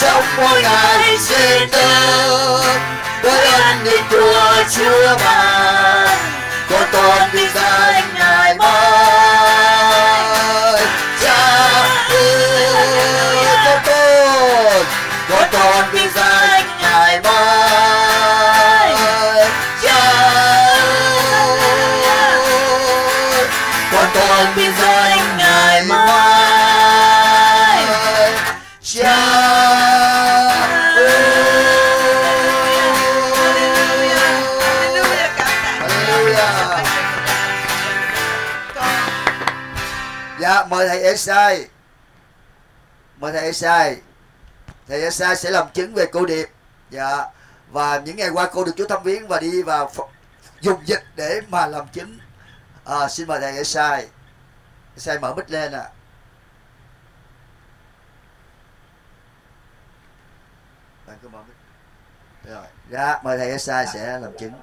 sống mỗi ngày xin thương với ân điển Chúa Chúa ban con vinh danh Ngài mãi. Cha ơi con vinh danh Ngài mãi. Cha ơi con vinh danh Ngài mãi. Cha dạ, mời thầy Esai. Mời thầy Esai. Thầy Esai sẽ làm chứng về cô Điệp. Dạ. Và những ngày qua cô được Chúa thăm viếng và đi vào dùng dịch để mà làm chứng. Xin mời thầy Esai. Esai mở mic lên ạ. Bạn cứ mở mic. Rồi. Dạ, mời thầy Esai sẽ làm chứng.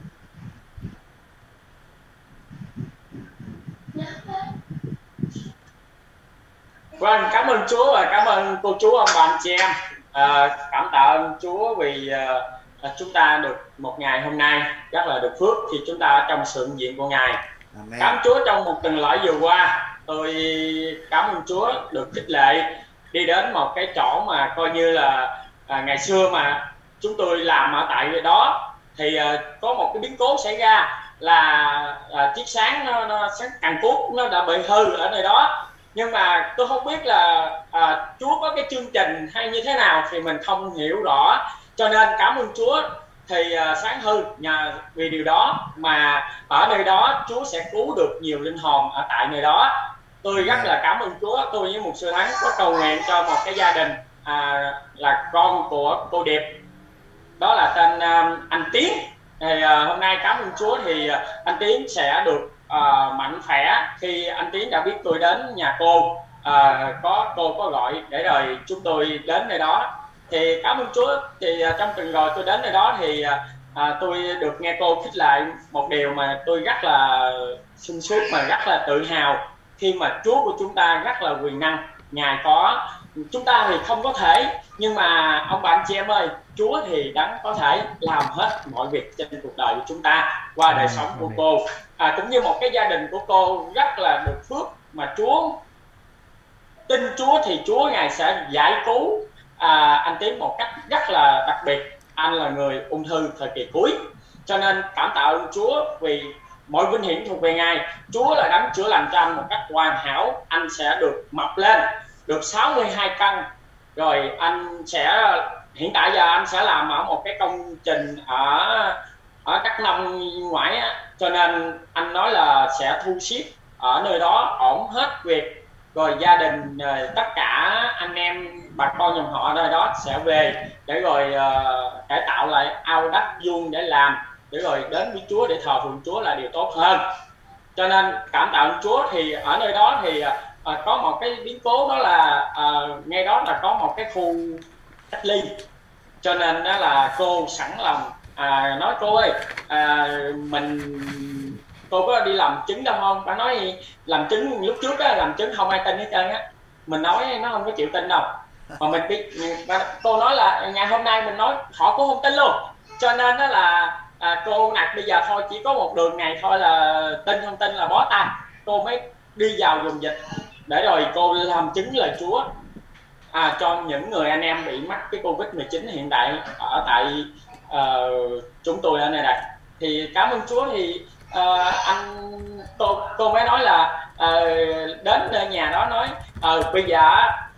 Vâng, cảm ơn Chúa và cảm ơn cô chú ông bà anh chị em. Cảm tạ ơn Chúa vì chúng ta được một ngày hôm nay rất là được phước khi chúng ta ở trong sự hiện diện của Ngài. Amen. Cảm ơn Chúa trong một tuần lễ vừa qua, tôi cảm ơn Chúa được khích lệ đi đến một cái chỗ mà coi như là ngày xưa mà chúng tôi làm ở tại đó thì có một cái biến cố xảy ra là chiếc sáng sáng càng cút nó đã bị hư ở nơi đó. Nhưng mà tôi không biết là Chúa có cái chương trình hay như thế nào thì mình không hiểu rõ, cho nên cảm ơn Chúa thì sáng hư nhờ vì điều đó mà ở nơi đó Chúa sẽ cứu được nhiều linh hồn ở tại nơi đó. Tôi rất là cảm ơn Chúa. Tôi với một sư Thắng có cầu nguyện cho một cái gia đình là con của cô Điệp, đó là tên anh Tiến. Thì hôm nay cảm ơn Chúa thì anh Tiến sẽ được mạnh khỏe khi anh Tiến đã biết tôi đến nhà cô. Cô có gọi để rồi chúng tôi đến nơi đó. Thì cảm ơn Chúa thì trong tuần rồi tôi đến nơi đó thì tôi được nghe cô khích lệ một điều mà tôi rất là sung sướng mà rất là tự hào, khi mà Chúa của chúng ta rất là quyền năng. Ngài có, chúng ta thì không có thể, nhưng mà ông bà anh chị em ơi, Chúa thì đấng có thể làm hết mọi việc trên cuộc đời của chúng ta qua đời sống của cô. Cũng như một cái gia đình của cô rất là được phước mà Chúa tin Chúa thì Chúa Ngài sẽ giải cứu anh Tiến một cách rất là đặc biệt. Anh là người ung thư thời kỳ cuối, cho nên cảm tạ ơn Chúa vì mọi vinh hiển thuộc về Ngài. Chúa là đấng chữa lành cho anh một cách hoàn hảo. Anh sẽ được mập lên được 62 cân. Rồi anh sẽ, hiện tại giờ anh sẽ làm ở một cái công trình ở Đắk Nông ngoại á, cho nên anh nói là sẽ thu xếp ở nơi đó ổn hết việc. Rồi gia đình tất cả anh em bà con dòng họ nơi đó sẽ về để rồi cải tạo lại ao đất vuông để làm, để rồi đến với Chúa để thờ phượng Chúa là điều tốt hơn. Cho nên cảm tạ ơn Chúa thì ở nơi đó thì có một cái biến cố, đó là ngay đó là có một cái khu cách ly, cho nên đó là cô sẵn lòng nói cô ơi, cô có đi làm chứng đâu không? Bà nói làm chứng lúc trước á, làm chứng không ai tin hết trơn á. Mình nói nó không có chịu tin đâu. Mà mình biết, cô nói là ngày hôm nay mình nói họ cũng không tin luôn. Cho nên đó là cô nạt bây giờ thôi, chỉ có một đường này thôi là tin không tin là bó tay. Cô mới đi vào vùng dịch để rồi cô làm chứng lời Chúa cho những người anh em bị mắc cái Covid-19 hiện tại ở tại chúng tôi ở nơi đây. Thì cảm ơn Chúa thì cô mới nói là đến nơi nhà đó nói bây giờ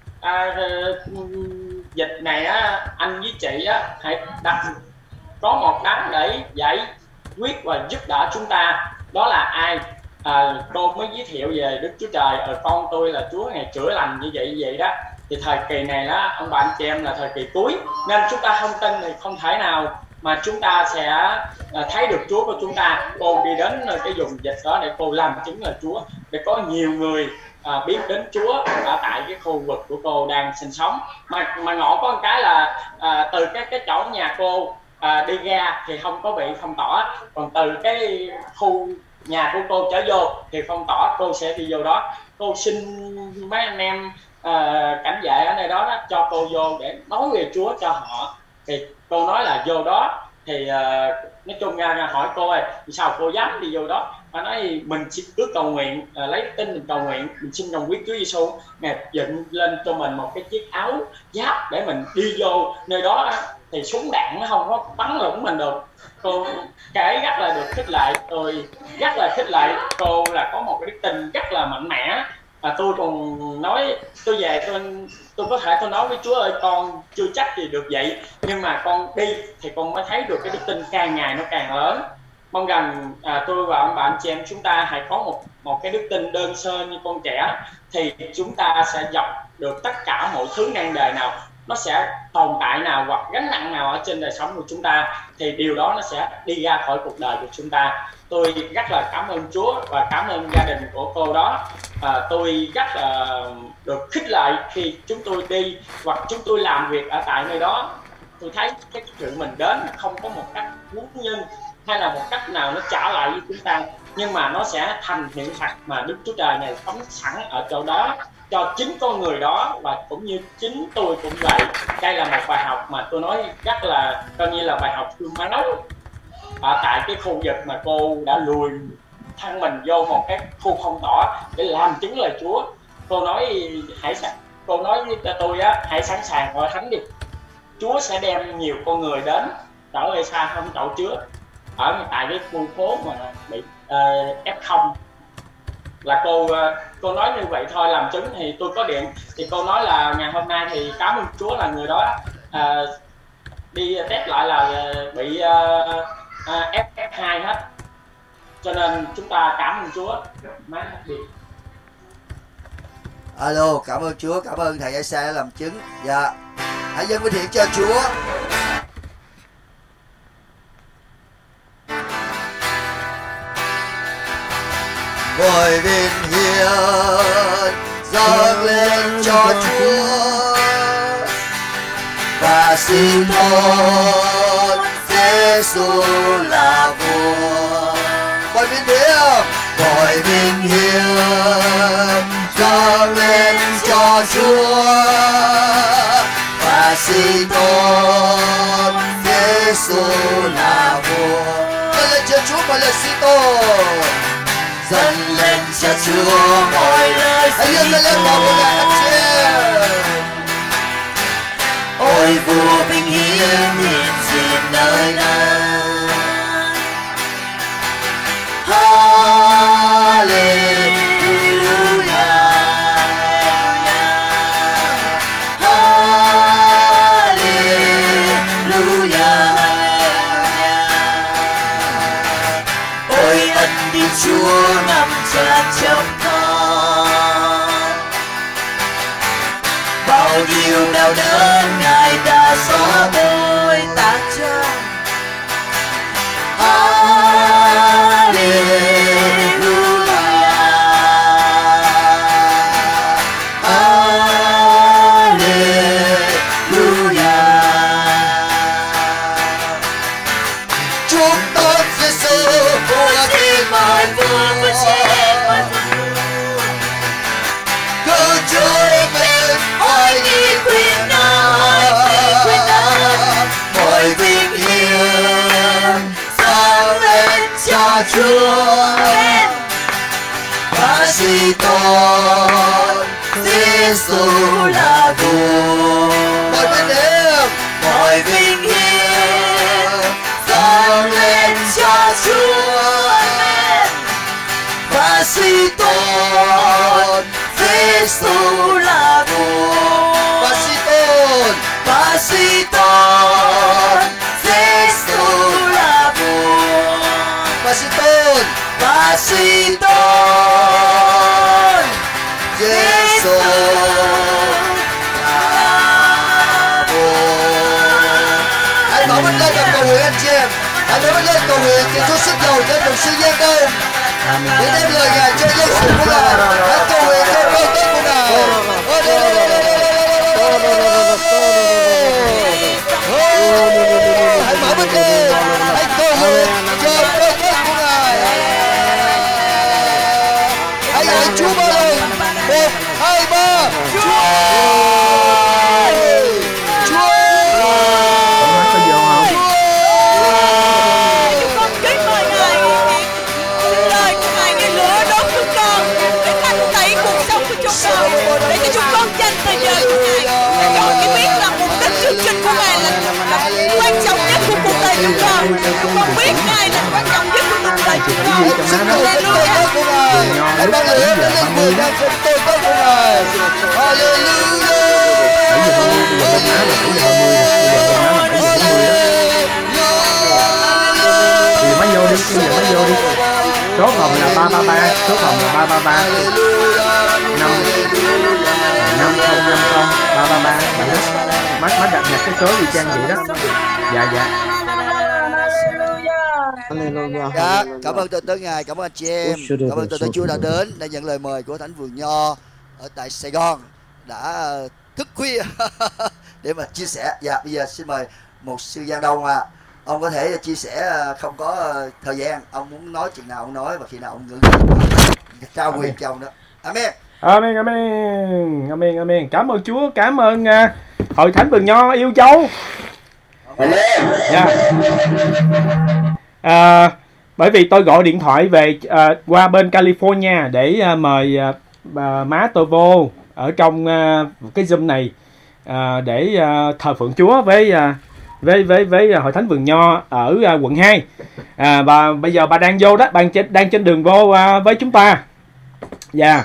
dịch này á, anh với chị á hãy đặt có một đấng để giải quyết và giúp đỡ chúng ta, đó là ai? Cô mới giới thiệu về Đức Chúa Trời. Con tôi là Chúa Ngài chữa lành như vậy đó. Thì thời kỳ này đó ông bà anh chị em là thời kỳ cuối, nên chúng ta không tin thì không thể nào mà chúng ta sẽ thấy được Chúa của chúng ta. Cô đi đến cái vùng dịch đó để cô làm chứng là Chúa, để có nhiều người biết đến Chúa ở tại cái khu vực của cô đang sinh sống. Mà ngộ có một cái là từ cái chỗ nhà cô đi ra thì không có bị phong tỏa, còn từ cái khu nhà của cô trở vô thì phong tỏa, cô sẽ đi vô đó. Cô xin mấy anh em cảnh vệ ở nơi đó, cho cô vô để nói về Chúa cho họ. Thì cô nói là vô đó thì nói chung ra hỏi cô ơi sao cô dám đi vô đó. Bà nói mình cứ cầu nguyện, lấy tin mình cầu nguyện, mình xin đồng quyết Chúa Giêsu, Ngài dựng lên cho mình một cái chiếc áo giáp để mình đi vô nơi đó thì súng đạn nó không có bắn lũng mình được. Cô kể rất là được khích lệ, tôi rất là khích lệ cô là có một cái đức tin rất là mạnh mẽ. Tôi còn nói tôi về tôi có thể tôi nói với Chúa ơi con chưa chắc gì được vậy, nhưng mà con đi thì con mới thấy được cái đức tin càng ngày nó càng lớn. Mong rằng tôi và ông bà anh chị em chúng ta hãy có một cái đức tin đơn sơ như con trẻ, thì chúng ta sẽ dọc được tất cả mọi thứ nan đề nào nó sẽ tồn tại nào hoặc gánh nặng nào ở trên đời sống của chúng ta, thì điều đó nó sẽ đi ra khỏi cuộc đời của chúng ta. Tôi rất là cảm ơn Chúa và cảm ơn gia đình của cô đó. Tôi rất là được khích lệ khi chúng tôi đi hoặc chúng tôi làm việc ở tại nơi đó. Tôi thấy cái sự mình đến không có một cách muốn nhân hay là một cách nào nó trả lại với chúng ta, nhưng mà nó sẽ thành hiện thực mà Đức Chúa Trời này phóng sẵn ở chỗ đó cho chính con người đó, và cũng như chính tôi cũng vậy. Đây là một bài học mà tôi nói rất là coi như là bài học xương máu ở tại cái khu vực mà cô đã lùi thân mình vô một cái khu phong tỏa để làm chứng lời Chúa. Cô nói cô nói với tôi hãy sẵn sàng gọi thánh đi, Chúa sẽ đem nhiều con người đến trở về xa không chậu chứa ở tại cái khu phố mà bị F0. Là cô nói như vậy thôi làm chứng. Thì tôi có điện thì cô nói là ngày hôm nay thì cảm ơn Chúa là người đó đi test lại là bị F2 hết, cho nên chúng ta cảm ơn Chúa. Alo, cảm ơn Chúa, cảm ơn thầy Isaiah đã làm chứng. Dạ, hãy dâng vinh hiển cho Chúa. Ngôi vinh hiển dâng lên cho Chúa và xin tôn Giêsu là vua. Ngôi vinh hiển, ngôi vinh hiển dâng lên cho Chúa và xin tôn Giêsu là vua. Dâng lên cho Chúa mọi lời xin tôn, dâng lên cho Chúa mọi lời xin tôn. Ôi vua vinh hiển hiện diện nơi đây. Chúa nằm chặt trong con, bao nhiêu đau đớn Ngài đã xóa bôi tan cho. Chúa và xin tôn Giêsu là vua. Mọi vinh hiển dâng lên cho Chúa và xin tôn Giêsu là vua. Và xin tôn Giêsu là vua. Và xin tôn Giêsu là vua. Hãy mở mắt lên và cầu nguyện anh chị em. Hãy mở mắt lên cầu nguyện Thiên Chúa sức giàu trên đồng sư gian đông để đem lời Ngài cho dân sự của Ngài. Hãy cầu nguyện cho con tốt của Ngài. Hãy mở mắt lên, hãy cầu nguyện cho con tốt của Ngài. Hãy lạy Chúa bao lần. 1 2, 3. Chúa ơi! Chúa Ông nói có vô không? Chúng con kính mời Ngài xin lời của Ngài như lửa đốt chúng con để thanh tẩy cuộc sống của chúng con, để cho chúng con dành thời giờ của Ngài, để cho con biết là mục đích chương trình của Ngài là quan trọng nhất của cuộc đời chúng con. Chúng con biết Ngài là quan trọng nhất của cuộc đời chúng con. Hãy ban lửa đến lên người đang phục tôi tốt của Ngài. Hallelujah. 7 giờ 30, bây giờ bên má là 7 giờ 30 rồi. Bây giờ bên má là 7 giờ 40 đó. Bây giờ má vô đi, bây giờ má vô đi. Số phòng là 333, số phòng là 333 5050 333. Má đặt nhập cái số đi chăng vậy đó. Dạ. Dạ, cảm ơn tôi tới Ngài, cảm ơn anh chị em, cảm ơn tôi tới Chúa đã đến, đã nhận lời mời của Thánh Vườn Nho ở tại Sài Gòn, đã thức khuya để mà chia sẻ. Dạ, bây giờ xin mời một sư Giang Đông ạ. Ông có thể chia sẻ, không có thời gian, ông muốn nói chuyện nào ông nói và khi nào ông ngừng trao quyền cho ông đó. Amen. Amen. Cảm ơn Chúa, cảm ơn Hội Thánh Vườn Nho yêu Châu. Dạ. Bởi vì tôi gọi điện thoại về qua bên California để mời má tôi vô ở trong cái Zoom này để thờ phượng Chúa với Hội Thánh Vườn Nho ở quận 2. Và bây giờ bà đang vô đó, đang trên đường vô với chúng ta. Dạ.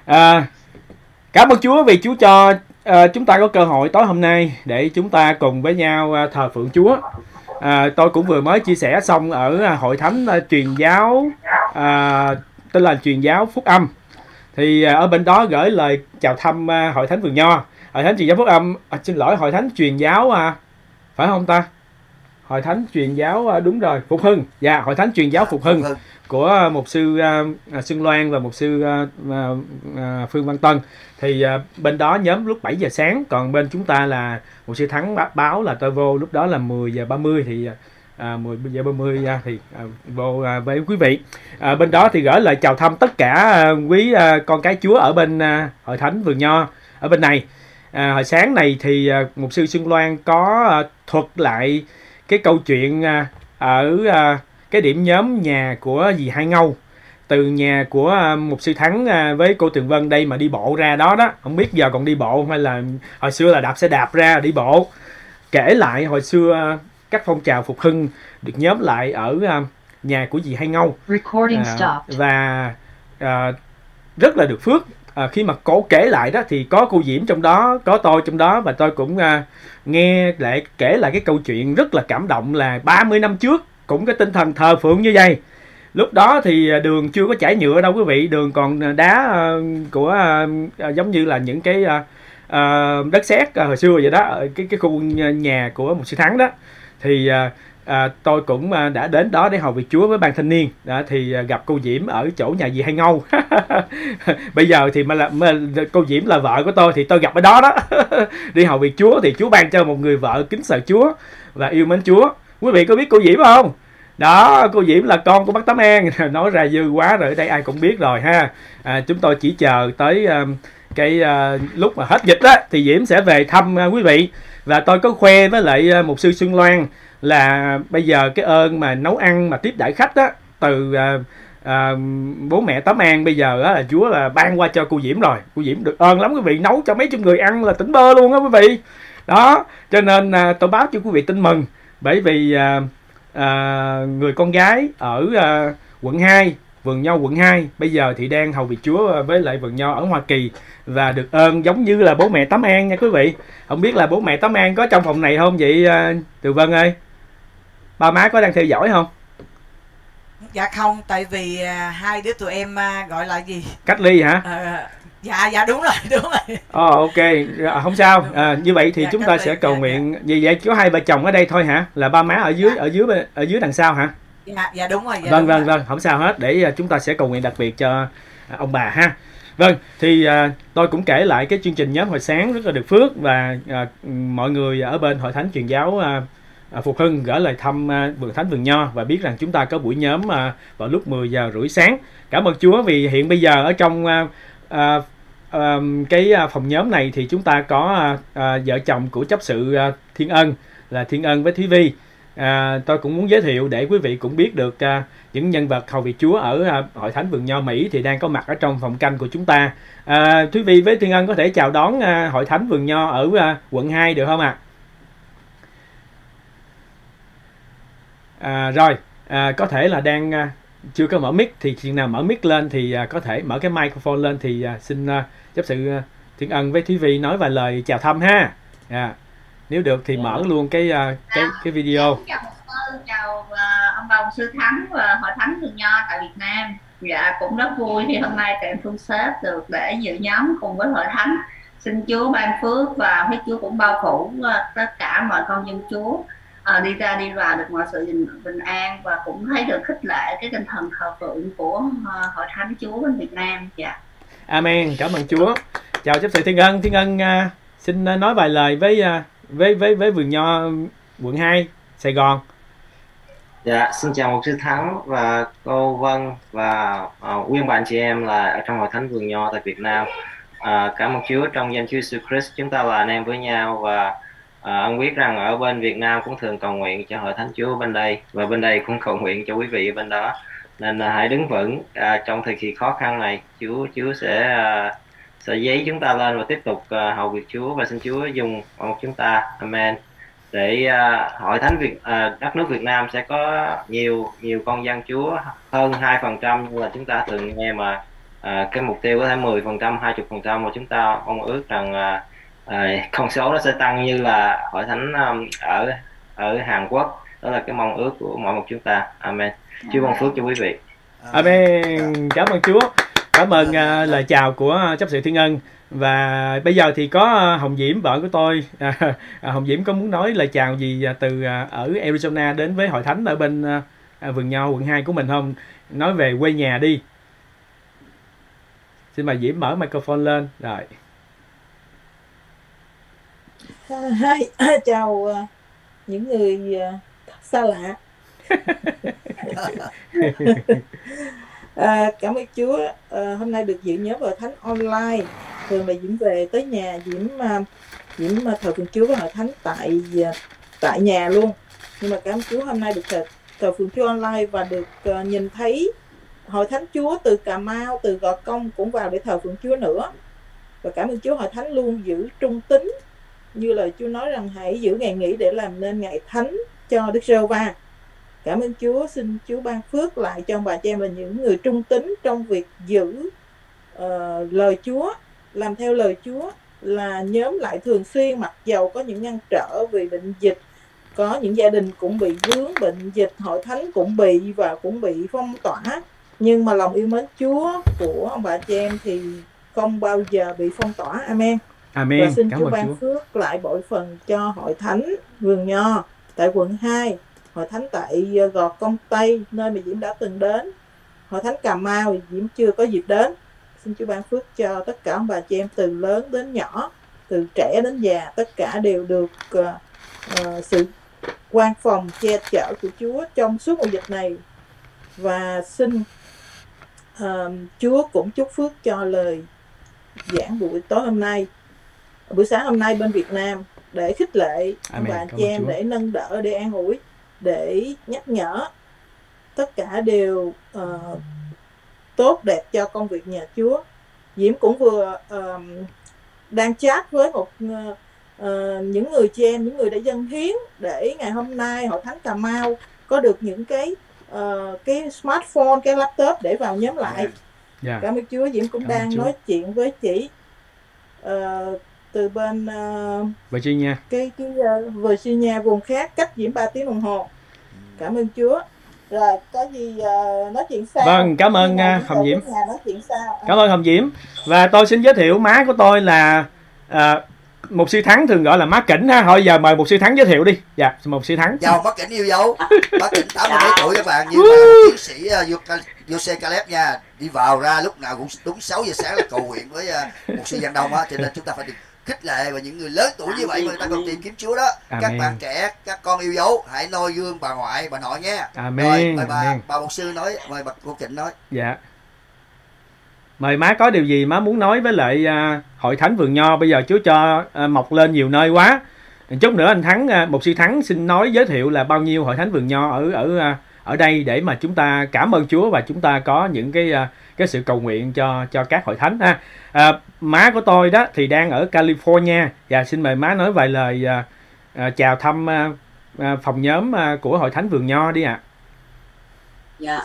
Cảm ơn Chúa vì Chúa cho chúng ta có cơ hội tối hôm nay để chúng ta cùng với nhau thờ phượng Chúa. Tôi cũng vừa mới chia sẻ xong ở Hội Thánh Truyền Giáo, tên là Truyền Giáo Phúc Âm. Thì ở bên đó gửi lời chào thăm Hội Thánh Vườn Nho. Hội Thánh Truyền Giáo Phúc Âm, Hội Thánh Truyền Giáo, phải không ta? Hội Thánh Truyền Giáo, đúng rồi, Phục Hưng. Dạ, Hội Thánh Truyền Giáo Phục Hưng của mục sư Xuân Loan và mục sư Phương Văn Tân. Thì bên đó nhóm lúc 7 giờ sáng, còn bên chúng ta là mục sư Thắng báo là tôi vô lúc đó là 10 giờ 30 thì 10 giờ 30 thì vô với quý vị. Bên đó thì gửi lời chào thăm tất cả quý con cái Chúa ở bên Hội Thánh Vườn Nho ở bên này. Hồi sáng này thì mục sư Xuân Loan có thuật lại cái câu chuyện ở cái điểm nhóm nhà của dì Hai Ngâu, từ nhà của mục sư Thắng với cô Tường Vân đây mà đi bộ ra đó đó. Không biết giờ còn đi bộ hay là hồi xưa là đạp xe đạp ra đi bộ. Kể lại hồi xưa các phong trào phục hưng được nhóm lại ở nhà của dì Hai Ngâu. Và rất là được phước. Khi mà cô kể lại đó thì có cô Diễm trong đó, có tôi trong đó, và tôi cũng nghe lại kể lại cái câu chuyện rất là cảm động là 30 năm trước cũng cái tinh thần thờ phượng như vậy. Lúc đó thì đường chưa có trải nhựa đâu quý vị, đường còn đá của giống như là những cái đất sét hồi xưa vậy đó, cái khu nhà của một sư Thắng đó. Thì tôi cũng đã đến đó để hầu việc Chúa với ban thanh niên đó, thì gặp cô Diễm ở chỗ nhà dì Hai Ngâu. Bây giờ thì mà cô Diễm là vợ của tôi thì tôi gặp ở đó đó. Đi hầu việc Chúa thì Chúa ban cho một người vợ kính sợ Chúa và yêu mến Chúa. Quý vị có biết cô Diễm không? Đó, cô Diễm là con của bác Tám An. Nói ra dư quá rồi, ở đây ai cũng biết rồi ha. Chúng tôi chỉ chờ tới cái lúc mà hết dịch đó thì Diễm sẽ về thăm quý vị. Và tôi có khoe với lại mục sư Xuân Loan là bây giờ cái ơn mà nấu ăn mà tiếp đãi khách đó từ bố mẹ Tám An bây giờ đó, là Chúa là ban qua cho cô Diễm rồi. Cô Diễm được ơn lắm quý vị, nấu cho mấy chục người ăn là tỉnh bơ luôn á quý vị. Đó, cho nên tôi báo cho quý vị tin mừng. Bởi vì người con gái ở quận 2, Vườn Nho quận 2 bây giờ thì đang hầu việc Chúa với lại Vườn Nho ở Hoa Kỳ và được ơn giống như là bố mẹ Tám An nha quý vị. Không biết là bố mẹ Tám An có trong phòng này không vậy Từ Vân ơi? Ba má có đang theo dõi không? Dạ không, tại vì hai đứa tụi em gọi là gì? Cách ly hả? Dạ đúng rồi. Ok, không sao. Như vậy thì chúng ta sẽ cầu nguyện. Vì vậy có hai vợ chồng ở đây thôi hả? Là ba má ở dưới đằng sau hả? Dạ đúng rồi. Vâng, không sao hết. Để chúng ta sẽ cầu nguyện đặc biệt cho ông bà ha. Vâng, thì tôi cũng kể lại cái chương trình nhóm hồi sáng rất là được phước, và mọi người ở bên Hội Thánh Truyền Giáo Phục Hưng gửi lời thăm Vườn Thánh Vườn Nho và biết rằng chúng ta có buổi nhóm vào lúc 10 giờ rưỡi sáng. Cảm ơn Chúa vì hiện bây giờ ở trong cái phòng nhóm này thì chúng ta có vợ chồng của chấp sự Thiên Ân là Thiên Ân với Thúy Vi. Tôi cũng muốn giới thiệu để quý vị cũng biết được những nhân vật hầu việc Chúa ở Hội Thánh Vườn Nho Mỹ thì đang có mặt ở trong phòng canh của chúng ta. Thúy Vi với Thiên Ân có thể chào đón Hội Thánh Vườn Nho ở quận 2 được không ạ? Rồi, có thể là đang chưa có mở mic, thì chừng nào mở mic lên thì có thể mở cái microphone lên thì xin chấp sự Thiên Ân với Thúy Vi nói vài lời chào thăm ha. Nếu được thì mở luôn cái video. Chào ông bà mục sư Thắng và Hội Thánh Vườn Nho tại Việt Nam. Dạ, cũng rất vui khi hôm nay tụi em thu xếp được để dự nhóm cùng với Hội Thánh. Xin Chúa ban phước và huyết Chúa cũng bao phủ tất cả mọi con dân Chúa, đi ra đi vào được mọi sự bình an, và cũng thấy được khích lệ cái tinh thần thờ phượng của Hội Thánh Chúa bên Việt Nam. Dạ. Amen, cảm ơn Chúa. Chào chấp sự Thiên Ân. Thiên Ân xin nói vài lời với Vườn Nho quận 2 Sài Gòn. Dạ, xin chào mục sư Thắng và cô Vân và nguyên bạn chị em là ở trong Hội Thánh Vườn Nho tại Việt Nam. Cảm ơn Chúa, trong danh Chúa Jesus Christ chúng ta là anh em với nhau, và ông biết rằng ở bên Việt Nam cũng thường cầu nguyện cho Hội Thánh Chúa bên đây, và bên đây cũng cầu nguyện cho quý vị bên đó, nên hãy đứng vững trong thời kỳ khó khăn này. Chúa sẽ giấy chúng ta lên và tiếp tục hầu việc Chúa, và xin Chúa dùng một chúng ta. Amen. Để Hội Thánh đất nước Việt Nam sẽ có nhiều con dân Chúa hơn 2% như là chúng ta thường nghe, mà cái mục tiêu có thể 10%, 20%, mà chúng ta mong ước rằng con số nó sẽ tăng như là Hội Thánh ở Hàn Quốc. Đó là cái mong ước của mọi một chúng ta. Amen. Chúa ban phước cho quý vị. Amen. Cảm ơn Chúa. Cảm ơn lời chào của chấp sự Thiên Ân. Và bây giờ thì có Hồng Diễm, vợ của tôi. Hồng Diễm có muốn nói lời chào gì từ ở Arizona đến với Hội Thánh ở bên Vườn Nho quận 2 của mình không? Nói về quê nhà đi. Xin mời Diễm mở microphone lên. Rồi. Chào những người xa lạ. Cảm ơn Chúa, hôm nay được dự nhóm Hội Thánh online. Thường là Diễm về tới nhà, Diễm thờ phượng Chúa với Hội Thánh tại nhà luôn. Nhưng mà cảm ơn Chúa hôm nay được thờ phượng Chúa online và được nhìn thấy Hội Thánh Chúa từ Cà Mau, từ Gò Công cũng vào để thờ phượng Chúa nữa. Và cảm ơn Chúa Hội Thánh luôn giữ trung tín, như lời Chúa nói rằng hãy giữ ngày nghỉ để làm nên ngày thánh cho Đức Giê-hô-va. Cảm ơn Chúa, xin Chúa ban phước lại cho ông bà chị em là những người trung tín trong việc giữ lời Chúa, làm theo lời Chúa, là nhóm lại thường xuyên, mặc dầu có những ngăn trở vì bệnh dịch, có những gia đình cũng bị vướng bệnh dịch, Hội Thánh cũng bị và cũng bị phong tỏa, nhưng mà lòng yêu mến Chúa của ông bà chị em thì không bao giờ bị phong tỏa. Amen. Amen. Và xin Cảm Chúa ơn ban Chúa. phước lại bội phần cho Hội Thánh Vườn Nho tại quận 2, Hội Thánh tại Gò Công Tây, nơi mà Diễm đã từng đến, Hội Thánh Cà Mau Diễm chưa có dịp đến. Xin Chúa ban phước cho tất cả ông bà chị em từ lớn đến nhỏ, từ trẻ đến già, tất cả đều được sự quan phòng che chở của Chúa trong suốt mùa dịch này. Và xin Chúa cũng chúc phước cho lời giảng buổi tối hôm nay, buổi sáng hôm nay bên Việt Nam, để khích lệ ông bà chị em, để nâng đỡ, để an ủi, để nhắc nhở tất cả đều tốt đẹp cho công việc nhà Chúa. Diễm cũng vừa đang chat với những người chị em, những người đã dâng hiến để ngày hôm nay Hội Thánh Cà Mau có được những cái smartphone, cái laptop để vào nhóm lại. Cảm ơn Chúa. Diễm cũng đang nói chuyện với chị từ bên Virginia, cái Virginia, vùng khác, cách Diễm 3 tiếng đồng hồ. Cảm ơn Chúa. Rồi có gì nói chuyện sau. Vâng, cảm ơn Hồng Diễm. Nói chuyện sau. Cảm ơn Hồng Diễm. Và tôi xin giới thiệu má của tôi là Mục sư Thắng, thường gọi là má Kỉnh ha. Thôi giờ mời Mục sư Thắng giới thiệu đi. Dạ, Mục sư Thắng. Chào má Kỉnh yêu dấu. Má Kỉnh 87 tuổi các bạn, nhưng mà chiến sĩ Jose Caleb nha, đi vào ra lúc nào cũng đúng 6 giờ sáng là cầu nguyện với Mục sư Giang Đông á, cho nên chúng ta phải được khích lệ, và những người lớn tuổi như vậy mà người ta còn tìm kiếm Chúa đó. Các bạn trẻ, các con yêu dấu, hãy noi gương bà ngoại, bà nội nha. Amen. Rồi, mời bà Mục sư nói, mời bà cô Kỉnh nói. Dạ. Mời má có điều gì má muốn nói với lại Hội Thánh Vườn Nho. Bây giờ Chúa cho mọc lên nhiều nơi quá. Chút nữa anh Thắng, Mục sư Thắng xin nói giới thiệu là bao nhiêu Hội Thánh Vườn Nho ở đây để mà chúng ta cảm ơn Chúa và chúng ta có những cái sự cầu nguyện cho các hội thánh ha. Má của tôi đó thì đang ở California và xin mời má nói vài lời chào thăm phòng nhóm của Hội Thánh Vườn Nho đi ạ. Dạ,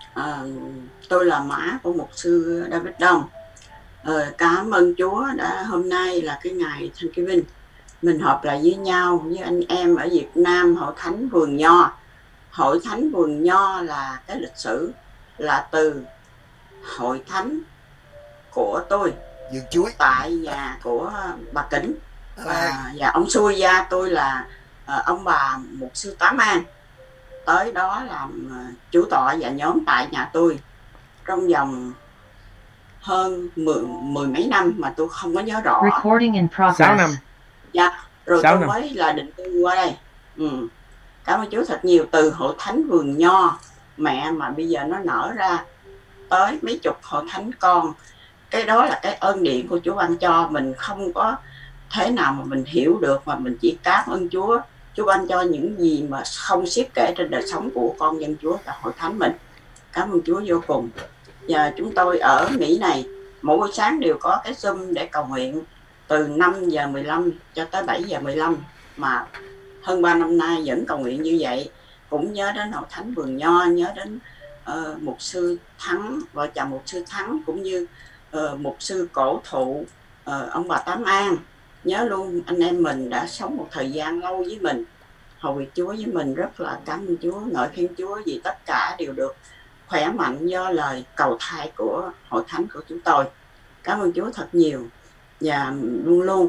tôi là má của mục sư David Đông. Cảm ơn Chúa đã hôm nay là cái ngày Thanksgiving, mình họp lại với nhau với anh em ở Việt Nam, Hội Thánh Vườn Nho. Hội Thánh Vườn Nho là cái lịch sử là từ hội thánh của tôi vườn chuối tại nhà của bà Kính và ông xui gia tôi là ông bà mục sư Tám An tới đó làm chủ tọa và nhóm tại nhà tôi trong vòng hơn mười mấy năm mà tôi không có nhớ rõ. 6 năm. Dạ, rồi 6 tôi năm. mới là định cư qua đây. Cảm ơn Chúa thật nhiều, từ Hội Thánh Vườn Nho mẹ mà bây giờ nó nở ra tới mấy chục hội thánh con. Cái đó là cái ơn điển của Chúa ban cho, mình không có thế nào mà mình hiểu được, mà mình chỉ cảm ơn Chúa. Chúa ban cho những gì mà không xiết kể trên đời sống của con dân Chúa và hội thánh mình. Cảm ơn Chúa vô cùng. Và chúng tôi ở Mỹ này mỗi buổi sáng đều có cái Zoom để cầu nguyện từ 5:15 cho tới 7:15, mà hơn 3 năm nay vẫn cầu nguyện như vậy. Cũng nhớ đến Hội Thánh Vườn Nho, nhớ đến mục sư Thắng, vợ chồng mục sư Thắng, cũng như mục sư cổ thụ ông bà Tám An. Nhớ luôn anh em mình đã sống một thời gian lâu với mình, hầu việc Chúa với mình, rất là cảm ơn Chúa, ngợi khen Chúa vì tất cả đều được khỏe mạnh do lời cầu thay của hội thánh của chúng tôi. Cảm ơn Chúa thật nhiều và luôn luôn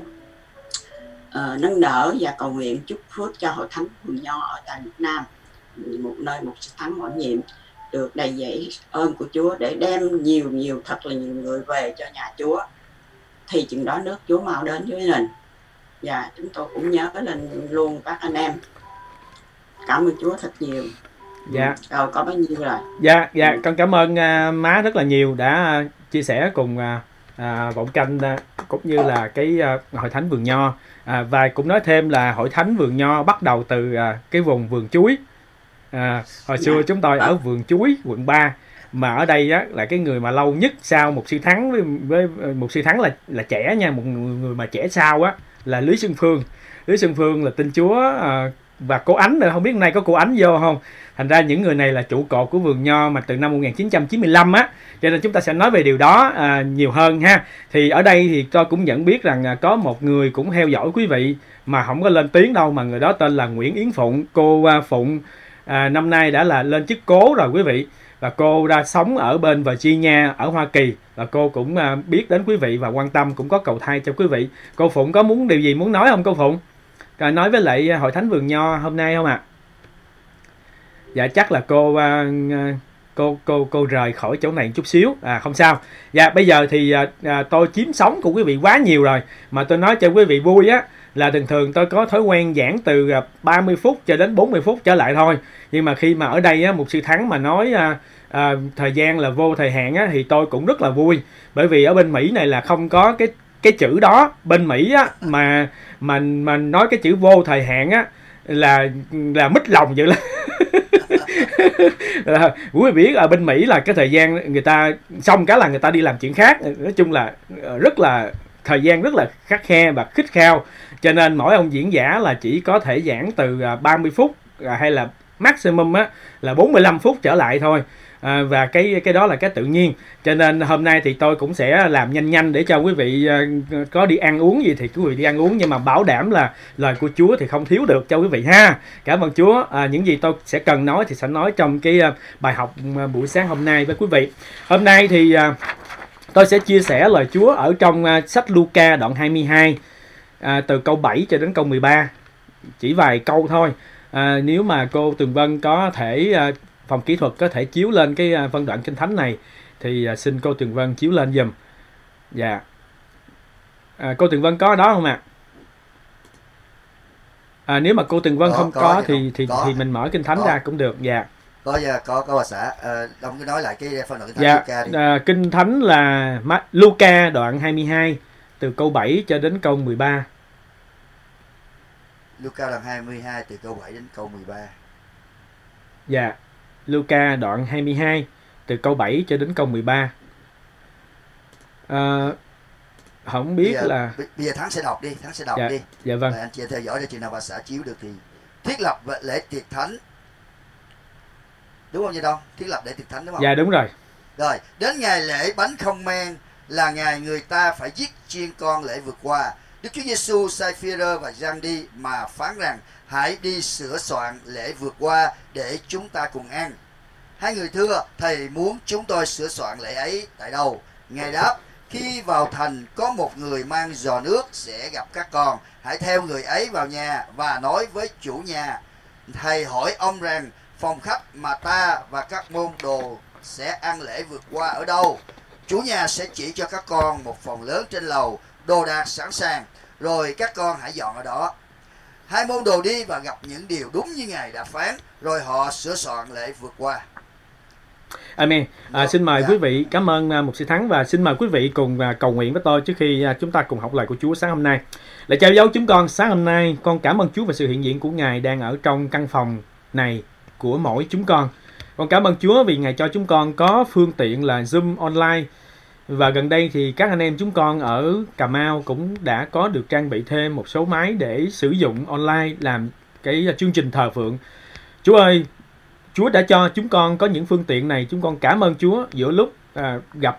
nâng đỡ và cầu nguyện chúc phước cho Hội Thánh Vườn Nho ở tại Việt Nam, một nơi mục sư Thắng bổ nhiệm, được đầy dẫy ơn của Chúa để đem nhiều thật là nhiều người về cho nhà Chúa, thì chừng đó nước Chúa mau đến với mình. Và chúng tôi cũng nhớ lên luôn các anh em. Cảm ơn Chúa thật nhiều. Dạ. Rồi có bao nhiêu rồi. Dạ, con cảm ơn má rất là nhiều đã chia sẻ cùng Vọng Canh cũng như là cái Hội Thánh Vườn Nho. Và cũng nói thêm là Hội Thánh Vườn Nho bắt đầu từ cái vùng vườn chuối. Hồi xưa chúng tôi ở vườn chuối quận 3, mà ở đây á, là cái người mà lâu nhất sau mục sư Thắng với mục sư Thắng là trẻ nha, một người mà trẻ sau á là Lý Xuân Phương. Lý Xuân Phương là tin Chúa và cô Ánh nữa, không biết hôm nay có cô Ánh vô không. Thành ra những người này là trụ cột của Vườn Nho mà từ năm 1995 á, cho nên chúng ta sẽ nói về điều đó nhiều hơn ha. Thì ở đây thì tôi cũng nhận biết rằng có một người cũng theo dõi quý vị mà không có lên tiếng đâu, mà người đó tên là Nguyễn Yến Phụng. Cô Phụng năm nay đã là lên chức cố rồi quý vị, và cô đã sống ở bên Virginia ở Hoa Kỳ, và cô cũng biết đến quý vị và quan tâm, cũng có cầu thay cho quý vị. Cô Phụng có điều gì muốn nói không cô Phụng? Nói với lại Hội Thánh Vườn Nho hôm nay không ạ? Dạ chắc là cô rời khỏi chỗ này chút xíu, không sao. Dạ bây giờ thì tôi chiếm sóng của quý vị quá nhiều rồi, mà tôi nói cho quý vị vui á là thường tôi có thói quen giảng từ 30 phút cho đến 40 phút trở lại thôi. Nhưng mà khi mà ở đây á, mục sư Thắng mà nói thời gian là vô thời hạn á, thì tôi cũng rất là vui, bởi vì ở bên Mỹ này là không có cái chữ đó. Bên Mỹ á, mà nói cái chữ vô thời hạn á là mít lòng vậy là quý vị biết ở bên Mỹ là cái thời gian người ta xong cái là người ta đi làm chuyện khác. Nói chung là rất là thời gian rất là khắt khe và khít khao, cho nên mỗi ông diễn giả là chỉ có thể giảng từ 30 phút hay là maximum á là 45 phút trở lại thôi. Và cái đó là cái tự nhiên, cho nên hôm nay thì tôi cũng sẽ làm nhanh để cho quý vị có đi ăn uống gì thì quý vị đi ăn uống, nhưng mà bảo đảm là lời của Chúa thì không thiếu được cho quý vị ha. Cảm ơn Chúa. Những gì tôi sẽ cần nói thì sẽ nói trong cái bài học buổi sáng hôm nay với quý vị. Hôm nay thì tôi sẽ chia sẻ lời Chúa ở trong sách Luca đoạn 22 từ câu 7 cho đến câu 13, chỉ vài câu thôi. Nếu mà cô Tường Vân có thể phòng kỹ thuật có thể chiếu lên cái phân đoạn kinh thánh này thì xin cô Tường Vân chiếu lên giùm. Dạ. Cô Tường Vân có đó không ạ? Nếu mà cô Tường Vân không có thì mình mở kinh thánh ra cũng được. Dạ. Có bà xã. Ông cứ nói lại cái phân đoạn kinh thánh Dạ, Luca đi. Kinh thánh là Luca đoạn 22 từ câu 7 cho đến câu 13. Luca đoạn 22 từ câu 7 đến câu 13. Dạ, Luca đoạn 22 từ câu 7 cho đến câu 13. Không biết bây giờ Thắng sẽ đọc đi, dạ, đi. Dạ vâng. Anh chị theo dõi để chừng nào bà xã chiếu được thì thiết lập lễ tiệc thánh. Đúng không vậy đâu? Thiết lập lễ tiệc thánh đúng không? Dạ đúng rồi. Rồi, đến ngày lễ bánh không men là ngày người ta phải giết chiên con lễ vượt qua. Đức Chúa Giêsu sai Phi-e-rơ và Giăng đi mà phán rằng hãy đi sửa soạn lễ vượt qua để chúng ta cùng ăn. Hai người thưa, thầy muốn chúng tôi sửa soạn lễ ấy tại đâu? Ngài đáp, khi vào thành có một người mang giò nước sẽ gặp các con. Hãy theo người ấy vào nhà và nói với chủ nhà. Thầy hỏi ông rằng phòng khách mà ta và các môn đồ sẽ ăn lễ vượt qua ở đâu? Chủ nhà sẽ chỉ cho các con một phòng lớn trên lầu, đồ đạc sẵn sàng, rồi các con hãy dọn ở đó. Hai môn đồ đi và gặp những điều đúng như Ngài đã phán, rồi họ sửa soạn lễ vượt qua. Amen. Xin mời quý vị, cảm ơn Mục sư Thắng, và xin mời quý vị cùng cầu nguyện với tôi trước khi chúng ta cùng học lời của Chúa sáng hôm nay. Lạy Cha dấu chúng con, sáng hôm nay con cảm ơn Chúa về sự hiện diện của Ngài đang ở trong căn phòng này của mỗi chúng con. Con cảm ơn Chúa vì Ngài cho chúng con có phương tiện là Zoom online. Và gần đây thì các anh em chúng con ở Cà Mau cũng đã có được trang bị thêm một số máy để sử dụng online làm cái chương trình thờ phượng. Chúa ơi, Chúa đã cho chúng con có những phương tiện này. Chúng con cảm ơn Chúa giữa lúc gặp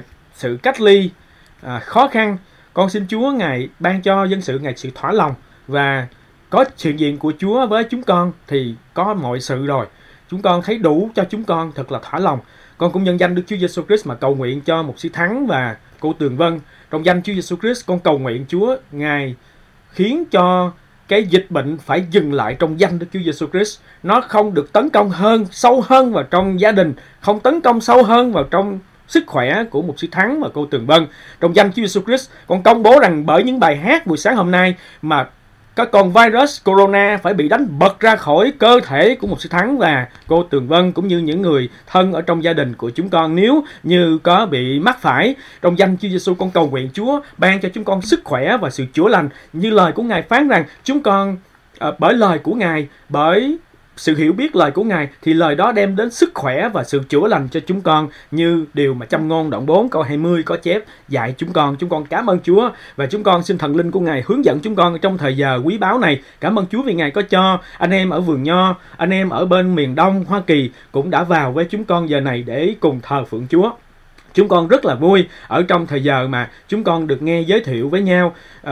sự cách ly khó khăn. Con xin Chúa Ngài ban cho dân sự Ngài sự thỏa lòng, và có sự hiện diện của Chúa với chúng con thì có mọi sự rồi. Chúng con thấy đủ cho chúng con thật là thỏa lòng. Con cũng nhân danh Đức Chúa Giêsu Christ mà cầu nguyện cho Mục sư Thắng và cô Tường Vân. Trong danh Chúa Giêsu Christ, con cầu nguyện Chúa Ngài khiến cho cái dịch bệnh phải dừng lại trong danh Đức Chúa Giêsu Christ. Nó không được tấn công sâu hơn vào trong gia đình, không tấn công sâu hơn vào trong sức khỏe của Mục sư Thắng và cô Tường Vân. Trong danh Chúa Giêsu Christ, con công bố rằng bởi những bài hát buổi sáng hôm nay mà các con virus corona phải bị đánh bật ra khỏi cơ thể của Mục sư Thắng và cô Tường Vân, cũng như những người thân ở trong gia đình của chúng con nếu như có bị mắc phải. Trong danh Chúa Giêsu, con cầu nguyện Chúa ban cho chúng con sức khỏe và sự chữa lành, như lời của Ngài phán rằng chúng con bởi lời của Ngài, bởi sự hiểu biết lời của Ngài thì lời đó đem đến sức khỏe và sự chữa lành cho chúng con, như điều mà Châm ngôn đoạn 4 câu 20 có chép dạy chúng con. Chúng con cảm ơn Chúa, và chúng con xin thần linh của Ngài hướng dẫn chúng con trong thời giờ quý báu này. Cảm ơn Chúa vì Ngài có cho anh em ở vườn nho, anh em ở bên miền Đông Hoa Kỳ cũng đã vào với chúng con giờ này để cùng thờ phượng Chúa. Chúng con rất là vui ở trong thời giờ mà chúng con được nghe giới thiệu với nhau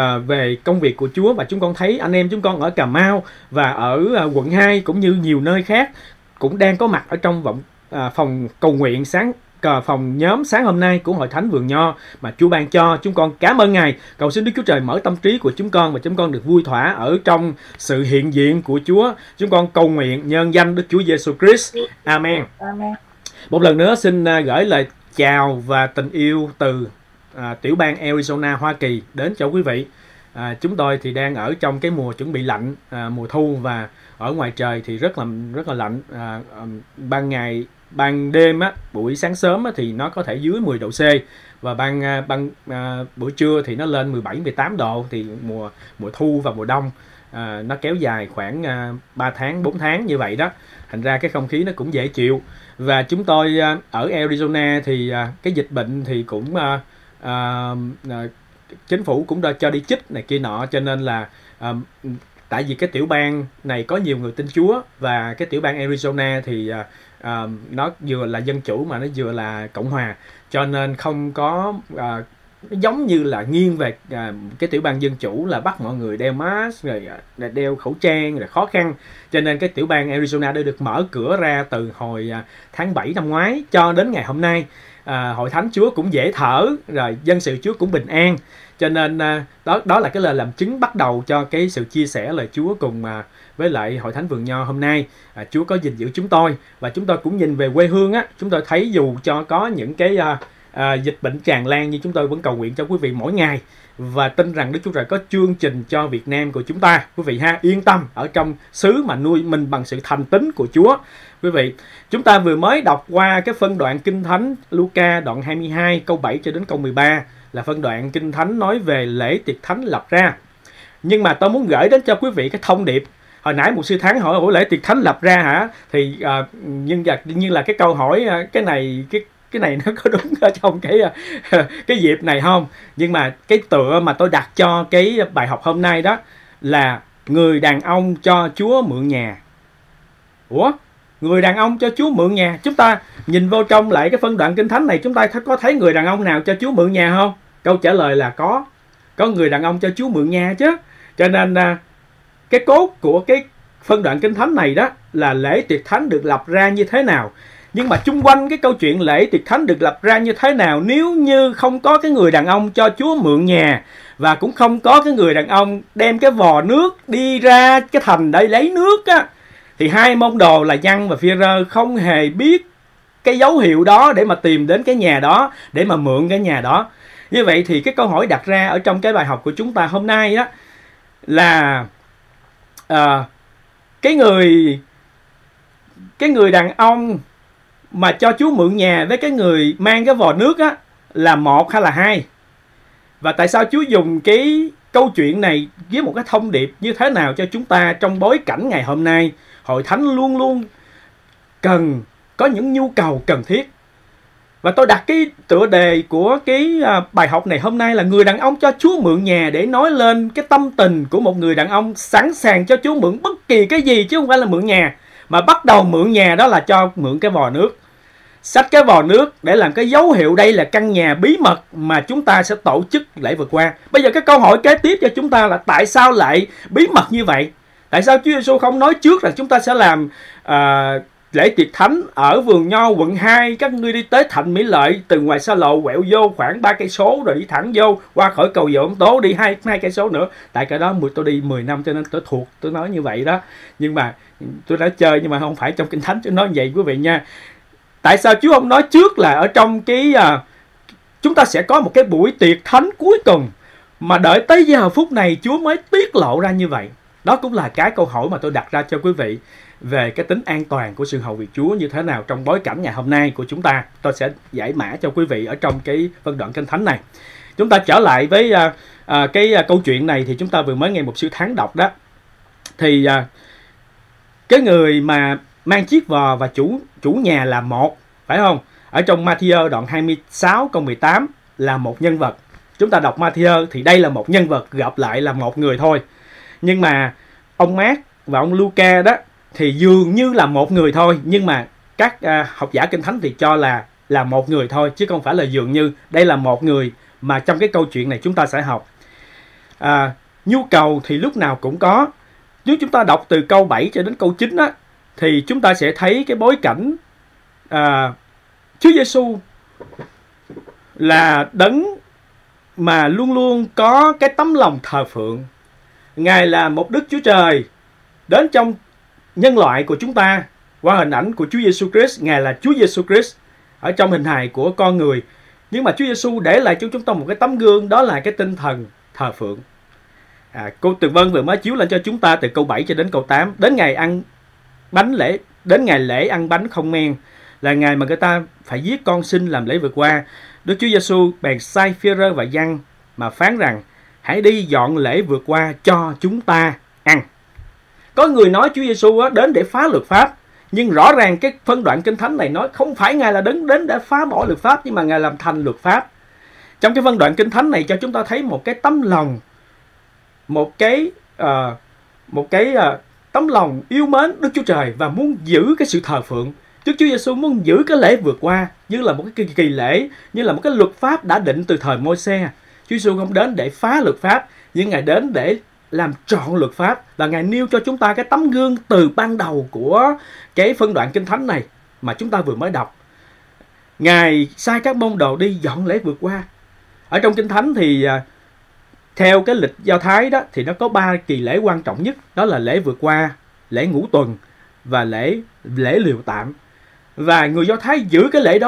về công việc của Chúa, và chúng con thấy anh em chúng con ở Cà Mau và ở quận 2 cũng như nhiều nơi khác cũng đang có mặt ở trong phòng cầu nguyện phòng nhóm sáng hôm nay của Hội Thánh Vườn Nho mà Chúa ban cho. Chúng con cảm ơn Ngài. Cầu xin Đức Chúa Trời mở tâm trí của chúng con và chúng con được vui thỏa ở trong sự hiện diện của Chúa. Chúng con cầu nguyện nhân danh Đức Chúa Giêsu Christ. Amen. Amen. Một lần nữa xin gửi lời chào và tình yêu từ tiểu bang Arizona, Hoa Kỳ đến cho quý vị. Chúng tôi thì đang ở trong cái mùa chuẩn bị lạnh, mùa thu, và ở ngoài trời thì rất là lạnh. Ban đêm á, buổi sáng sớm á, thì nó có thể dưới 10 độ C, và buổi trưa thì nó lên 17-18 độ. Thì mùa thu và mùa đông nó kéo dài khoảng 3 tháng 4 tháng như vậy đó, thành ra cái không khí nó cũng dễ chịu. Và chúng tôi ở Arizona thì cái dịch bệnh thì cũng chính phủ cũng đã cho đi chích này kia nọ, cho nên là tại vì cái tiểu bang này có nhiều người tin Chúa, và cái tiểu bang Arizona thì nó vừa là dân chủ mà nó vừa là cộng hòa, cho nên không có nó giống như là nghiêng về cái tiểu bang dân chủ là bắt mọi người đeo mask rồi đeo khẩu trang rồi khó khăn. Cho nên cái tiểu bang Arizona đã được mở cửa ra từ hồi tháng 7 năm ngoái cho đến ngày hôm nay. Hội thánh Chúa cũng dễ thở, rồi dân sự Chúa cũng bình an. Cho nên đó là cái lời làm chứng bắt đầu cho cái sự chia sẻ lời Chúa cùng với lại Hội Thánh Vườn Nho hôm nay. Chúa có gìn giữ chúng tôi, và chúng tôi cũng nhìn về quê hương á, chúng tôi thấy dù cho có những cái dịch bệnh tràn lan, nhưng chúng tôi vẫn cầu nguyện cho quý vị mỗi ngày và tin rằng Đức Chúa Trời có chương trình cho Việt Nam của chúng ta. Quý vị ha, yên tâm ở trong xứ mà nuôi mình bằng sự thành tín của Chúa. Quý vị, chúng ta vừa mới đọc qua cái phân đoạn Kinh Thánh Luca đoạn 22 câu 7 cho đến câu 13 là phân đoạn Kinh Thánh nói về lễ tiệc thánh lập ra. Nhưng mà tôi muốn gửi đến cho quý vị cái thông điệp. Hồi nãy một sư Thắng hỏi lễ tiệc thánh lập ra hả? Thì nhưng là cái câu hỏi cái này nó có đúng ở trong cái dịp này không? Nhưng mà cái tựa mà tôi đặt cho cái bài học hôm nay đó là người đàn ông cho Chúa mượn nhà. Ủa? Người đàn ông cho Chúa mượn nhà. Chúng ta nhìn vô trong lại cái phân đoạn Kinh Thánh này, chúng ta có thấy người đàn ông nào cho Chúa mượn nhà không? Câu trả lời là có người đàn ông cho Chúa mượn nhà chứ. Cho nên cái cốt của cái phân đoạn Kinh Thánh này đó là lễ tiệc thánh được lập ra như thế nào. Nhưng mà chung quanh cái câu chuyện lễ tiệc thánh được lập ra như thế nào, nếu như không có cái người đàn ông cho Chúa mượn nhà, và cũng không có cái người đàn ông đem cái vò nước đi ra cái thành để lấy nước á, thì hai môn đồ là Giăng và Phi-rơ không hề biết cái dấu hiệu đó để mà tìm đến cái nhà đó, để mà mượn cái nhà đó. Như vậy thì cái câu hỏi đặt ra ở trong cái bài học của chúng ta hôm nay á là cái người đàn ông mà cho Chúa mượn nhà với cái người mang cái vò nước á là một hay là hai? Và tại sao Chúa dùng cái câu chuyện này với một cái thông điệp như thế nào cho chúng ta trong bối cảnh ngày hôm nay? Hội thánh luôn luôn cần có những nhu cầu cần thiết. Và tôi đặt cái tựa đề của cái bài học này hôm nay là người đàn ông cho Chúa mượn nhà, để nói lên cái tâm tình của một người đàn ông sẵn sàng cho Chúa mượn bất kỳ cái gì, chứ không phải là mượn nhà. Mà bắt đầu mượn nhà đó là cho mượn cái vò nước. Xách cái vò nước để làm cái dấu hiệu đây là căn nhà bí mật mà chúng ta sẽ tổ chức lễ vượt qua. Bây giờ cái câu hỏi kế tiếp cho chúng ta là tại sao lại bí mật như vậy? Tại sao Chúa Giêsu không nói trước là chúng ta sẽ làm lễ tiệc thánh ở vườn nho quận 2, các ngươi đi tới thành Mỹ Lợi, từ ngoài xa lộ quẹo vô khoảng 3 cây số rồi đi thẳng vô, qua khỏi cầu Dầu Ông Tố đi 2 cây số nữa. Tại cái đó tôi đi 10 năm cho nên tôi thuộc, tôi nói như vậy đó. Nhưng mà tôi đã chơi, nhưng mà không phải trong Kinh Thánh Chúa nói như vậy quý vị nha. Tại sao Chúa không nói trước là ở trong cái chúng ta sẽ có một cái buổi tiệc thánh cuối tuần, mà đợi tới giờ phút này Chúa mới tiết lộ ra như vậy? Đó cũng là cái câu hỏi mà tôi đặt ra cho quý vị về cái tính an toàn của sự hầu việc Chúa như thế nào trong bối cảnh ngày hôm nay của chúng ta. Tôi sẽ giải mã cho quý vị ở trong cái phân đoạn Kinh Thánh này. Chúng ta trở lại với cái câu chuyện này thì chúng ta vừa mới nghe một sư Thắng đọc đó. Thì cái người mà mang chiếc vò và chủ nhà là một, phải không? Ở trong Ma-thi-ơ đoạn 26 câu 18 là một nhân vật. Chúng ta đọc Ma-thi-ơ thì đây là một nhân vật gặp lại là một người thôi. Nhưng mà ông Mác và ông Luca đó thì dường như là một người thôi, nhưng mà các học giả Kinh Thánh thì cho là một người thôi, chứ không phải là dường như. Đây là một người mà trong cái câu chuyện này chúng ta sẽ học. Nhu cầu thì lúc nào cũng có. Nếu chúng ta đọc từ câu 7 cho đến câu 9 á, thì chúng ta sẽ thấy cái bối cảnh Chúa Giêsu là đấng mà luôn luôn có cái tấm lòng thờ phượng. Ngài là một Đức Chúa Trời đến trong nhân loại của chúng ta qua hình ảnh của Chúa Giêsu Christ. Ngài là Chúa Giêsu Christ ở trong hình hài của con người. Nhưng mà Chúa Giêsu để lại cho chúng ta một cái tấm gương, đó là cái tinh thần thờ phượng. Cô Tường Vân vừa mới chiếu lên cho chúng ta từ câu 7 cho đến câu 8. Đến ngày lễ ăn bánh không men, là ngày mà người ta phải giết con sinh làm lễ vượt qua. Đức Chúa Giêsu bèn sai Phi-rơ và Giăng mà phán rằng: hãy đi dọn lễ vượt qua cho chúng ta ăn. Có người nói Chúa Giêsu đến để phá luật pháp, nhưng rõ ràng cái phân đoạn Kinh Thánh này nói không phải Ngài là đến để phá bỏ luật pháp, nhưng mà Ngài làm thành luật pháp. Trong cái phân đoạn Kinh Thánh này cho chúng ta thấy một cái tấm lòng, một cái tấm lòng yêu mến Đức Chúa Trời và muốn giữ cái sự thờ phượng. Đức Chúa Giêsu muốn giữ cái lễ vượt qua như là một cái kỳ lễ, như là một cái luật pháp đã định từ thời Môi-se. Chúa Giêsu không đến để phá luật pháp, nhưng Ngài đến để làm trọn luật pháp. Và Ngài nêu cho chúng ta cái tấm gương từ ban đầu của cái phân đoạn Kinh Thánh này mà chúng ta vừa mới đọc. Ngài sai các môn đồ đi dọn lễ vượt qua. Ở trong Kinh Thánh thì theo cái lịch Do Thái đó thì nó có 3 kỳ lễ quan trọng nhất. Đó là lễ vượt qua, lễ ngũ tuần và lễ liều tạm. Và người Do Thái giữ cái lễ đó.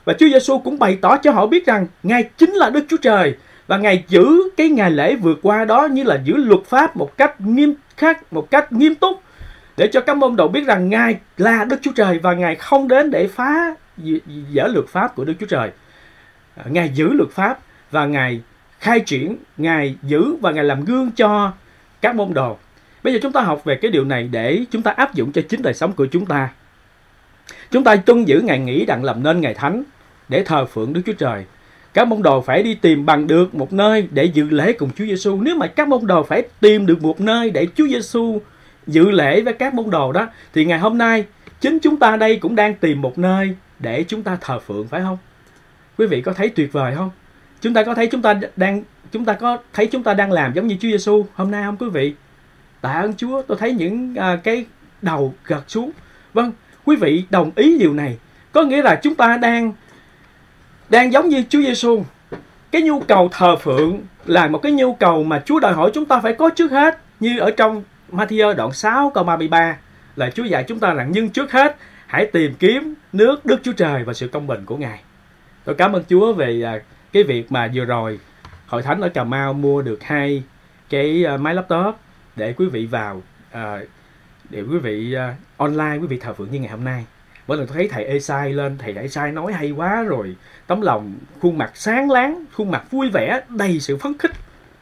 Và Chúa Giêsu cũng bày tỏ cho họ biết rằng Ngài chính là Đức Chúa Trời, và Ngài giữ cái ngày lễ vượt qua đó như là giữ luật pháp một cách nghiêm khắc, một cách nghiêm túc, để cho các môn đồ biết rằng Ngài là Đức Chúa Trời và Ngài không đến để phá vỡ luật pháp của Đức Chúa Trời. Ngài giữ luật pháp và Ngài khai triển, Ngài giữ và Ngài làm gương cho các môn đồ. Bây giờ chúng ta học về cái điều này để chúng ta áp dụng cho chính đời sống của chúng ta. Chúng ta tuân giữ ngày nghỉ đặng làm nên ngày thánh để thờ phượng Đức Chúa Trời. Các môn đồ phải đi tìm bằng được một nơi để dự lễ cùng Chúa Giêsu. Nếu mà các môn đồ phải tìm được một nơi để Chúa Giêsu dự lễ với các môn đồ đó, thì ngày hôm nay chính chúng ta đây cũng đang tìm một nơi để chúng ta thờ phượng, phải không? Quý vị có thấy tuyệt vời không? Chúng ta có thấy chúng ta đang làm giống như Chúa Giêsu hôm nay không quý vị? Tạ ơn Chúa, tôi thấy những cái đầu gật xuống. Vâng, quý vị đồng ý điều này. Có nghĩa là chúng ta đang giống như Chúa Giêsu. Cái nhu cầu thờ phượng là một cái nhu cầu mà Chúa đòi hỏi chúng ta phải có trước hết. Như ở trong Ma-thi-ơ đoạn 6 câu 33 là Chúa dạy chúng ta rằng nhưng trước hết hãy tìm kiếm nước Đức Chúa Trời và sự công bình của Ngài. Tôi cảm ơn Chúa về cái việc mà vừa rồi Hội Thánh ở Cà Mau mua được 2 cái máy laptop để quý vị vào, để quý vị online, quý vị thờ phượng như ngày hôm nay. Mỗi lần tôi thấy thầy Esai lên, thầy Esai nói hay quá rồi, tấm lòng, khuôn mặt sáng láng, khuôn mặt vui vẻ, đầy sự phấn khích.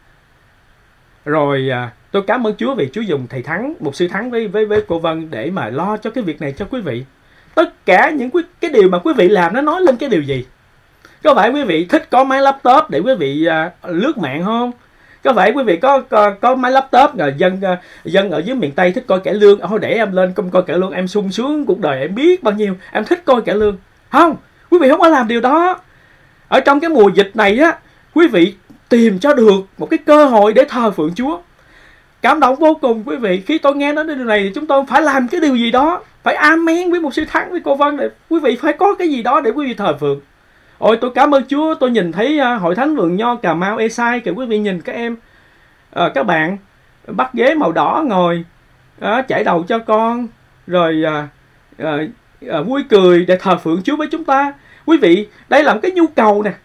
Rồi tôi cảm ơn Chúa vì Chúa dùng thầy Thắng, mục sư Thắng với cô Vân để mà lo cho cái việc này cho quý vị. Tất cả những cái điều mà quý vị làm nó nói lên cái điều gì? Có phải quý vị thích có máy laptop để quý vị lướt mạng không? Có phải quý vị có máy laptop rồi dân ở dưới miền Tây thích coi cải lương, thôi để em lên coi cải lương, em sung sướng cuộc đời em biết bao nhiêu, em thích coi cải lương. Không, quý vị không có làm điều đó. Ở trong cái mùa dịch này á, quý vị tìm cho được một cái cơ hội để thờ phượng Chúa. Cảm động vô cùng quý vị. Khi tôi nghe nói điều này thì chúng tôi phải làm cái điều gì đó, phải amen với một sư Thắng, với cô Vân, để quý vị phải có cái gì đó để quý vị thờ phượng. Ôi tôi cảm ơn Chúa, tôi nhìn thấy Hội Thánh Vườn Nho Cà Mau Esai kìa quý vị, nhìn các em, các bạn bắt ghế màu đỏ ngồi, chải đầu cho con, rồi vui cười để thờ phượng Chúa với chúng ta. Quý vị, đây là một cái nhu cầu nè.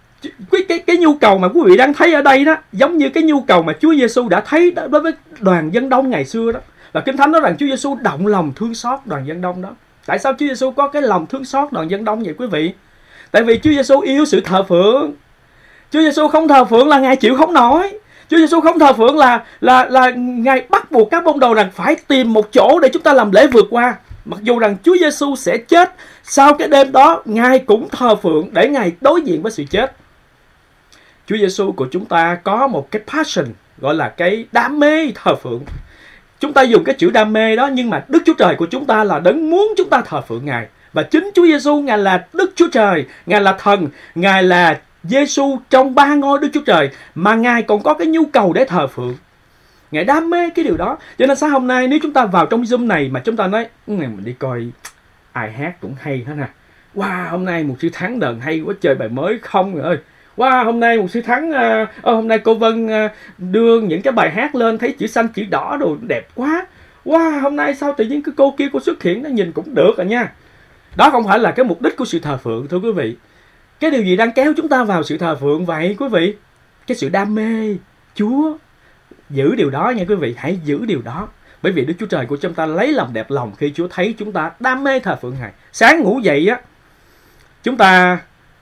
Cái nhu cầu mà quý vị đang thấy ở đây đó, giống như cái nhu cầu mà Chúa Giêsu đã thấy đối với đoàn dân đông ngày xưa đó. Là Kinh Thánh nói rằng Chúa Giêsu động lòng thương xót đoàn dân đông đó. Tại sao Chúa Giêsu có cái lòng thương xót đoàn dân đông vậy quý vị? Tại vì Chúa Giêsu yêu sự thờ phượng. Chúa Giêsu không thờ phượng là Ngài chịu không nổi. Chúa Giêsu không thờ phượng là Ngài bắt buộc các môn đồ rằng phải tìm một chỗ để chúng ta làm lễ vượt qua. Mặc dù rằng Chúa Giêsu sẽ chết, sau cái đêm đó Ngài cũng thờ phượng để Ngài đối diện với sự chết. Chúa Giêsu của chúng ta có một cái passion, gọi là cái đam mê thờ phượng. Chúng ta dùng cái chữ đam mê đó, nhưng mà Đức Chúa Trời của chúng ta là đấng muốn chúng ta thờ phượng Ngài. Và chính Chúa Giêsu, Ngài là Đức Chúa Trời, Ngài là thần, Ngài là Giêsu trong 3 ngôi Đức Chúa Trời, mà Ngài còn có cái nhu cầu để thờ phượng. Ngài đam mê cái điều đó. Cho nên sáng hôm nay nếu chúng ta vào trong Zoom này mà chúng ta nói ngày mình đi coi ai hát cũng hay hết nè. Wow, hôm nay một sư Thắng đờn hay quá, chơi bài mới không rồi ơi. Wow, hôm nay một sư Thắng, hôm nay cô Vân đưa những cái bài hát lên, thấy chữ xanh chữ đỏ đồ đẹp quá. Wow, hôm nay sao tự nhiên cái cô kia cô xuất hiện, nó nhìn cũng được rồi nha. Đó không phải là cái mục đích của sự thờ phượng thưa quý vị. Cái điều gì đang kéo chúng ta vào sự thờ phượng vậy quý vị? Cái sự đam mê Chúa. Giữ điều đó nha quý vị, hãy giữ điều đó. Bởi vì Đức Chúa Trời của chúng ta lấy làm đẹp lòng khi Chúa thấy chúng ta đam mê thờ phượng Ngài. Sáng ngủ dậy á, chúng ta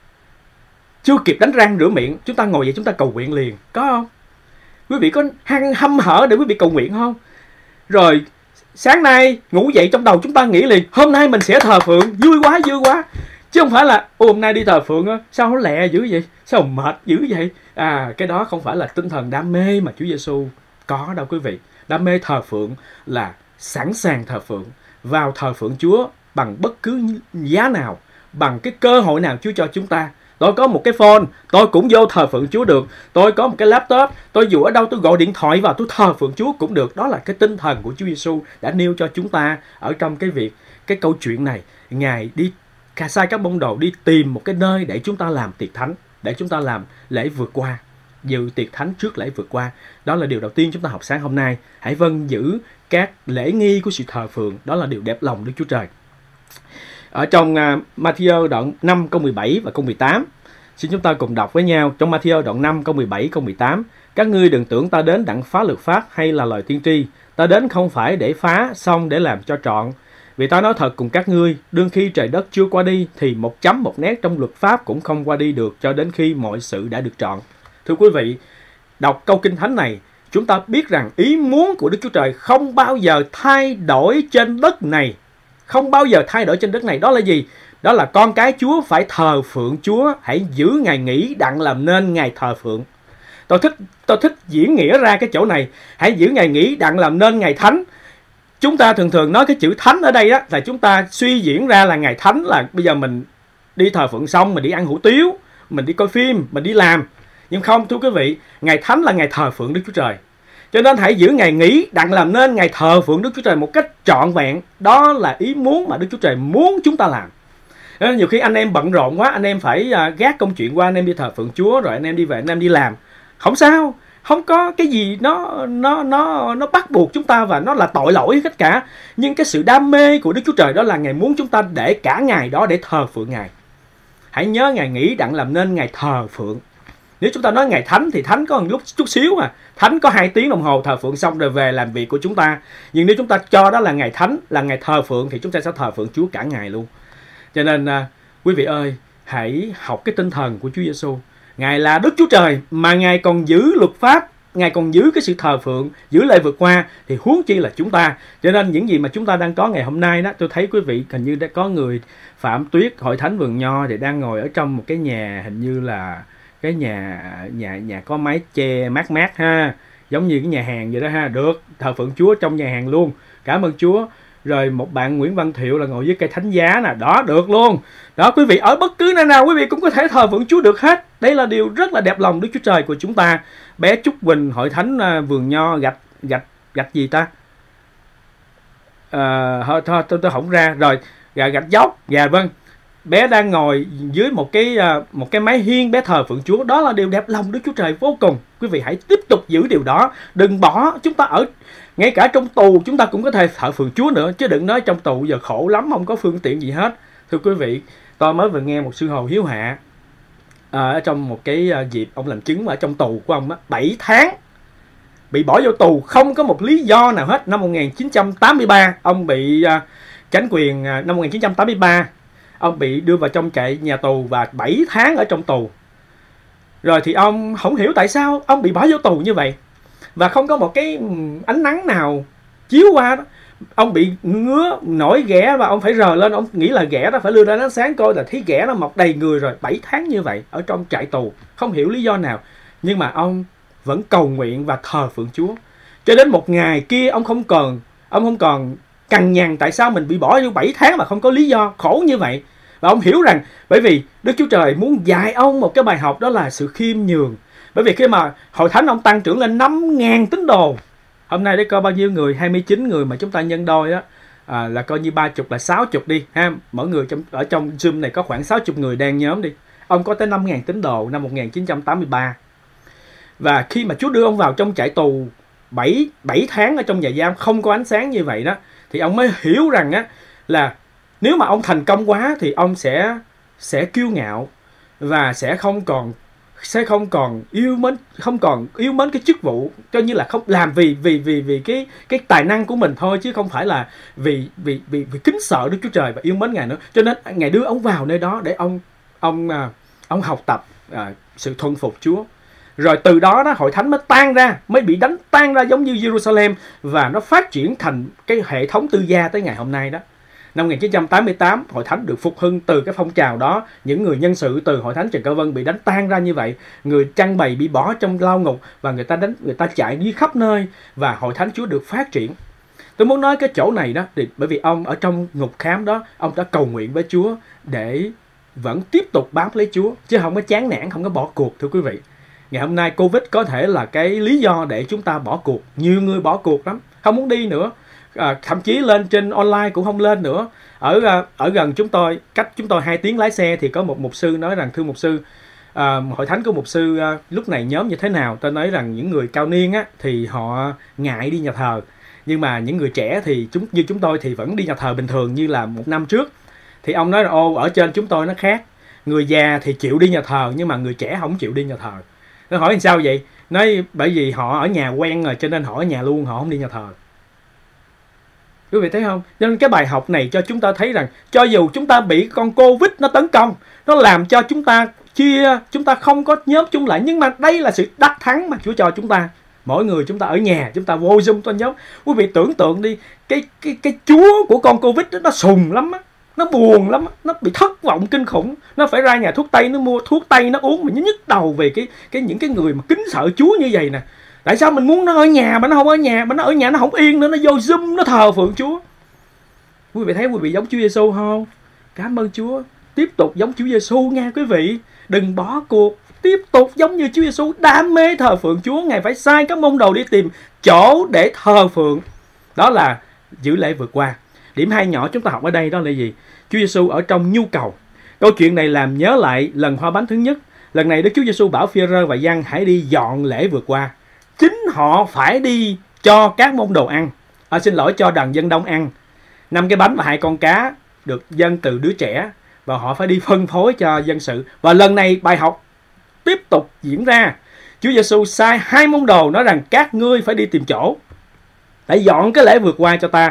chưa kịp đánh răng rửa miệng, chúng ta ngồi dậy chúng ta cầu nguyện liền, có không? Quý vị có hăm hở để quý vị cầu nguyện không? Rồi sáng nay ngủ dậy trong đầu chúng ta nghĩ liền, hôm nay mình sẽ thờ phượng, vui quá. Chứ không phải là hôm nay đi thờ phượng á, sao nó lẹ dữ vậy, sao mệt dữ vậy. Cái đó không phải là tinh thần đam mê mà Chúa Giêsu có đâu quý vị. Đam mê thờ phượng là sẵn sàng thờ phượng, vào thờ phượng Chúa bằng bất cứ giá nào, bằng cái cơ hội nào Chúa cho chúng ta. Tôi có một cái phone, tôi cũng vô thờ phượng Chúa được. Tôi có một cái laptop, tôi dù ở đâu tôi gọi điện thoại vào tôi thờ phượng Chúa cũng được. Đó là cái tinh thần của Chúa Giêsu đã nêu cho chúng ta ở trong cái câu chuyện này. Ngài đi sai các môn đồ đi tìm một cái nơi để chúng ta làm tiệc thánh, để chúng ta làm lễ vượt qua, dự tiệc thánh trước lễ vượt qua. Đó là điều đầu tiên chúng ta học sáng hôm nay. Hãy vâng giữ các lễ nghi của sự thờ phượng. Đó là điều đẹp lòng Đức Chúa Trời. ở trong Matthew đoạn 5 câu 17 và câu 18. Xin chúng ta cùng đọc với nhau trong Matthew đoạn 5 câu 17 câu 18. Các ngươi đừng tưởng ta đến đặng phá luật pháp hay là lời tiên tri. Ta đến không phải để phá, xong để làm cho trọn. Vì ta nói thật cùng các ngươi, đương khi trời đất chưa qua đi, thì một chấm một nét trong luật pháp cũng không qua đi được cho đến khi mọi sự đã được trọn. Thưa quý vị, đọc câu Kinh Thánh này, chúng ta biết rằng ý muốn của Đức Chúa Trời không bao giờ thay đổi trên đất này. Không bao giờ thay đổi trên đất này. Đó là gì? Đó là con cái Chúa phải thờ phượng Chúa. Hãy giữ ngày nghỉ đặng làm nên ngày thờ phượng. Tôi thích diễn nghĩa ra cái chỗ này. Hãy giữ ngày nghỉ đặng làm nên ngày thánh. Chúng ta thường nói cái chữ thánh ở đây đó là chúng ta suy diễn ra là ngày thánh là bây giờ mình đi thờ phượng xong mình đi ăn hủ tiếu, mình đi coi phim, mình đi làm. Nhưng không, thưa quý vị, ngày thánh là ngày thờ phượng Đức Chúa Trời. Cho nên hãy giữ ngày nghỉ đặng làm nên ngày thờ phượng Đức Chúa Trời một cách trọn vẹn. Đó là ý muốn mà Đức Chúa Trời muốn chúng ta làm. Nên nhiều khi anh em bận rộn quá, anh em phải gác công chuyện qua, anh em đi thờ phượng Chúa, rồi anh em đi về, anh em đi làm. Không sao, không có cái gì nó bắt buộc chúng ta và nó là tội lỗi hết cả. Nhưng cái sự đam mê của Đức Chúa Trời đó là Ngài muốn chúng ta để cả ngày đó để thờ phượng Ngài. Hãy nhớ ngày nghỉ đặng làm nên ngày thờ phượng. Nếu chúng ta nói ngày thánh thì thánh có một lúc chút xíu mà. Thánh có 2 tiếng đồng hồ thờ phượng xong rồi về làm việc của chúng ta. Nhưng nếu chúng ta cho đó là ngày thánh, là ngày thờ phượng thì chúng ta sẽ thờ phượng Chúa cả ngày luôn. Cho nên quý vị ơi, hãy học cái tinh thần của Chúa Giêsu. Ngài là Đức Chúa Trời mà Ngài còn giữ luật pháp, Ngài còn giữ cái sự thờ phượng, giữ lễ vượt qua thì huống chi là chúng ta. Cho nên những gì mà chúng ta đang có ngày hôm nay đó, tôi thấy quý vị hình như đã có người Phạm Tuyết Hội Thánh Vườn Nho thì đang ngồi ở trong một cái nhà, hình như là cái nhà có mái che mát mát ha, giống như cái nhà hàng vậy đó ha. Được, thờ phượng Chúa trong nhà hàng luôn, cảm ơn Chúa. Rồi một bạn Nguyễn Văn Thiệu là ngồi với cây thánh giá nè, đó được luôn. Đó, quý vị ở bất cứ nơi nào quý vị cũng có thể thờ phượng Chúa được hết. Đây là điều rất là đẹp lòng Đức Chúa Trời của chúng ta. Bé Trúc Quỳnh Hội Thánh Vườn Nho gạch gì ta? Thôi tôi không ra rồi. Gạch dốc. Dạ vâng. Bé đang ngồi dưới một cái mái hiên, bé thờ phượng Chúa. Đó là điều đẹp lòng Đức Chúa Trời vô cùng. Quý vị hãy tiếp tục giữ điều đó. Đừng bỏ. Chúng ta ở ngay cả trong tù chúng ta cũng có thể thờ phượng Chúa nữa, chứ đừng nói trong tù giờ khổ lắm, không có phương tiện gì hết. Thưa quý vị, tôi mới vừa nghe một sư Hồ Hiếu Hạ ở trong một cái dịp ông làm chứng ở trong tù của ông á, 7 tháng bị bỏ vô tù không có một lý do nào hết. Năm 1983 ông bị cánh quyền, năm 1983 ông bị đưa vào trong trại nhà tù và 7 tháng ở trong tù. Rồi thì ông không hiểu tại sao ông bị bỏ vô tù như vậy và không có một cái ánh nắng nào chiếu qua đó. Ông bị ngứa nổi ghẻ và ông phải rờ lên, ông nghĩ là ghẻ đó phải đưa ra ánh sáng coi, là thấy ghẻ nó mọc đầy người rồi. 7 tháng như vậy ở trong trại tù, không hiểu lý do nào, nhưng mà ông vẫn cầu nguyện và thờ phượng Chúa. Cho đến một ngày kia ông không còn cằn nhằn tại sao mình bị bỏ vô 7 tháng mà không có lý do khổ như vậy. Và ông hiểu rằng bởi vì Đức Chúa Trời muốn dạy ông một cái bài học, đó là sự khiêm nhường. Bởi vì khi mà hội thánh ông tăng trưởng lên 5.000 tín đồ, hôm nay đấy có bao nhiêu người? 29 người mà chúng ta nhân đôi đó, là coi như 30 là 60 đi ha. Mỗi người ở trong Zoom này có khoảng 60 người đang nhóm đi. Ông có tới 5.000 tín đồ năm 1983. Và khi mà Chúa đưa ông vào trong trại tù 7 tháng ở trong nhà giam không có ánh sáng như vậy đó, thì ông mới hiểu rằng á là nếu mà ông thành công quá thì ông sẽ kiêu ngạo và sẽ không còn yêu mến cái chức vụ, cho như là không làm vì cái tài năng của mình thôi, chứ không phải là vì kính sợ Đức Chúa Trời và yêu mến Ngài nữa. Cho nên Ngài đưa ông vào nơi đó để ông học tập sự thuần phục Chúa. Rồi từ đó hội thánh mới bị đánh tan ra giống như Jerusalem, và nó phát triển thành cái hệ thống tư gia tới ngày hôm nay đó. Năm 1988, hội thánh được phục hưng từ cái phong trào đó. Những người nhân sự từ hội thánh Trần Cao Vân bị đánh tan ra như vậy. Người trăng bày bị bỏ trong lao ngục và người ta chạy đi khắp nơi, và hội thánh Chúa được phát triển. Tôi muốn nói cái chỗ này đó thì bởi vì ông ở trong ngục khám đó, ông đã cầu nguyện với Chúa để vẫn tiếp tục bám lấy Chúa, chứ không có chán nản, không có bỏ cuộc. Thưa quý vị, ngày hôm nay Covid có thể là cái lý do để chúng ta bỏ cuộc. Nhiều người bỏ cuộc lắm, không muốn đi nữa. Thậm chí lên trên online cũng không lên nữa. Ở gần chúng tôi, cách chúng tôi 2 tiếng lái xe, thì có một mục sư nói rằng: thưa mục sư, hội thánh của mục sư lúc này nhóm như thế nào? Tôi nói rằng những người cao niên á, thì họ ngại đi nhà thờ, nhưng mà những người trẻ thì như chúng tôi thì vẫn đi nhà thờ bình thường như là một năm trước. Thì ông nói là ô, ở trên chúng tôi nó khác. Người già thì chịu đi nhà thờ, nhưng mà người trẻ không chịu đi nhà thờ. Nó hỏi làm sao vậy? Nói bởi vì họ ở nhà quen rồi, cho nên họ ở nhà luôn, họ không đi nhà thờ. Quý vị thấy không? Nên cái bài học này cho chúng ta thấy rằng cho dù chúng ta bị con Covid nó tấn công, nó làm cho chúng ta chia, chúng ta không có nhóm chung lại, nhưng mà đây là sự đắc thắng mà Chúa cho chúng ta. Mỗi người chúng ta ở nhà, chúng ta vô Zoom tôi nhóm. Quý vị tưởng tượng đi, cái Chúa của con Covid đó, nó sùng lắm á, nó buồn lắm á, nó bị thất vọng kinh khủng, nó phải ra nhà thuốc tây nó mua thuốc tây nó uống, mà nó nhức đầu về những cái người mà kính sợ Chúa như vậy nè. Tại sao mình muốn nó ở nhà mà nó không ở nhà, mà nó ở nhà nó không yên nữa, nó vô Zoom nó thờ phượng Chúa. Quý vị thấy quý vị giống Chúa Giêsu không? Cảm ơn Chúa. Tiếp tục giống Chúa Giêsu nha quý vị. Đừng bỏ cuộc. Tiếp tục giống như Chúa Giêsu đam mê thờ phượng Chúa. Ngài phải sai các môn đồ đi tìm chỗ để thờ phượng. Đó là giữ lễ vượt qua. Điểm 2 nhỏ chúng ta học ở đây đó là gì? Chúa Giêsu ở trong nhu cầu. Câu chuyện này làm nhớ lại lần hoa bánh thứ nhất. Lần này Đức Chúa Giêsu bảo Phi-e-rơ và Giăng hãy đi dọn lễ vượt qua. Chính họ phải đi cho các môn đồ ăn. Cho đàn dân đông ăn. 5 cái bánh và 2 con cá được dâng từ đứa trẻ, và họ phải đi phân phối cho dân sự. Và lần này bài học tiếp tục diễn ra. Chúa Giêsu sai 2 môn đồ nói rằng các ngươi phải đi tìm chỗ để dọn cái lễ vượt qua cho ta.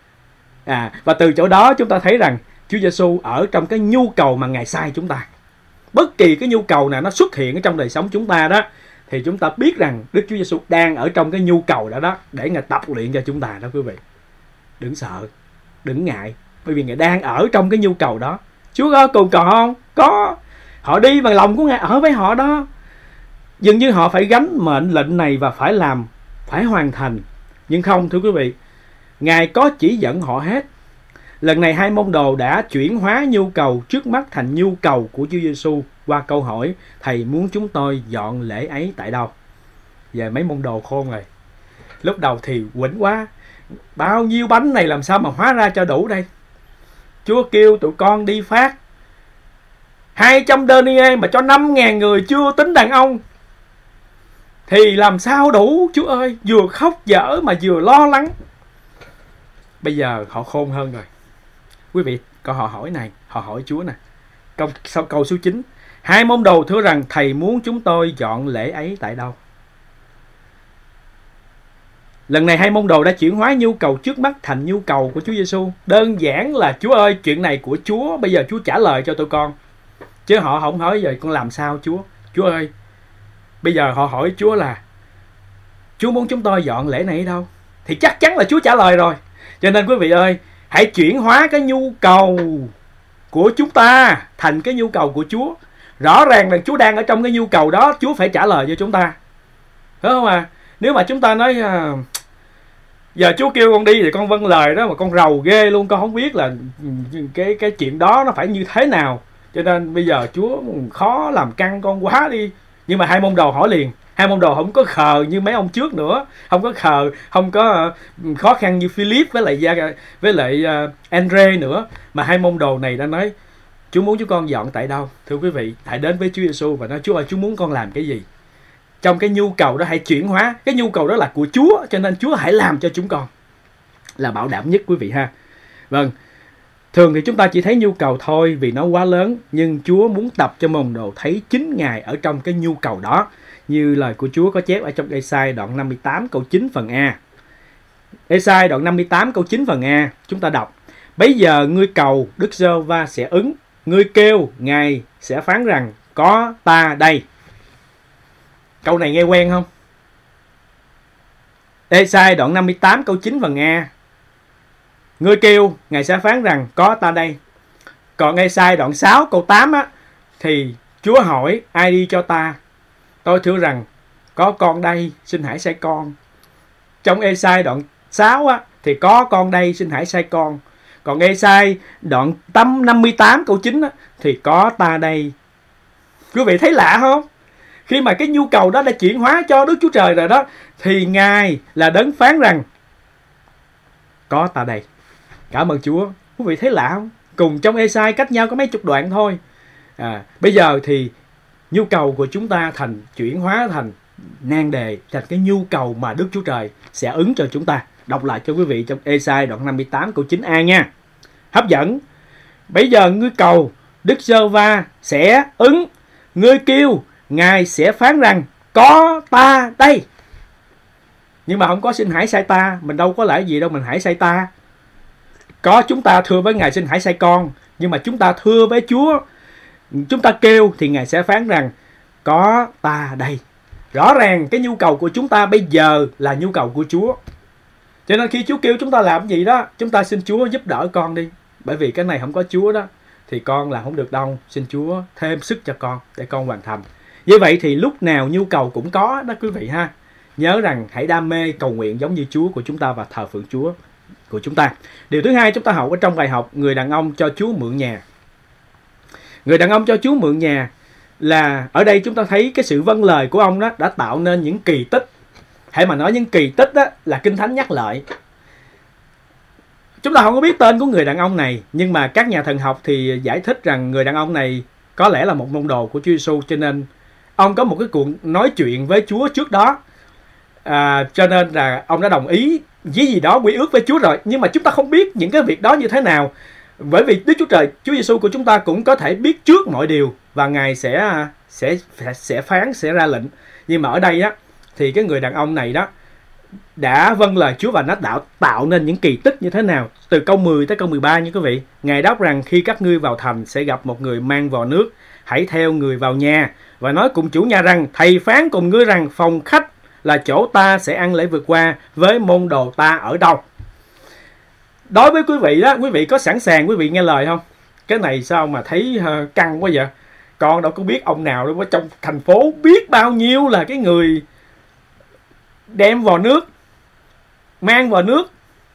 Và từ chỗ đó chúng ta thấy rằng Chúa Giêsu ở trong cái nhu cầu mà Ngài sai chúng ta. Bất kỳ cái nhu cầu nào nó xuất hiện ở trong đời sống chúng ta đó, thì chúng ta biết rằng Đức Chúa Giêsu đang ở trong cái nhu cầu đó để Ngài tập luyện cho chúng ta đó quý vị. Đừng sợ, đừng ngại, bởi vì Ngài đang ở trong cái nhu cầu đó. Chúa có cùng còn không? Có. Họ đi bằng lòng của Ngài ở với họ đó. Dường như họ phải gánh mệnh lệnh này và phải làm, phải hoàn thành. Nhưng không, thưa quý vị, Ngài có chỉ dẫn họ hết. Lần này 2 môn đồ đã chuyển hóa nhu cầu trước mắt thành nhu cầu của Chúa Giêsu qua câu hỏi: Thầy muốn chúng tôi dọn lễ ấy tại đâu? Giờ mấy môn đồ khôn rồi. Lúc đầu thì quỉnh quá, bao nhiêu bánh này làm sao mà hóa ra cho đủ đây? Chúa kêu tụi con đi phát 200 denier mà cho 5.000 người, chưa tính đàn ông, thì làm sao đủ Chúa ơi? Vừa khóc dở mà vừa lo lắng. Bây giờ họ khôn hơn rồi. Quý vị, câu họ hỏi này, họ hỏi Chúa nè. Câu số 9. 2 môn đồ thưa rằng Thầy muốn chúng tôi dọn lễ ấy tại đâu? Lần này 2 môn đồ đã chuyển hóa nhu cầu trước mắt thành nhu cầu của Chúa Giêsu. Đơn giản là Chúa ơi, chuyện này của Chúa, bây giờ Chúa trả lời cho tụi con. Chứ họ không hỏi giờ con làm sao Chúa? Chúa ơi, bây giờ họ hỏi Chúa là Chúa muốn chúng tôi dọn lễ này ở đâu? Thì chắc chắn là Chúa trả lời rồi. Cho nên quý vị ơi, hãy chuyển hóa cái nhu cầu của chúng ta thành cái nhu cầu của Chúa. Rõ ràng là Chúa đang ở trong cái nhu cầu đó, Chúa phải trả lời cho chúng ta. Đúng không à? Nếu mà chúng ta nói giờ Chúa kêu con đi thì con vâng lời đó, mà con rầu ghê luôn, con không biết là cái chuyện đó nó phải như thế nào, cho nên bây giờ Chúa khó làm căng con quá đi. Nhưng mà 2 môn đồ hỏi liền. 2 môn đồ không có khờ như mấy ông trước nữa, không có khờ, không có khó khăn như Philip với lại Andre nữa, mà 2 môn đồ này đã nói Chúa muốn chúng con dọn tại đâu? Thưa quý vị, hãy đến với Chúa Giêsu và nói Chúa ơi, Chúa muốn con làm cái gì? Trong cái nhu cầu đó hãy chuyển hóa. Cái nhu cầu đó là của Chúa, cho nên Chúa hãy làm cho chúng con. Là bảo đảm nhất quý vị ha. Vâng, thường thì chúng ta chỉ thấy nhu cầu thôi vì nó quá lớn, nhưng Chúa muốn tập cho môn đồ thấy chính Ngài ở trong cái nhu cầu đó. Như lời của Chúa có chép ở trong Ê-sai đoạn 58 câu 9 phần A. Ê-sai đoạn 58 câu 9 phần A, chúng ta đọc: Bấy giờ ngươi cầu, Đức Giê-hô-va sẽ ứng, ngươi kêu, Ngài sẽ phán rằng có ta đây. Câu này nghe quen không? Ê-sai đoạn 58 câu 9 phần A. Ngươi kêu, Ngài sẽ phán rằng có ta đây. Còn Ê-sai đoạn 6 câu 8 á, thì Chúa hỏi ai đi cho ta? Tôi thưa rằng có con đây, xin hãy sai con. Trong Ê-sai đoạn 6 á, thì có con đây, xin hãy sai con. Còn Ê-sai đoạn 58 câu 9 á, thì có ta đây. Quý vị thấy lạ không? Khi mà cái nhu cầu đó đã chuyển hóa cho Đức Chúa Trời rồi đó, thì Ngài là đấng phán rằng có ta đây. Cảm ơn Chúa. Quý vị thấy lạ không? Cùng trong Ê-sai cách nhau có mấy chục đoạn thôi. Bây giờ thì nhu cầu của chúng ta chuyển hóa thành nan đề, thành cái nhu cầu mà Đức Chúa Trời sẽ ứng cho chúng ta. Đọc lại cho quý vị trong Ê-sai đoạn 58 câu 9a nha. Hấp dẫn. Bây giờ ngươi cầu, Đức Giê-hô-va sẽ ứng. Ngươi kêu, Ngài sẽ phán rằng có ta đây. Nhưng mà không có xin hãy sai ta. Mình đâu có lẽ gì đâu mình hãy sai ta. Có chúng ta thưa với Ngài xin hãy sai con. Nhưng mà chúng ta thưa với Chúa, chúng ta kêu thì Ngài sẽ phán rằng có ta đây. Rõ ràng cái nhu cầu của chúng ta bây giờ là nhu cầu của Chúa. Cho nên khi Chúa kêu chúng ta làm gì đó, chúng ta xin Chúa giúp đỡ con đi. Bởi vì cái này không có Chúa đó thì con làm không được đâu. Xin Chúa thêm sức cho con để con hoàn thành. Như vậy thì lúc nào nhu cầu cũng có đó quý vị ha. Nhớ rằng hãy đam mê cầu nguyện giống như Chúa của chúng ta và thờ phượng Chúa của chúng ta. Điều thứ hai chúng ta học ở trong bài học người đàn ông cho Chúa mượn nhà. Người đàn ông cho Chúa mượn nhà là ở đây chúng ta thấy cái sự vâng lời của ông đó đã tạo nên những kỳ tích. Hãy mà nói những kỳ tích đó là Kinh Thánh nhắc lại. Chúng ta không có biết tên của người đàn ông này, nhưng mà các nhà thần học thì giải thích rằng người đàn ông này có lẽ là một môn đồ của Chúa Giêsu, cho nên ông có một cái cuộc nói chuyện với Chúa trước đó. Cho nên là ông đã đồng ý với gì đó quy ước với Chúa rồi. Nhưng mà chúng ta không biết những cái việc đó như thế nào. Bởi vì Đức Chúa Trời, Chúa Giêsu của chúng ta cũng có thể biết trước mọi điều và Ngài sẽ phán, sẽ ra lệnh. Nhưng mà ở đây á thì cái người đàn ông này đó đã vâng lời Chúa và nó đã tạo nên những kỳ tích như thế nào. Từ câu 10 tới câu 13 như quý vị. Ngài đáp rằng khi các ngươi vào thành sẽ gặp một người mang vò nước. Hãy theo người vào nhà và nói cùng chủ nhà rằng thầy phán cùng ngươi rằng phòng khách là chỗ ta sẽ ăn lễ vượt qua với môn đồ ta ở đâu. Đối với quý vị đó, quý vị có sẵn sàng quý vị nghe lời không? Cái này sao mà thấy căng quá vậy? Con đâu có biết ông nào đâu, trong thành phố biết bao nhiêu là cái người đem vò nước, mang vò nước,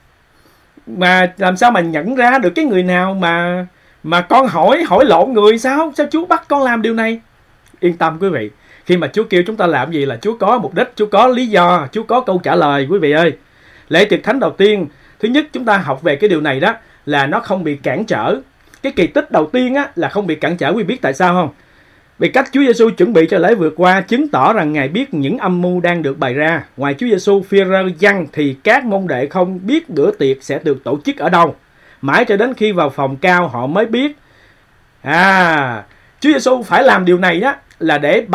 mà làm sao mà nhận ra được cái người nào mà con hỏi lộn người sao Chúa bắt con làm điều này? Yên tâm quý vị, khi mà Chúa kêu chúng ta làm gì là Chúa có mục đích, Chúa có lý do, Chúa có câu trả lời quý vị ơi. Lễ tiệc thánh đầu tiên, thứ nhất chúng ta học về cái điều này đó là nó không bị cản trở. Cái kỳ tích đầu tiên á là không bị cản trở, quý vị biết tại sao không? Vì cách Chúa Giêsu chuẩn bị cho lễ vượt qua chứng tỏ rằng Ngài biết những âm mưu đang được bày ra. Ngoài Chúa Giêsu, Phi-rơ, Giăng thì các môn đệ không biết bữa tiệc sẽ được tổ chức ở đâu. Mãi cho đến khi vào phòng cao họ mới biết. Chúa Giêsu phải làm điều này đó là để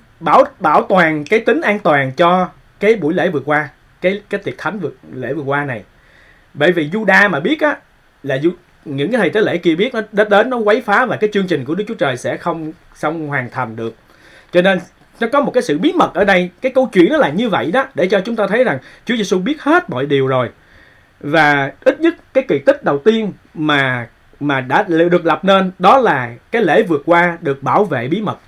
bảo toàn cái tính an toàn cho cái buổi lễ vượt qua, cái tiệc thánh lễ vượt qua này. Bởi vì Juda mà biết á là những cái thầy tế lễ kia biết nó đến nó quấy phá và cái chương trình của Đức Chúa Trời sẽ không hoàn thành được. Cho nên nó có một cái sự bí mật ở đây. Cái câu chuyện nó là như vậy đó, để cho chúng ta thấy rằng Chúa Giêsu biết hết mọi điều rồi. Và ít nhất cái kỳ tích đầu tiên mà đã được lập nên đó là cái lễ vượt qua được bảo vệ bí mật.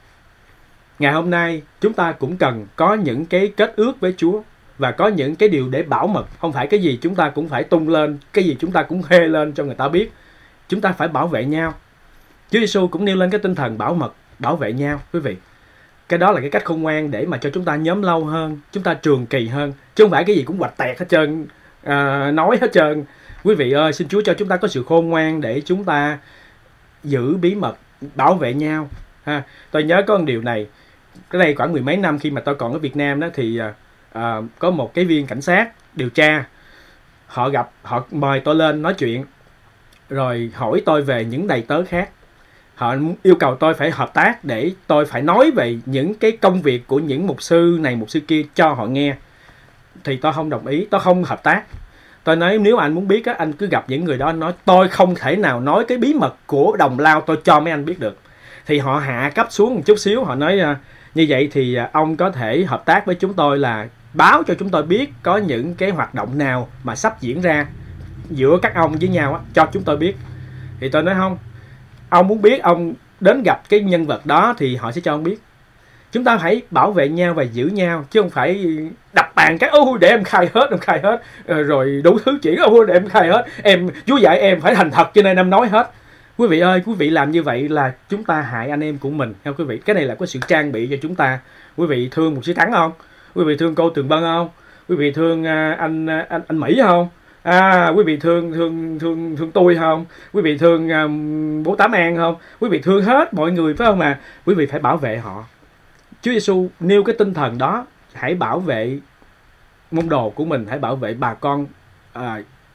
Ngày hôm nay chúng ta cũng cần có những cái kết ước với Chúa và có những cái điều để bảo mật. Không phải cái gì chúng ta cũng phải tung lên, cái gì chúng ta cũng hê lên cho người ta biết. Chúng ta phải bảo vệ nhau. Chúa Giêsu cũng nêu lên cái tinh thần bảo mật, bảo vệ nhau quý vị. Cái đó là cái cách khôn ngoan để mà cho chúng ta nhóm lâu hơn, chúng ta trường kỳ hơn. Chứ không phải cái gì cũng hoạch tẹt hết trơn, nói hết trơn. Quý vị ơi, xin Chúa cho chúng ta có sự khôn ngoan để chúng ta giữ bí mật, bảo vệ nhau. Tôi nhớ có một điều này. Cái đây khoảng mười mấy năm khi mà tôi còn ở Việt Nam đó thì có một cái viên cảnh sát điều tra, họ mời tôi lên nói chuyện, rồi hỏi tôi về những đầy tớ khác. Họ yêu cầu tôi phải hợp tác để tôi phải nói về những cái công việc của những mục sư này mục sư kia cho họ nghe. Thì tôi không đồng ý, tôi không hợp tác. Tôi nói nếu anh muốn biết á, anh cứ gặp những người đó, nói tôi không thể nào nói cái bí mật của đồng lao tôi cho mấy anh biết được. Thì họ hạ cấp xuống một chút xíu, họ nói như vậy thì ông có thể hợp tác với chúng tôi là báo cho chúng tôi biết có những cái hoạt động nào mà sắp diễn ra giữa các ông với nhau á, cho chúng tôi biết. Thì tôi nói không, ông muốn biết ông đến gặp cái nhân vật đó thì họ sẽ cho ông biết. Chúng ta hãy bảo vệ nhau và giữ nhau, chứ không phải đập bàn cái để em khai hết, rồi đủ thứ chuyện để em khai hết, Chúa dạy em phải thành thật cho nên em nói hết. Quý vị ơi, quý vị làm như vậy là chúng ta hại anh em của mình nha quý vị. Cái này là có sự trang bị cho chúng ta. Quý vị thương một sư Thắng không? Quý vị thương cô Tường Vân không? Quý vị thương anh Mỹ không? Quý vị thương tôi không? Quý vị thương bố Tám An không? Quý vị thương hết mọi người phải không mà? Quý vị phải bảo vệ họ. Chúa Giêsu nêu cái tinh thần đó, hãy bảo vệ môn đồ của mình, hãy bảo vệ bà con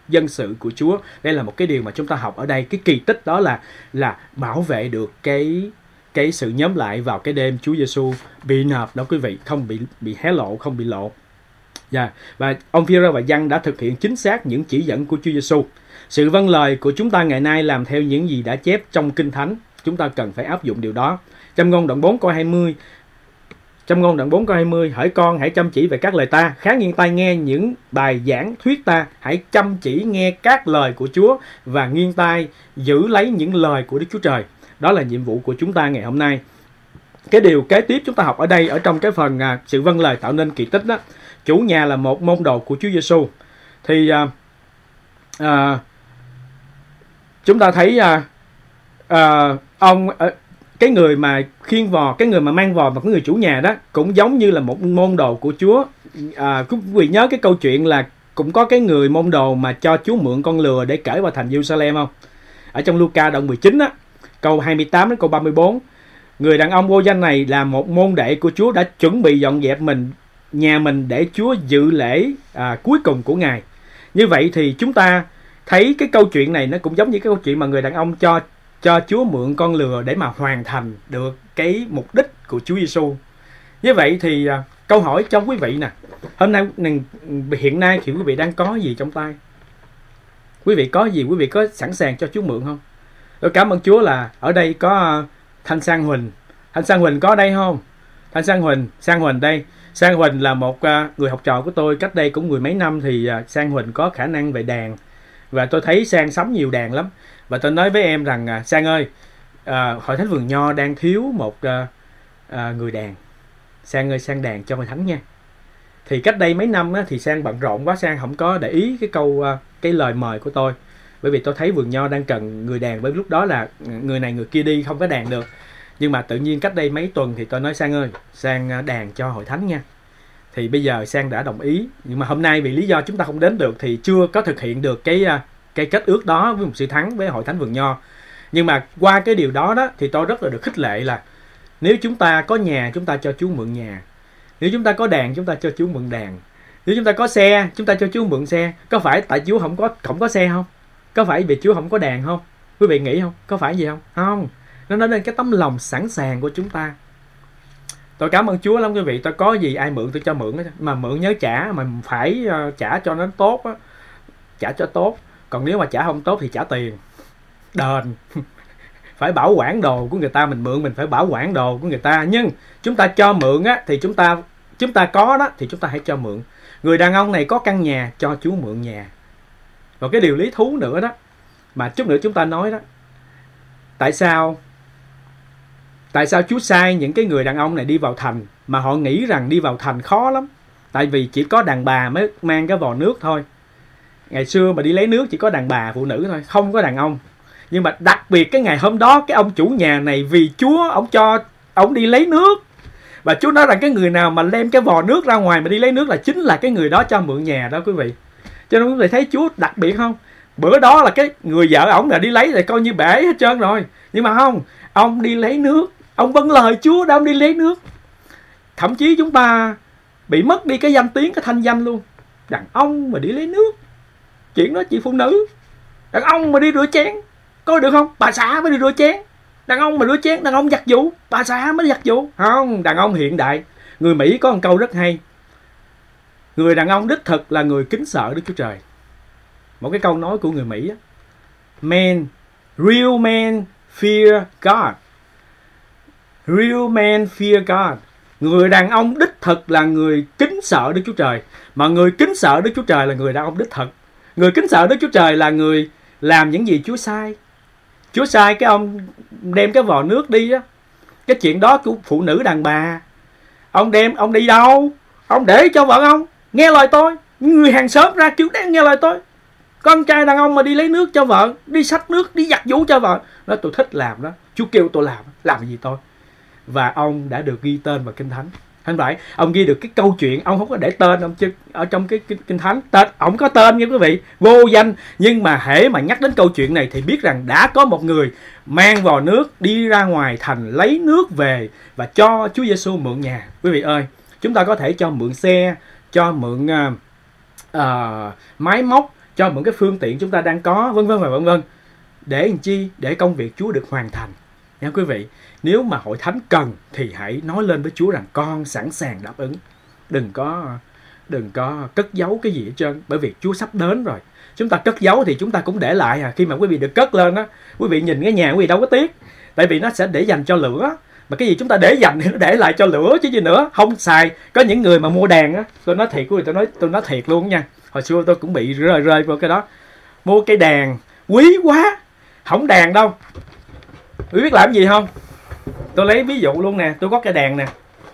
dân sự của Chúa. Đây là một cái điều mà chúng ta học ở đây. Cái kỳ tích đó là bảo vệ được cái sự nhóm lại vào cái đêm Chúa Giêsu bị nộp đó quý vị, không bị hé lộ, không bị lộ. Và ông Phi-rơ và Giăng đã thực hiện chính xác những chỉ dẫn của Chúa Giêsu. Sự vâng lời của chúng ta ngày nay làm theo những gì đã chép trong Kinh Thánh. Chúng ta cần phải áp dụng điều đó. Châm ngôn đoạn 4 câu 20. Châm ngôn đoạn 4 câu 20. Hỡi con, hãy chăm chỉ về các lời ta, khá nghiêng tai nghe những bài giảng thuyết ta. Hãy chăm chỉ nghe các lời của Chúa và nghiêng tai giữ lấy những lời của Đức Chúa Trời. Đó là nhiệm vụ của chúng ta ngày hôm nay. Cái điều kế tiếp chúng ta học ở đây, ở trong cái phần sự vâng lời tạo nên kỳ tích đó, chủ nhà là một môn đồ của Chúa Giêsu. Thì chúng ta thấy cái người mà khiêng vò, cái người mà mang vò và cái người chủ nhà đó cũng giống như là một môn đồ của Chúa. Quý vị nhớ cái câu chuyện là cũng có cái người môn đồ mà cho Chúa mượn con lừa để cởi vào thành Jerusalem không? Ở trong Luca đoạn 19 á, câu 28 đến câu 34, người đàn ông vô danh này là một môn đệ của Chúa, đã chuẩn bị dọn dẹp nhà mình để Chúa dự lễ cuối cùng của Ngài. Như vậy thì chúng ta thấy cái câu chuyện này nó cũng giống như cái câu chuyện mà người đàn ông cho Chúa mượn con lừa để mà hoàn thành được cái mục đích của Chúa Giêsu. Như vậy thì câu hỏi cho quý vị nè, hôm nay hiện nay thì quý vị đang có gì trong tay? Quý vị có gì? Quý vị có sẵn sàng cho Chúa mượn không? Tôi cảm ơn Chúa là ở đây có Thanh Sang Huỳnh. Thanh Sang Huỳnh có ở đây không? Thanh Sang Huỳnh đây. Sang Huỳnh là một người học trò của tôi cách đây cũng mười mấy năm. Thì Sang Huỳnh có khả năng về đàn, và tôi thấy Sang sắm nhiều đàn lắm. Và tôi nói với em rằng Sang ơi, Hội Thánh Vườn Nho đang thiếu một người đàn. Sang ơi, Sang đàn cho Hội Thánh nha. Thì cách đây mấy năm á, thì Sang bận rộn quá, Sang không có để ý cái lời mời của tôi. Bởi vì tôi thấy Vườn Nho đang cần người đàn, bởi lúc đó là người này người kia đi không có đàn được. Nhưng mà tự nhiên cách đây mấy tuần thì tôi nói Sang ơi, Sang đàn cho Hội Thánh nha. Thì bây giờ Sang đã đồng ý. Nhưng mà hôm nay vì lý do chúng ta không đến được thì chưa có thực hiện được cái kết ước đó với một sự Thắng với Hội Thánh Vườn Nho. Nhưng mà qua cái điều đó thì tôi rất là được khích lệ là nếu chúng ta có nhà, chúng ta cho Chúa mượn nhà. Nếu chúng ta có đàn, chúng ta cho Chúa mượn đàn. Nếu chúng ta có xe, chúng ta cho Chúa mượn xe. Có phải tại Chúa không có xe không? Có phải vì Chúa không có đàn không? Quý vị nghĩ không? Có phải gì không? Không. Nó nói lên cái tấm lòng sẵn sàng của chúng ta. Tôi cảm ơn Chúa lắm quý vị. Tôi có gì ai mượn tôi cho mượn đó. Mà mượn nhớ trả, mà phải trả cho nó tốt á. Trả cho tốt. Còn nếu mà trả không tốt thì trả tiền. Đền. Phải bảo quản đồ của người ta. Mình mượn mình phải bảo quản đồ của người ta. Nhưng chúng ta cho mượn á, thì chúng ta có đó thì chúng ta hãy cho mượn. Người đàn ông này có căn nhà, cho Chúa mượn nhà. Và cái điều lý thú nữa đó, mà chút nữa chúng ta nói đó, tại sao Chúa sai những cái người đàn ông này đi vào thành, mà họ nghĩ rằng đi vào thành khó lắm. Tại vì chỉ có đàn bà mới mang cái vò nước thôi. Ngày xưa mà đi lấy nước chỉ có đàn bà phụ nữ thôi, không có đàn ông. Nhưng mà đặc biệt cái ngày hôm đó, cái ông chủ nhà này vì Chúa ông cho ông đi lấy nước. Và Chúa nói rằng cái người nào mà đem cái vò nước ra ngoài mà đi lấy nước là chính là cái người đó cho mượn nhà đó quý vị. Cho nên quý vị thấy Chúa đặc biệt không? Bữa đó là cái người vợ ổng là đi lấy thì coi như bể hết trơn rồi. Nhưng mà không, ông đi lấy nước. Ông vâng lời Chúa đã ông đi lấy nước. Thậm chí chúng ta bị mất đi cái danh tiếng, cái thanh danh luôn. Đàn ông mà đi lấy nước, chuyện đó chị phụ nữ. Đàn ông mà đi rửa chén, coi được không? Bà xã mới đi rửa chén. Đàn ông mà rửa chén, đàn ông giặt giũ, bà xã mới giặt giũ. Không, đàn ông hiện đại. Người Mỹ có một câu rất hay. Người đàn ông đích thực là người kính sợ Đức Chúa Trời. Một cái câu nói của người Mỹ á. Real men fear God. Real men fear God. Người đàn ông đích thực là người kính sợ Đức Chúa Trời. Mà người kính sợ Đức Chúa Trời là người đàn ông đích thực. Người kính sợ Đức Chúa Trời là người làm những gì Chúa sai. Chúa sai cái ông đem cái vò nước đi á. Cái chuyện đó của phụ nữ đàn bà. Ông đi đâu? Ông để cho vợ ông nghe lời tôi. Người hàng xóm ra kêu đáng nghe lời tôi. Con trai đàn ông mà đi lấy nước cho vợ, đi xách nước, đi giặt giũ cho vợ. Nói tôi thích làm đó. Chúa kêu tôi làm gì tôi. Và ông đã được ghi tên vào Kinh Thánh. Không phải, ông ghi được cái câu chuyện, ông không có để tên ông chứ ở trong cái Kinh Thánh. Ông có tên nha quý vị, vô danh. Nhưng mà hễ mà nhắc đến câu chuyện này thì biết rằng đã có một người mang vò nước đi ra ngoài thành lấy nước về và cho Chúa Giêsu mượn nhà. Quý vị ơi, chúng ta có thể cho mượn xe, cho mượn máy móc, cho những cái phương tiện chúng ta đang có, vân vân và vân vân. Để làm chi? Để công việc Chúa được hoàn thành. Nha quý vị, nếu mà hội thánh cần thì hãy nói lên với Chúa rằng con sẵn sàng đáp ứng. Đừng có cất giấu cái gì hết trơn, bởi vì Chúa sắp đến rồi. Chúng ta cất giấu thì chúng ta cũng để lại à. Khi mà quý vị được cất lên á, quý vị nhìn cái nhà quý vị đâu có tiếc, tại vì nó sẽ để dành cho lửa. Mà cái gì chúng ta để dành thì nó để lại cho lửa chứ gì nữa, không xài. Có những người mà mua đèn á, tôi nói thiệt quý vị, tôi nói thiệt luôn nha. Hồi xưa tôi cũng bị rơi vào cái đó. Mua cái đèn quý quá, không đèn đâu. Quý biết làm gì không? Tôi lấy ví dụ luôn nè, tôi có cái đèn nè.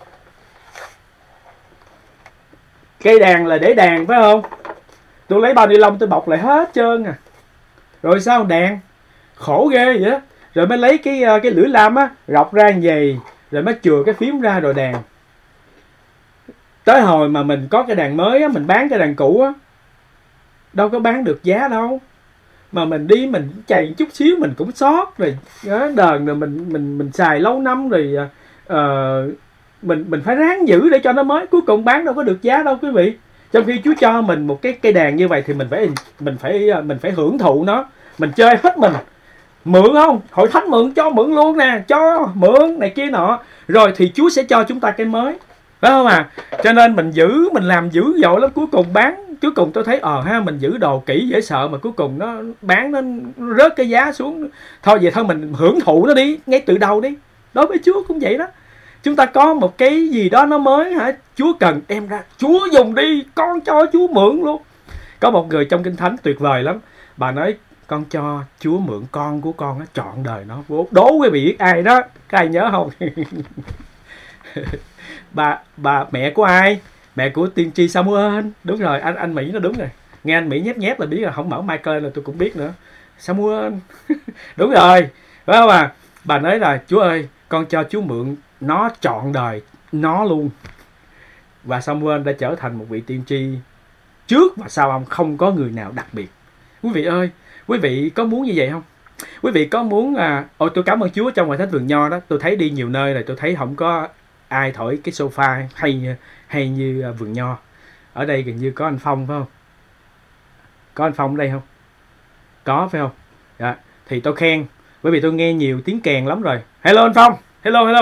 Cây đèn là để đèn phải không? Tôi lấy bao ni lông tôi bọc lại hết trơn à. Rồi sao đèn? Khổ ghê vậy đó. Rồi mới lấy cái lưỡi lam á, rọc ra như vậy, rồi mới chừa cái phím ra rồi đèn. Tới hồi mà mình có cái đèn mới á, mình bán cái đèn cũ á, đâu có bán được giá đâu. Mà mình đi mình chạy chút xíu mình cũng sót rồi, đờn rồi mình xài lâu năm rồi, mình phải ráng giữ để cho nó mới, cuối cùng bán đâu có được giá đâu quý vị. Trong khi Chúa cho mình một cái cây đèn như vậy thì mình phải hưởng thụ nó, mình chơi hết mình. Mượn không? Hội thánh mượn, cho mượn luôn nè, cho mượn này kia nọ, rồi thì Chúa sẽ cho chúng ta cái mới, phải không à? Cho nên mình làm dữ dội lắm, cuối cùng bán, cuối cùng tôi thấy mình giữ đồ kỹ dễ sợ, mà cuối cùng nó bán nó rớt cái giá xuống. Thôi vậy thôi mình hưởng thụ nó đi, ngay từ đầu đi. Đối với Chúa cũng vậy đó. Chúng ta có một cái gì đó nó mới hả? Chúa cần đem ra, Chúa dùng đi, con cho Chúa mượn luôn. Có một người trong Kinh Thánh tuyệt vời lắm. Bà nói con cho Chúa mượn con của con á, trọn đời nó. Đố quý vị biết ai đó, có ai nhớ không? bà mẹ của ai? Mẹ của tiên tri Samuel. Đúng rồi, anh Mỹ nó đúng rồi. Nghe anh Mỹ nhép là biết, là không mở Michael là tôi cũng biết nữa. Samuel. Đúng rồi, phải không à? Bà nói là Chúa ơi, con cho Chúa mượn nó trọn đời nó luôn. Và Samuel đã trở thành một vị tiên tri trước và sau ông, không có người nào đặc biệt. Quý vị ơi, quý vị có muốn như vậy không? Quý vị có muốn tôi cảm ơn Chúa trong Hội Thánh Vườn Nho đó, tôi thấy đi nhiều nơi rồi, tôi thấy không có ai thổi cái sofa hay như Vườn Nho. Ở đây gần như có anh Phong phải không? Có anh Phong ở đây không? Có phải không? Dạ. Thì tôi khen, bởi vì tôi nghe nhiều tiếng kèn lắm rồi. Hello anh Phong, hello.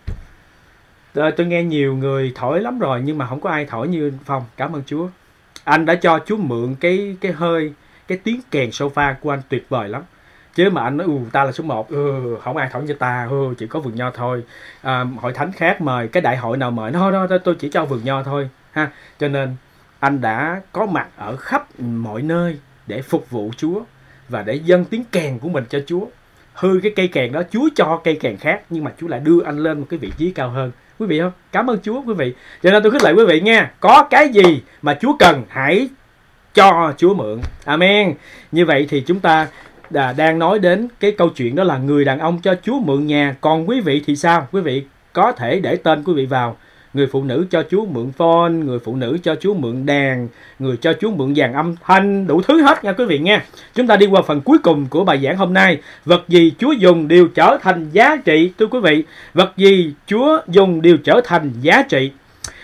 Tôi nghe nhiều người thổi lắm rồi, nhưng mà không có ai thổi như anh Phong. Cảm ơn Chúa. Anh đã cho Chúa mượn cái hơi, cái tiếng kèn sofa của anh tuyệt vời lắm. Chứ mà anh nói ta là số 1, không ai thổi như ta, chỉ có Vườn Nho thôi. Hội thánh khác mời, cái đại hội nào mời, nó tôi chỉ cho Vườn Nho thôi ha. Cho nên anh đã có mặt ở khắp mọi nơi để phục vụ Chúa và để dâng tiếng kèn của mình cho Chúa. Hư cái cây kèn đó, Chúa cho cây kèn khác, nhưng mà Chúa lại đưa anh lên một cái vị trí cao hơn. Quý vị không? Cảm ơn Chúa quý vị. Cho nên tôi khích lệ quý vị nha, có cái gì mà Chúa cần hãy cho Chúa mượn. Amen. Như vậy thì chúng ta đang nói đến cái câu chuyện đó là người đàn ông cho Chúa mượn nhà. Còn quý vị thì sao? Quý vị có thể để tên quý vị vào. Người phụ nữ cho Chúa mượn phone, người phụ nữ cho Chúa mượn đàn, người cho Chúa mượn dàn âm thanh, đủ thứ hết nha quý vị nha. Chúng ta đi qua phần cuối cùng của bài giảng hôm nay. Vật gì Chúa dùng đều trở thành giá trị. Thưa quý vị, vật gì Chúa dùng đều trở thành giá trị.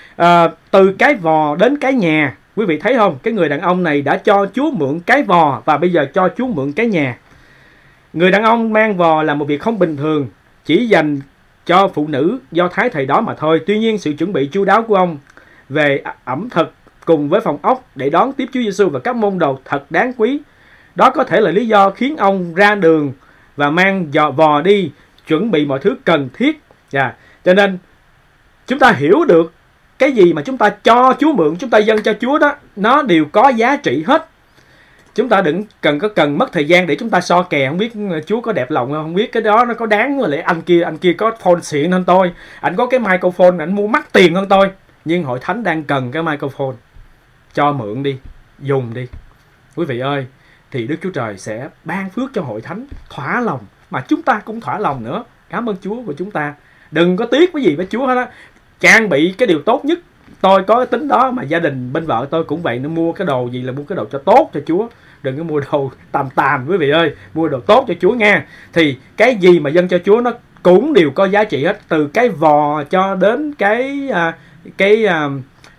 Từ cái vò đến cái nhà, quý vị thấy không? Cái người đàn ông này đã cho Chúa mượn cái vò và bây giờ cho Chúa mượn cái nhà. Người đàn ông mang vò là một việc không bình thường, chỉ dành cho phụ nữ Do Thái thời đó mà thôi. Tuy nhiên sự chuẩn bị chu đáo của ông về ẩm thực cùng với phòng ốc để đón tiếp Chúa Giêsu và các môn đồ thật đáng quý. Đó có thể là lý do khiến ông ra đường và mang vò đi, chuẩn bị mọi thứ cần thiết. Cho nên chúng ta hiểu được cái gì mà chúng ta cho Chúa mượn, chúng ta dâng cho Chúa đó, nó đều có giá trị hết. Chúng ta đừng cần mất thời gian để chúng ta so kè, không biết Chúa có đẹp lòng không, biết cái đó nó có đáng với lại anh kia có phone xịn hơn tôi, anh có cái microphone, anh mua mắc tiền hơn tôi. Nhưng hội thánh đang cần cái microphone, cho mượn đi, dùng đi. Quý vị ơi, thì Đức Chúa Trời sẽ ban phước cho hội thánh thỏa lòng, mà chúng ta cũng thỏa lòng nữa. Cảm ơn Chúa của chúng ta. Đừng có tiếc cái gì với Chúa hết á. Trang bị cái điều tốt nhất. Tôi có cái tính đó, mà gia đình bên vợ tôi cũng vậy, nó mua cái đồ gì là mua cái đồ cho tốt cho Chúa. Đừng có mua đồ tàm quý vị ơi, mua đồ tốt cho Chúa nha. Thì cái gì mà dâng cho Chúa nó cũng đều có giá trị hết, từ cái vò cho đến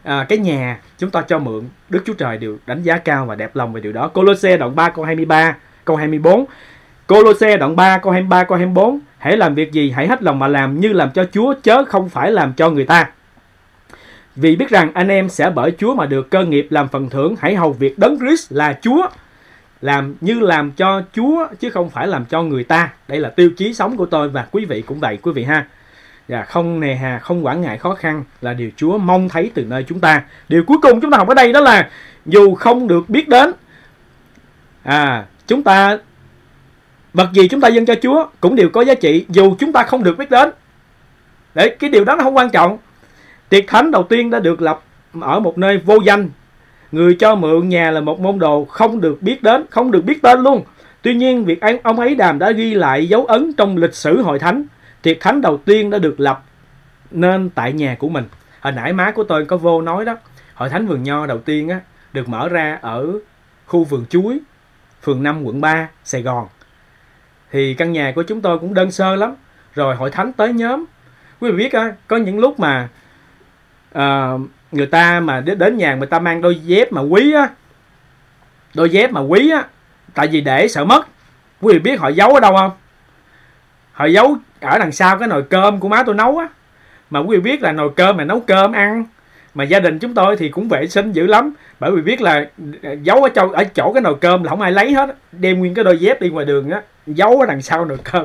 cái nhà chúng ta cho mượn, Đức Chúa Trời đều đánh giá cao và đẹp lòng về điều đó. Cô-lô-se đoạn 3 câu 23 câu 24. Cô-lô-se đoạn 3 câu 23 câu 24. Hãy làm việc gì hãy hết lòng mà làm, như làm cho Chúa chớ không phải làm cho người ta. Vì biết rằng anh em sẽ bởi Chúa mà được cơ nghiệp làm phần thưởng. Hãy hầu việc Đấng Christ là Chúa, làm cho Chúa chứ không phải làm cho người ta. Đây là tiêu chí sống của tôi và quý vị cũng vậy quý vị ha. Và không nề hà, không quản ngại khó khăn là điều Chúa mong thấy từ nơi chúng ta. Điều cuối cùng chúng ta học ở đây đó là dù không được biết đến, chúng ta vật gì chúng ta dâng cho Chúa cũng đều có giá trị dù chúng ta không được biết đến. Đấy, cái điều đó nó không quan trọng. Tiệc thánh đầu tiên đã được lập ở một nơi vô danh. Người cho mượn nhà là một môn đồ không được biết đến, không được biết tên luôn. Tuy nhiên việc ông ấy Đàm đã ghi lại dấu ấn trong lịch sử hội thánh. Tiệc thánh đầu tiên đã được lập nên tại nhà của mình. Hồi nãy má của tôi có vô nói đó, hội thánh Vườn Nho đầu tiên á, được mở ra ở khu vườn chuối, phường 5 quận 3 Sài Gòn. Thì căn nhà của chúng tôi cũng đơn sơ lắm. Rồi hội thánh tới nhóm. Quý vị biết á, có những lúc mà người ta mà đến nhà người ta mang đôi dép mà quý á, tại vì để sợ mất. Quý vị biết họ giấu ở đâu không? Họ giấu ở đằng sau cái nồi cơm của má tôi nấu á. Mà quý vị biết là nồi cơm mà nấu cơm ăn, mà gia đình chúng tôi thì cũng vệ sinh dữ lắm. Bởi vì biết là giấu ở chỗ cái nồi cơm là không ai lấy hết. Đem nguyên cái đôi dép đi ngoài đường á, giấu ở đằng sau nồi cơm.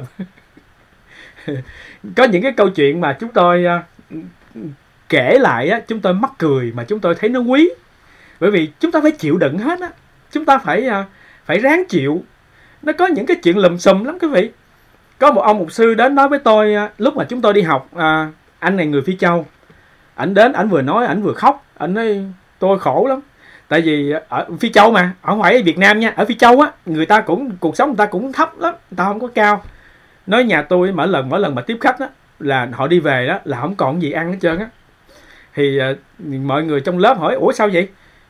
Có những cái câu chuyện mà chúng tôi kể lại á, chúng tôi mắc cười mà chúng tôi thấy nó quý. Bởi vì chúng ta phải chịu đựng hết á. Chúng ta phải ráng chịu. Nó có những cái chuyện lùm xùm lắm quý vị. Có một ông mục sư đến nói với tôi lúc mà chúng tôi đi học, anh này người Phi Châu. Ảnh đến, ảnh vừa nói, ảnh vừa khóc. Ảnh nói tôi khổ lắm. Tại vì ở Phi Châu mà, ở ngoài ở Việt Nam nha, ở Phi Châu á, người ta cũng, cuộc sống người ta cũng thấp lắm, người ta không có cao. Nói nhà tôi mỗi lần mà tiếp khách á, là họ đi về đó là không còn gì ăn hết trơn á. Thì mọi người trong lớp hỏi ủa sao vậy?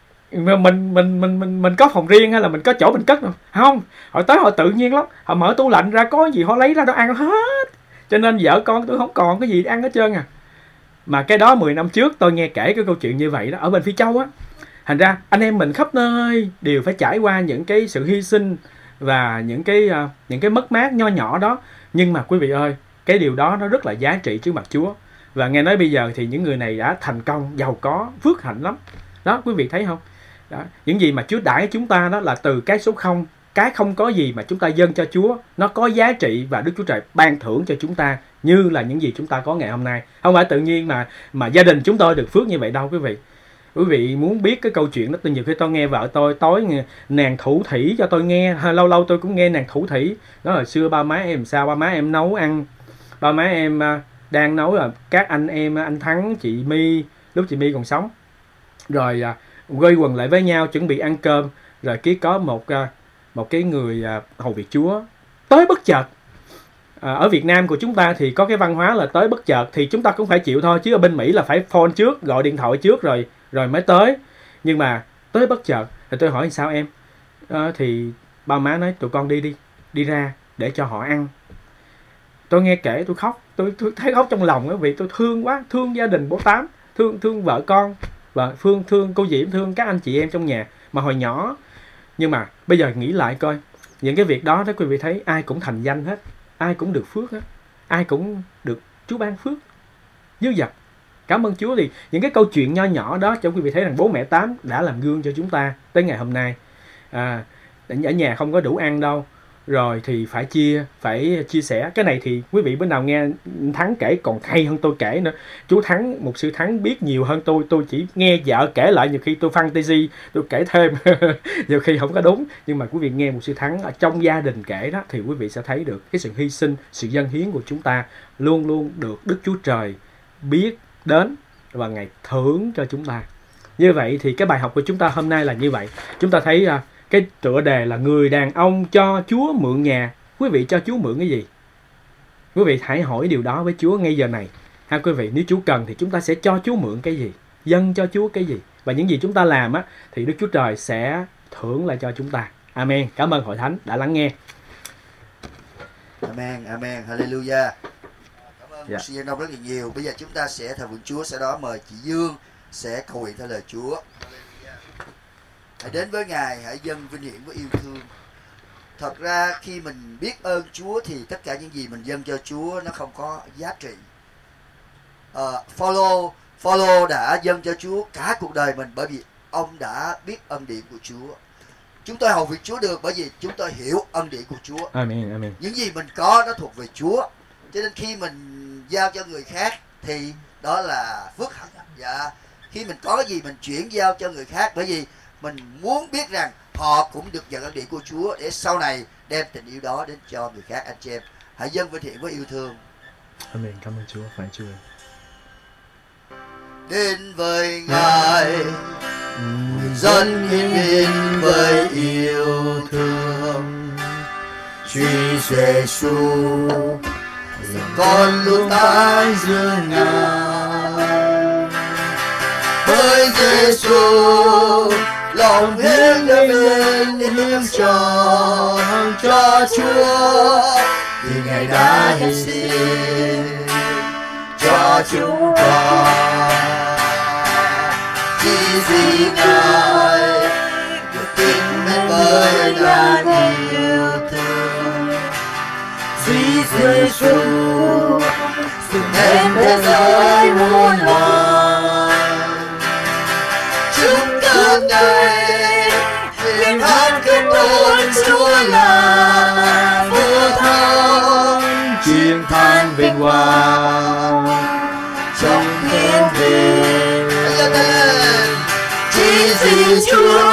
Mình có phòng riêng hay là mình có chỗ mình cất đâu? Không, họ tới họ tự nhiên lắm, họ mở tủ lạnh ra có gì họ lấy ra đó ăn hết. Cho nên vợ con tôi không còn cái gì ăn hết trơn à. Mà cái đó 10 năm trước tôi nghe kể cái câu chuyện như vậy đó ở bên Phi Châu á. Thành ra anh em mình khắp nơi đều phải trải qua những cái sự hy sinh và những cái mất mát nho nhỏ đó. Nhưng mà quý vị ơi, cái điều đó nó rất là giá trị trước mặt Chúa. Và nghe nói bây giờ thì những người này đã thành công, giàu có, phước hạnh lắm. Đó, quý vị thấy không? Đó, những gì mà Chúa đãi chúng ta đó là từ cái số 0, cái không có gì mà chúng ta dâng cho Chúa, nó có giá trị và Đức Chúa Trời ban thưởng cho chúng ta như là những gì chúng ta có ngày hôm nay. Không phải tự nhiên mà gia đình chúng tôi được phước như vậy đâu quý vị. Quý vị muốn biết cái câu chuyện đó, tôi nhiều khi tôi nghe vợ tôi tối nàng thủ thủy cho tôi nghe, lâu lâu tôi cũng nghe nàng thủ thủy. Đó hồi xưa ba má em sao, ba má em nấu ăn, ba má em đang nấu là các anh em, anh Thắng, chị My, lúc chị My còn sống. Rồi quây quần lại với nhau chuẩn bị ăn cơm. Rồi có một cái người hầu việc Chúa tới bất chợt. Ở Việt Nam của chúng ta thì có cái văn hóa là tới bất chợt thì chúng ta cũng phải chịu thôi. Chứ ở bên Mỹ là phải phone trước, gọi điện thoại trước rồi mới tới. Nhưng mà tới bất chợt thì tôi hỏi sao em? Thì ba má nói tụi con đi ra để cho họ ăn. Tôi nghe kể tôi khóc, tôi thấy khóc trong lòng đó, vì tôi thương quá, thương gia đình bố Tám, thương vợ con và thương cô Diễm, thương các anh chị em trong nhà mà hồi nhỏ. Nhưng mà bây giờ nghĩ lại coi, những cái việc đó quý vị thấy ai cũng thành danh hết, ai cũng được phước hết, ai cũng được Chúa ban phước dư dật. Cảm ơn Chúa. Thì những cái câu chuyện nho nhỏ đó cho quý vị thấy rằng bố mẹ Tám đã làm gương cho chúng ta tới ngày hôm nay. Ở nhà không có đủ ăn đâu, rồi thì phải chia sẻ. Cái này thì quý vị bữa nào nghe Thắng kể còn hay hơn tôi kể nữa. Chú Thắng, mục sư Thắng biết nhiều hơn tôi chỉ nghe vợ kể lại, nhiều khi tôi fantasy tôi kể thêm nhiều khi không có đúng. Nhưng mà quý vị nghe mục sư Thắng ở trong gia đình kể đó thì quý vị sẽ thấy được cái sự hy sinh, sự dâng hiến của chúng ta luôn luôn được Đức Chúa Trời biết đến và Ngài thưởng cho chúng ta. Như vậy thì cái bài học của chúng ta hôm nay là như vậy. Chúng ta thấy cái tựa đề là người đàn ông cho Chúa mượn nhà. Quý vị cho Chúa mượn cái gì? Quý vị hãy hỏi điều đó với Chúa ngay giờ này. Ha quý vị, nếu Chúa cần thì chúng ta sẽ cho Chúa mượn cái gì? Dâng cho Chúa cái gì? Và những gì chúng ta làm thì Đức Chúa Trời sẽ thưởng lại cho chúng ta. Amen. Cảm ơn hội thánh đã lắng nghe. Amen, amen, hallelujah. Cảm ơn sư Giang Đông rất là nhiều. Bây giờ chúng ta sẽ thờ phượng Chúa, sau đó mời chị Dương sẽ cầu nguyện theo lời Chúa. Hãy đến với Ngài, hãy dâng vinh hiển với yêu thương. Thật ra khi mình biết ơn Chúa thì tất cả những gì mình dâng cho Chúa nó không có giá trị. Follow đã dâng cho Chúa cả cuộc đời mình bởi vì ông đã biết ân điển của Chúa. Chúng tôi hầu việc Chúa được bởi vì chúng tôi hiểu ân điển của Chúa. Amen, amen. Những gì mình có nó thuộc về Chúa. Cho nên khi mình giao cho người khác thì đó là phước hạnh. Dạ. Khi mình có cái gì mình chuyển giao cho người khác bởi vì mình muốn biết rằng họ cũng được nhận ân điển của Chúa để sau này đem tình yêu đó đến cho người khác. Anh chị em hãy dâng vinh hiển với yêu thương. Amen, cảm ơn Chúa, phải Chúa. Đến với Ngài, dân hiến viên với yêu thương. Chúa Giêsu, con luôn tái dương Ngài. Với Giêsu, lòng hiến dâng lên hiến cho Chúa, vì Ngài đã hy sinh cho chúng con. Chỉ vì Ngài được tin đến với đàn yêu thương. Vì Giêsu dựng nên thế giới muôn loài. Chúng con này nguyện hát kết tôn Chúa là vua thắng, Chiến thắng vinh quang trong hiến viên. Chỉ vì Chúa,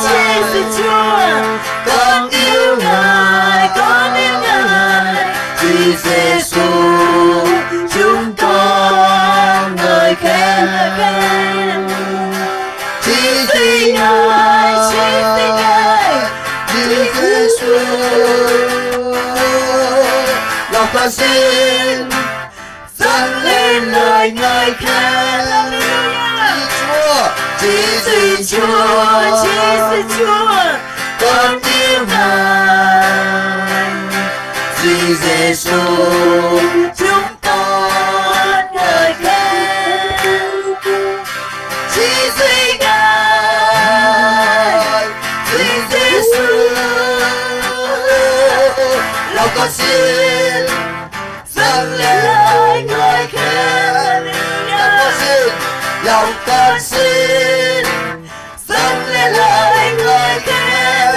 con yêu Ngài, Chỉ Giêsu chúng con ngợi khen. Chỉ vì Ngài, Chỉ Giêsu, lòng con xin dâng lên lời ngợi khen. Chỉ vì Chúa, con yêu Ngài. Chỉ Giêsu chúng con ngợi khen. Chỉ vì Ngài, Chỉ Giêsu, lòng con xin dâng lên lời ngợi khen. Lòng con xin dâng lên lời ngợi khen.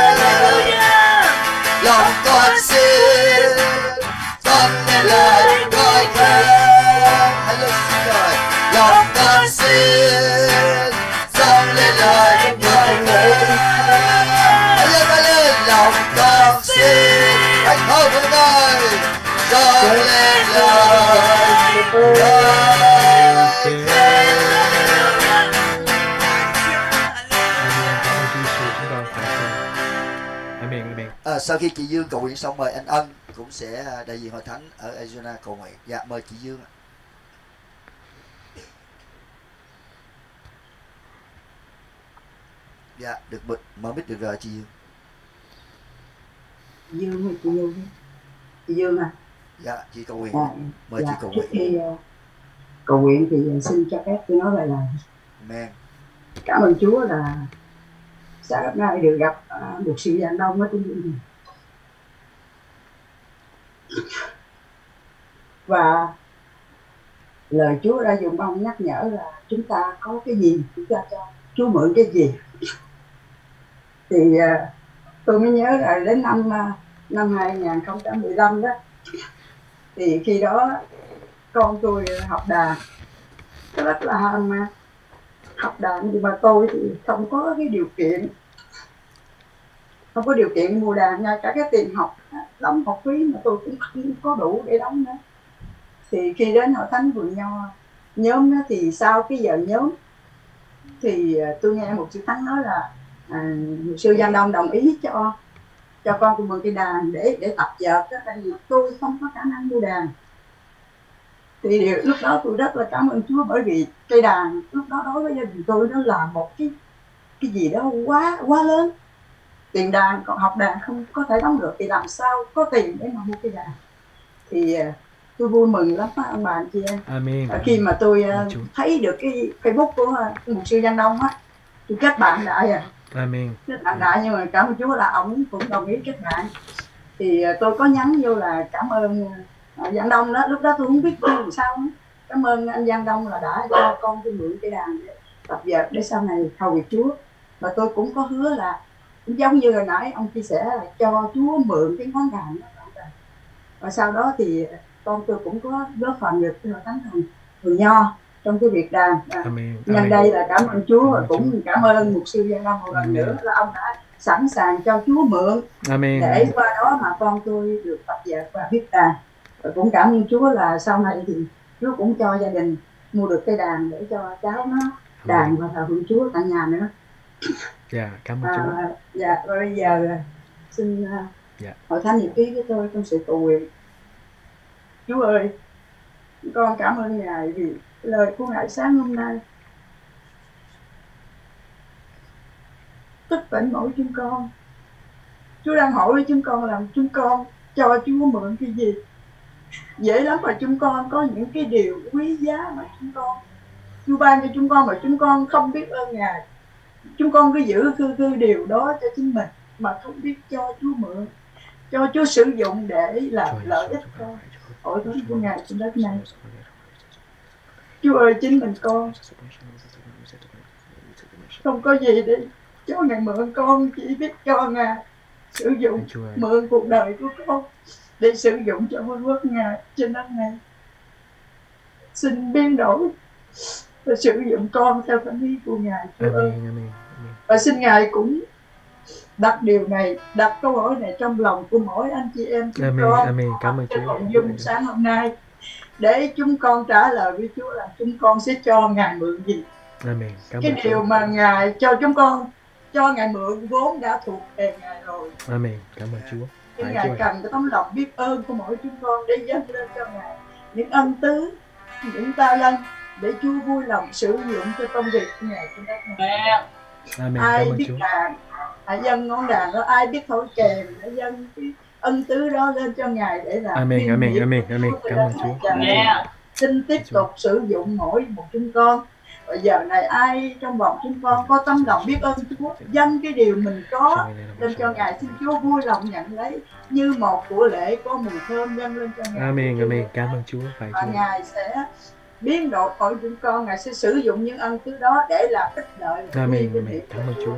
Lòng con xin dâng lên lời ngợi khen. Lòng con xin dâng lên lời ngợi khen. Lòng con xin hãy thâu với Ngài dâng lên lời ngợi khen. Sau khi chị Dương cầu nguyện xong mời anh Ân cũng sẽ đại diện hội thánh ở Arizona cầu nguyện. Dạ mời chị Dương. Dạ được mở mic được rồi chị Dương. Dương hay chị Dương? Chị Dương à? Dạ chị cầu nguyện. Mời dạ, chị cầu nguyện. Trước khi cầu nguyện thì xin cho phép tôi nói vài lời. Amen. Cảm ơn Chúa là xã gặp nay được gặp một sự giảng đông ở trên đường. Và lời Chúa đã dùng ông nhắc nhở là chúng ta có cái gì chúng ta cho Chúa mượn cái gì. Thì tôi mới nhớ là đến năm 2015 đó, thì khi đó con tôi học đàn rất là ham mà học đàn, nhưng mà tôi thì không có cái điều kiện mua đàn, ngay cả cái tiền học đóng học phí mà tôi cũng không có đủ để đóng nữa. Thì khi đến hội thánh Vườn Nho nhóm đó, thì sau cái giờ nhóm thì tôi nghe một sư thánh nói là sư Giang Đông đồng ý cho con tôi mượn cái đàn để tập vợt đó, tại vì tôi không có khả năng mua đàn. Thì lúc đó tôi rất là cảm ơn Chúa, bởi vì cây đàn lúc đó đối với gia đình tôi nó là một cái gì đó quá lớn. Tiền đàn, còn học đàn không có thể đóng được thì làm sao có tiền để mà mua cây đàn. Thì tôi vui mừng lắm á, ông bà anh chị em. Amen. Khi mà tôi Chúa. thấy được cái Facebook của mục sư Giang Đông á, tôi kết bạn lại à. Amen. Kết bạn lại, nhưng mà cảm ơn Chúa là ông cũng đồng ý kết bạn. Thì tôi có nhắn vô là cảm ơn Giang Đông đó. Lúc đó tôi không biết làm sao đó. Cảm ơn anh Giang Đông là đã cho con tôi mượn cái đàn để tập dượt để sau này hầu việc Chúa. Và tôi cũng có hứa là cũng giống như hồi nãy ông chia sẻ là cho Chúa mượn cái ngón đàn đó. Và sau đó thì con tôi cũng có góp phần được cái hội thánh Vườn Nho trong cái việc đàn. Nhân đây là cảm ơn Chúa và cũng cảm ơn mục sư Giang Đông một lần nữa là ông đã sẵn sàng cho Chúa mượn để qua đó mà con tôi được tập dượt và biết đàn. Và cũng cảm ơn Chúa là sau này thì Chúa cũng cho gia đình mua được cây đàn để cho cháu nó đàn và thờ phượng Chúa tại nhà nữa. Dạ, cảm ơn Chúa. Dạ, và bây giờ xin hội thánh nhật ký với tôi trong sự cầu nguyện. Chúa ơi, con cảm ơn Ngài vì lời của Ngài sáng hôm nay. Tất cả mỗi chúng con, Chúa đang hỏi với chúng con là chúng con cho Chúa mượn cái gì. Dễ lắm mà chúng con có những cái điều quý giá mà Chúa ban cho chúng con mà chúng con không biết ơn Ngài. Chúng con cứ giữ cứ điều đó cho chính mình mà không biết cho Chúa mượn, cho Chúa sử dụng để làm lợi ích cho hội thánh của Ngài trên đất này. Chúa ơi, chính mình con không có gì để cho Ngài mượn, con chỉ biết cho Ngài sử dụng, mượn cuộc đời của con để sử dụng cho vương quốc Ngài trên đất này. Xin biến đổi và sử dụng con theo phản ý của Ngài, Chúa ơi. Và xin Ngài cũng đặt điều này, đặt câu hỏi này trong lòng của mỗi anh chị em chúng con. Cảm ơn Chúa. Nội dung sáng hôm nay để chúng con trả lời với Chúa là chúng con sẽ cho Ngài mượn gì. Cái điều mà Ngài cho chúng con, cho Ngài mượn vốn đã thuộc về Ngài rồi. Cảm ơn Chúa. Nhưng Ngài cần cái tấm lòng biết ơn của mỗi chúng con để dâng lên cho Ngài những ân tứ, những ta lân để Chúa vui lòng sử dụng cho công việc của Ngài trên đất này. Ai biết đàn, hãy dâng ngón đàn đó, ai biết thổi kèn, hãy dâng cái ân tứ đó lên cho Ngài để làm. Cảm ơn Chúa. Xin tiếp tục sử dụng mỗi một chúng con. Và giờ này ai trong vòng chúng con có tấm lòng biết ơn Chúa, dâng cái điều mình có lên cho Ngài, xin Chúa vui lòng nhận lấy như một của lễ có mùi thơm dâng lên cho Ngài. Cảm ơn Chúa. Và Ngài sẽ biến đổi khỏi chúng con, Ngài sẽ sử dụng những ân tứ đó để làm ích lợi. Cảm ơn Chúa.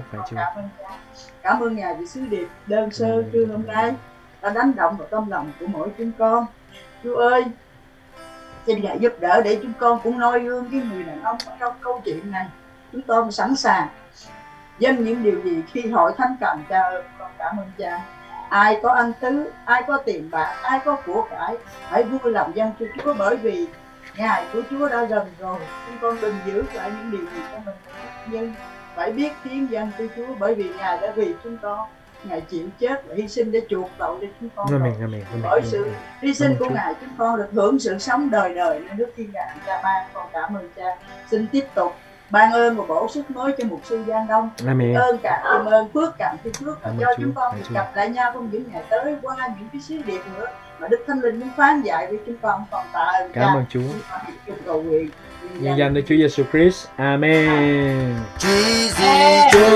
Cảm ơn Ngài vì sứ điệp đơn sơ trưa hôm nay đã đánh động vào tâm lòng của mỗi chúng con. Chúa ơi, xin Ngài giúp đỡ để chúng con cũng noi gương cái người đàn ông trong câu chuyện này. Chúng con sẵn sàng dâng những điều gì khi hội thánh cần. Cha ơi, con cảm ơn Cha. Ai có ân tứ, ai có tiền bạc, ai có của cải, hãy vui lòng dâng cho Chúa, bởi vì Ngày của Chúa đã gần rồi. Chúng con đừng giữ lại những điều gì của mình, nhưng phải biết hiến dâng cho Chúa, bởi vì Ngài đã vì chúng con, Ngài chịu chết và hy sinh để chuộc tội cho chúng con. Bởi sự hy sinh của Ngài, chúng con được hưởng sự sống đời đời nơi nước thiên đàng Cha ban. Con cảm ơn Cha. Xin tiếp tục ban ơn và bổ sức mới cho mục sư Giang Đông. Ơn cảm ơn phước cảm phước và cho chúng con được gặp lại nhau trong những ngày tới qua những cái sứ điệp nữa mà Đức Thánh Linh muốn phán dạy với chúng con. Còn tạ ơn Cha. Cảm ơn Chúa. Cầu nguyện nhân danh Đức Chúa Giêsu Christ. Amen. Chúa,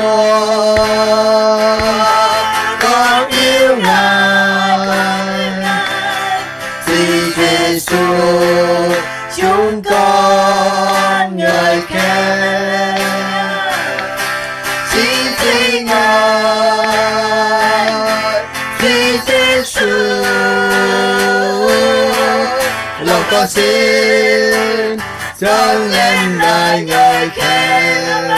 con yêu Ngài. Giêsu, chúng con ngợi khen. Xin Ngài, Giêsu, lòng con xin dâng lên lời ngợi khen.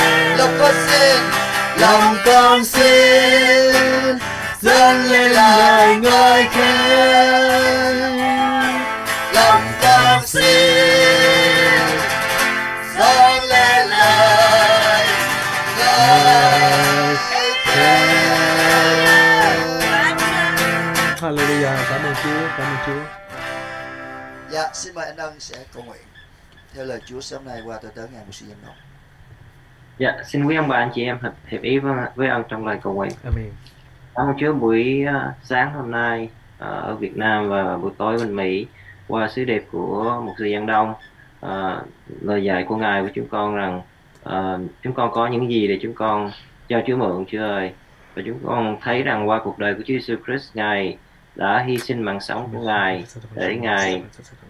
Lòng con xin dâng lên lời ngợi khen. Lòng con xin dâng lên lời ngợi khen. Hallelujah. Cảm ơn Chúa. Cảm ơn Chúa. Dạ, xin mời anh Ân sẽ cầu nguyện theo lời Chúa sáng nay qua tôi tới ngày mục sư Giang Đông. Dạ, xin quý ông bà anh chị em hiệp ý với Ân trong lời cầu nguyện. Amen. Cảm ơn Chúa buổi sáng hôm nay ở Việt Nam và buổi tối bên Mỹ qua sứ điệp của mục sư Giang Đông, lời dạy của Ngài của chúng con rằng chúng con có những gì để chúng con cho Chúa mượn, Chúa ơi. Và chúng con thấy rằng qua cuộc đời của Chúa Jesus Christ, Ngài đã hy sinh mạng sống của Ngài để Ngài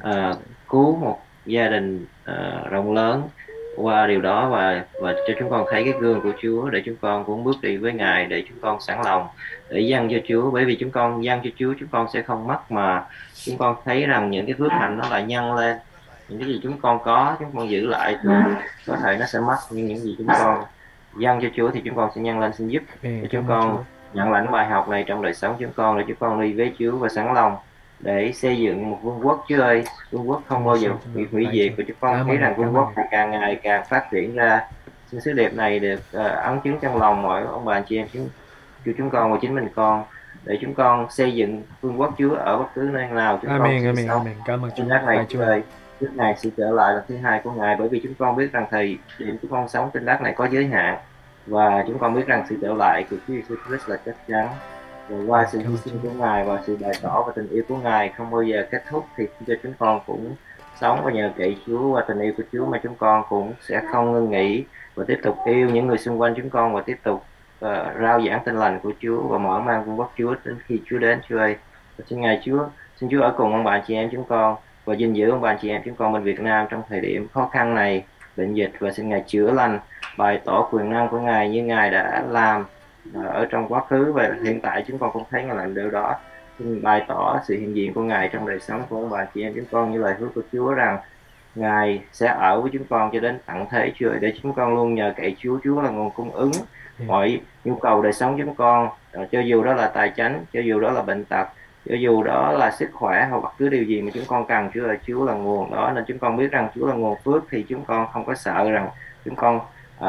cứu một gia đình rộng lớn qua điều đó, và cho chúng con thấy cái gương của Chúa để chúng con cũng bước đi với Ngài, để chúng con sẵn lòng để dâng cho Chúa. Bởi vì chúng con dâng cho Chúa, chúng con sẽ không mất, mà chúng con thấy rằng những cái phước hạnh nó lại nhân lên. Những cái gì chúng con có, chúng con giữ lại thì có thể nó sẽ mất, nhưng những gì chúng con dâng cho Chúa thì chúng con sẽ nhân lên. Xin giúp để chúng con nhận lãnh bài học này trong đời sống chúng con, để chúng con đi với Chúa và sẵn lòng để xây dựng một vương quốc, Chúa ơi. Vương quốc không bao giờ bị hủy diệt, và chúng con thấy rằng vương quốc càng ngày càng phát triển ra. Xin sứ điệp này được ấn chứng trong lòng mọi ông bà anh chị em chúng con và chính mình con, để chúng con xây dựng vương quốc Chúa ở bất cứ nơi nào chúng con sinh sống. Cảm ơn Chúa. Này, Chúa ơi, trước Ngài sẽ trở lại lần thứ hai của Ngài, bởi vì chúng con biết rằng thời điểm chúng con sống trên đất này có giới hạn, và chúng con biết rằng sự trở lại của Chúa Jesus Christ là chắc chắn. Và qua sự hy sinh của Ngài và sự bày tỏ và tình yêu của Ngài không bao giờ kết thúc, thì cho chúng con cũng sống và nhờ cậy Chúa và tình yêu của Chúa mà chúng con cũng sẽ không ngưng nghỉ và tiếp tục yêu những người xung quanh chúng con, và tiếp tục rao giảng tin lành của Chúa và mở mang vương quốc Chúa đến khi Chúa đến, Chúa ơi. Và xin Ngài xin Chúa ở cùng ông bà chị em chúng con và gìn giữ ông bà chị em chúng con bên Việt Nam trong thời điểm khó khăn này, bệnh dịch, và xin Ngài chữa lành, bày tỏ quyền năng của Ngài như Ngài đã làm ở trong quá khứ, và hiện tại chúng con cũng thấy Ngài làm điều đó. Xin bày tỏ sự hiện diện của Ngài trong đời sống của ông bà chị em chúng con, như lời hứa của Chúa rằng Ngài sẽ ở với chúng con cho đến tận thế, Chúa ơi, để chúng con luôn nhờ cậy Chúa. Chúa là nguồn cung ứng mọi nhu cầu đời sống chúng con, cho dù đó là tài chánh, cho dù đó là bệnh tật, cho dù đó là sức khỏe hoặc bất cứ điều gì mà chúng con cần, Chúa ơi, Chúa là nguồn đó. Nên chúng con biết rằng Chúa là nguồn phước, thì chúng con không có sợ rằng chúng con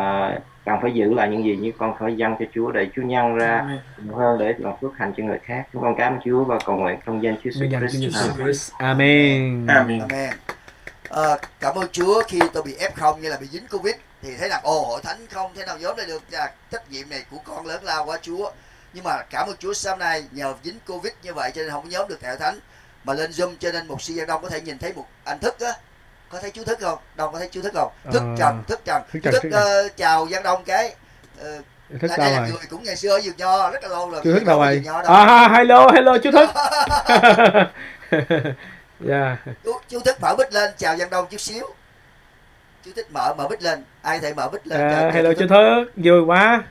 cần phải giữ lại những gì, nhưng con phải dâng cho Chúa để Chúa nhân ra nhiều hơn để làm phước hạnh cho người khác. Chúng con cảm ơn Chúa và cầu nguyện trong danh Chúa Jesus Christ. Amen. Amen. Cảm ơn Chúa. Khi tôi bị F0 như là bị dính Covid thì thấy rằng hội thánh không thể nào nhóm lại được, trách nhiệm này của con lớn lao quá Chúa. Nhưng mà cảm ơn Chúa, sau này nhờ dính Covid như vậy cho nên không có nhóm được tại hội thánh mà lên Zoom, cho nên mục sư Giang Đông có thể nhìn thấy một anh Thức á. Có thấy chú Thức không? Đông có thấy chú Thức không? Thức chào Giang Đông cái. Thức đây là người cũng ngày xưa ở Vườn Nho rất là lâu rồi. Chú Thức đâu rồi? Hello chú Thức. Yeah. Chú Thức mở mic lên chào Giang Đông chút xíu. Chú Thức mở mic lên, ai thể mở mic lên. Hello chú Thức, vui quá.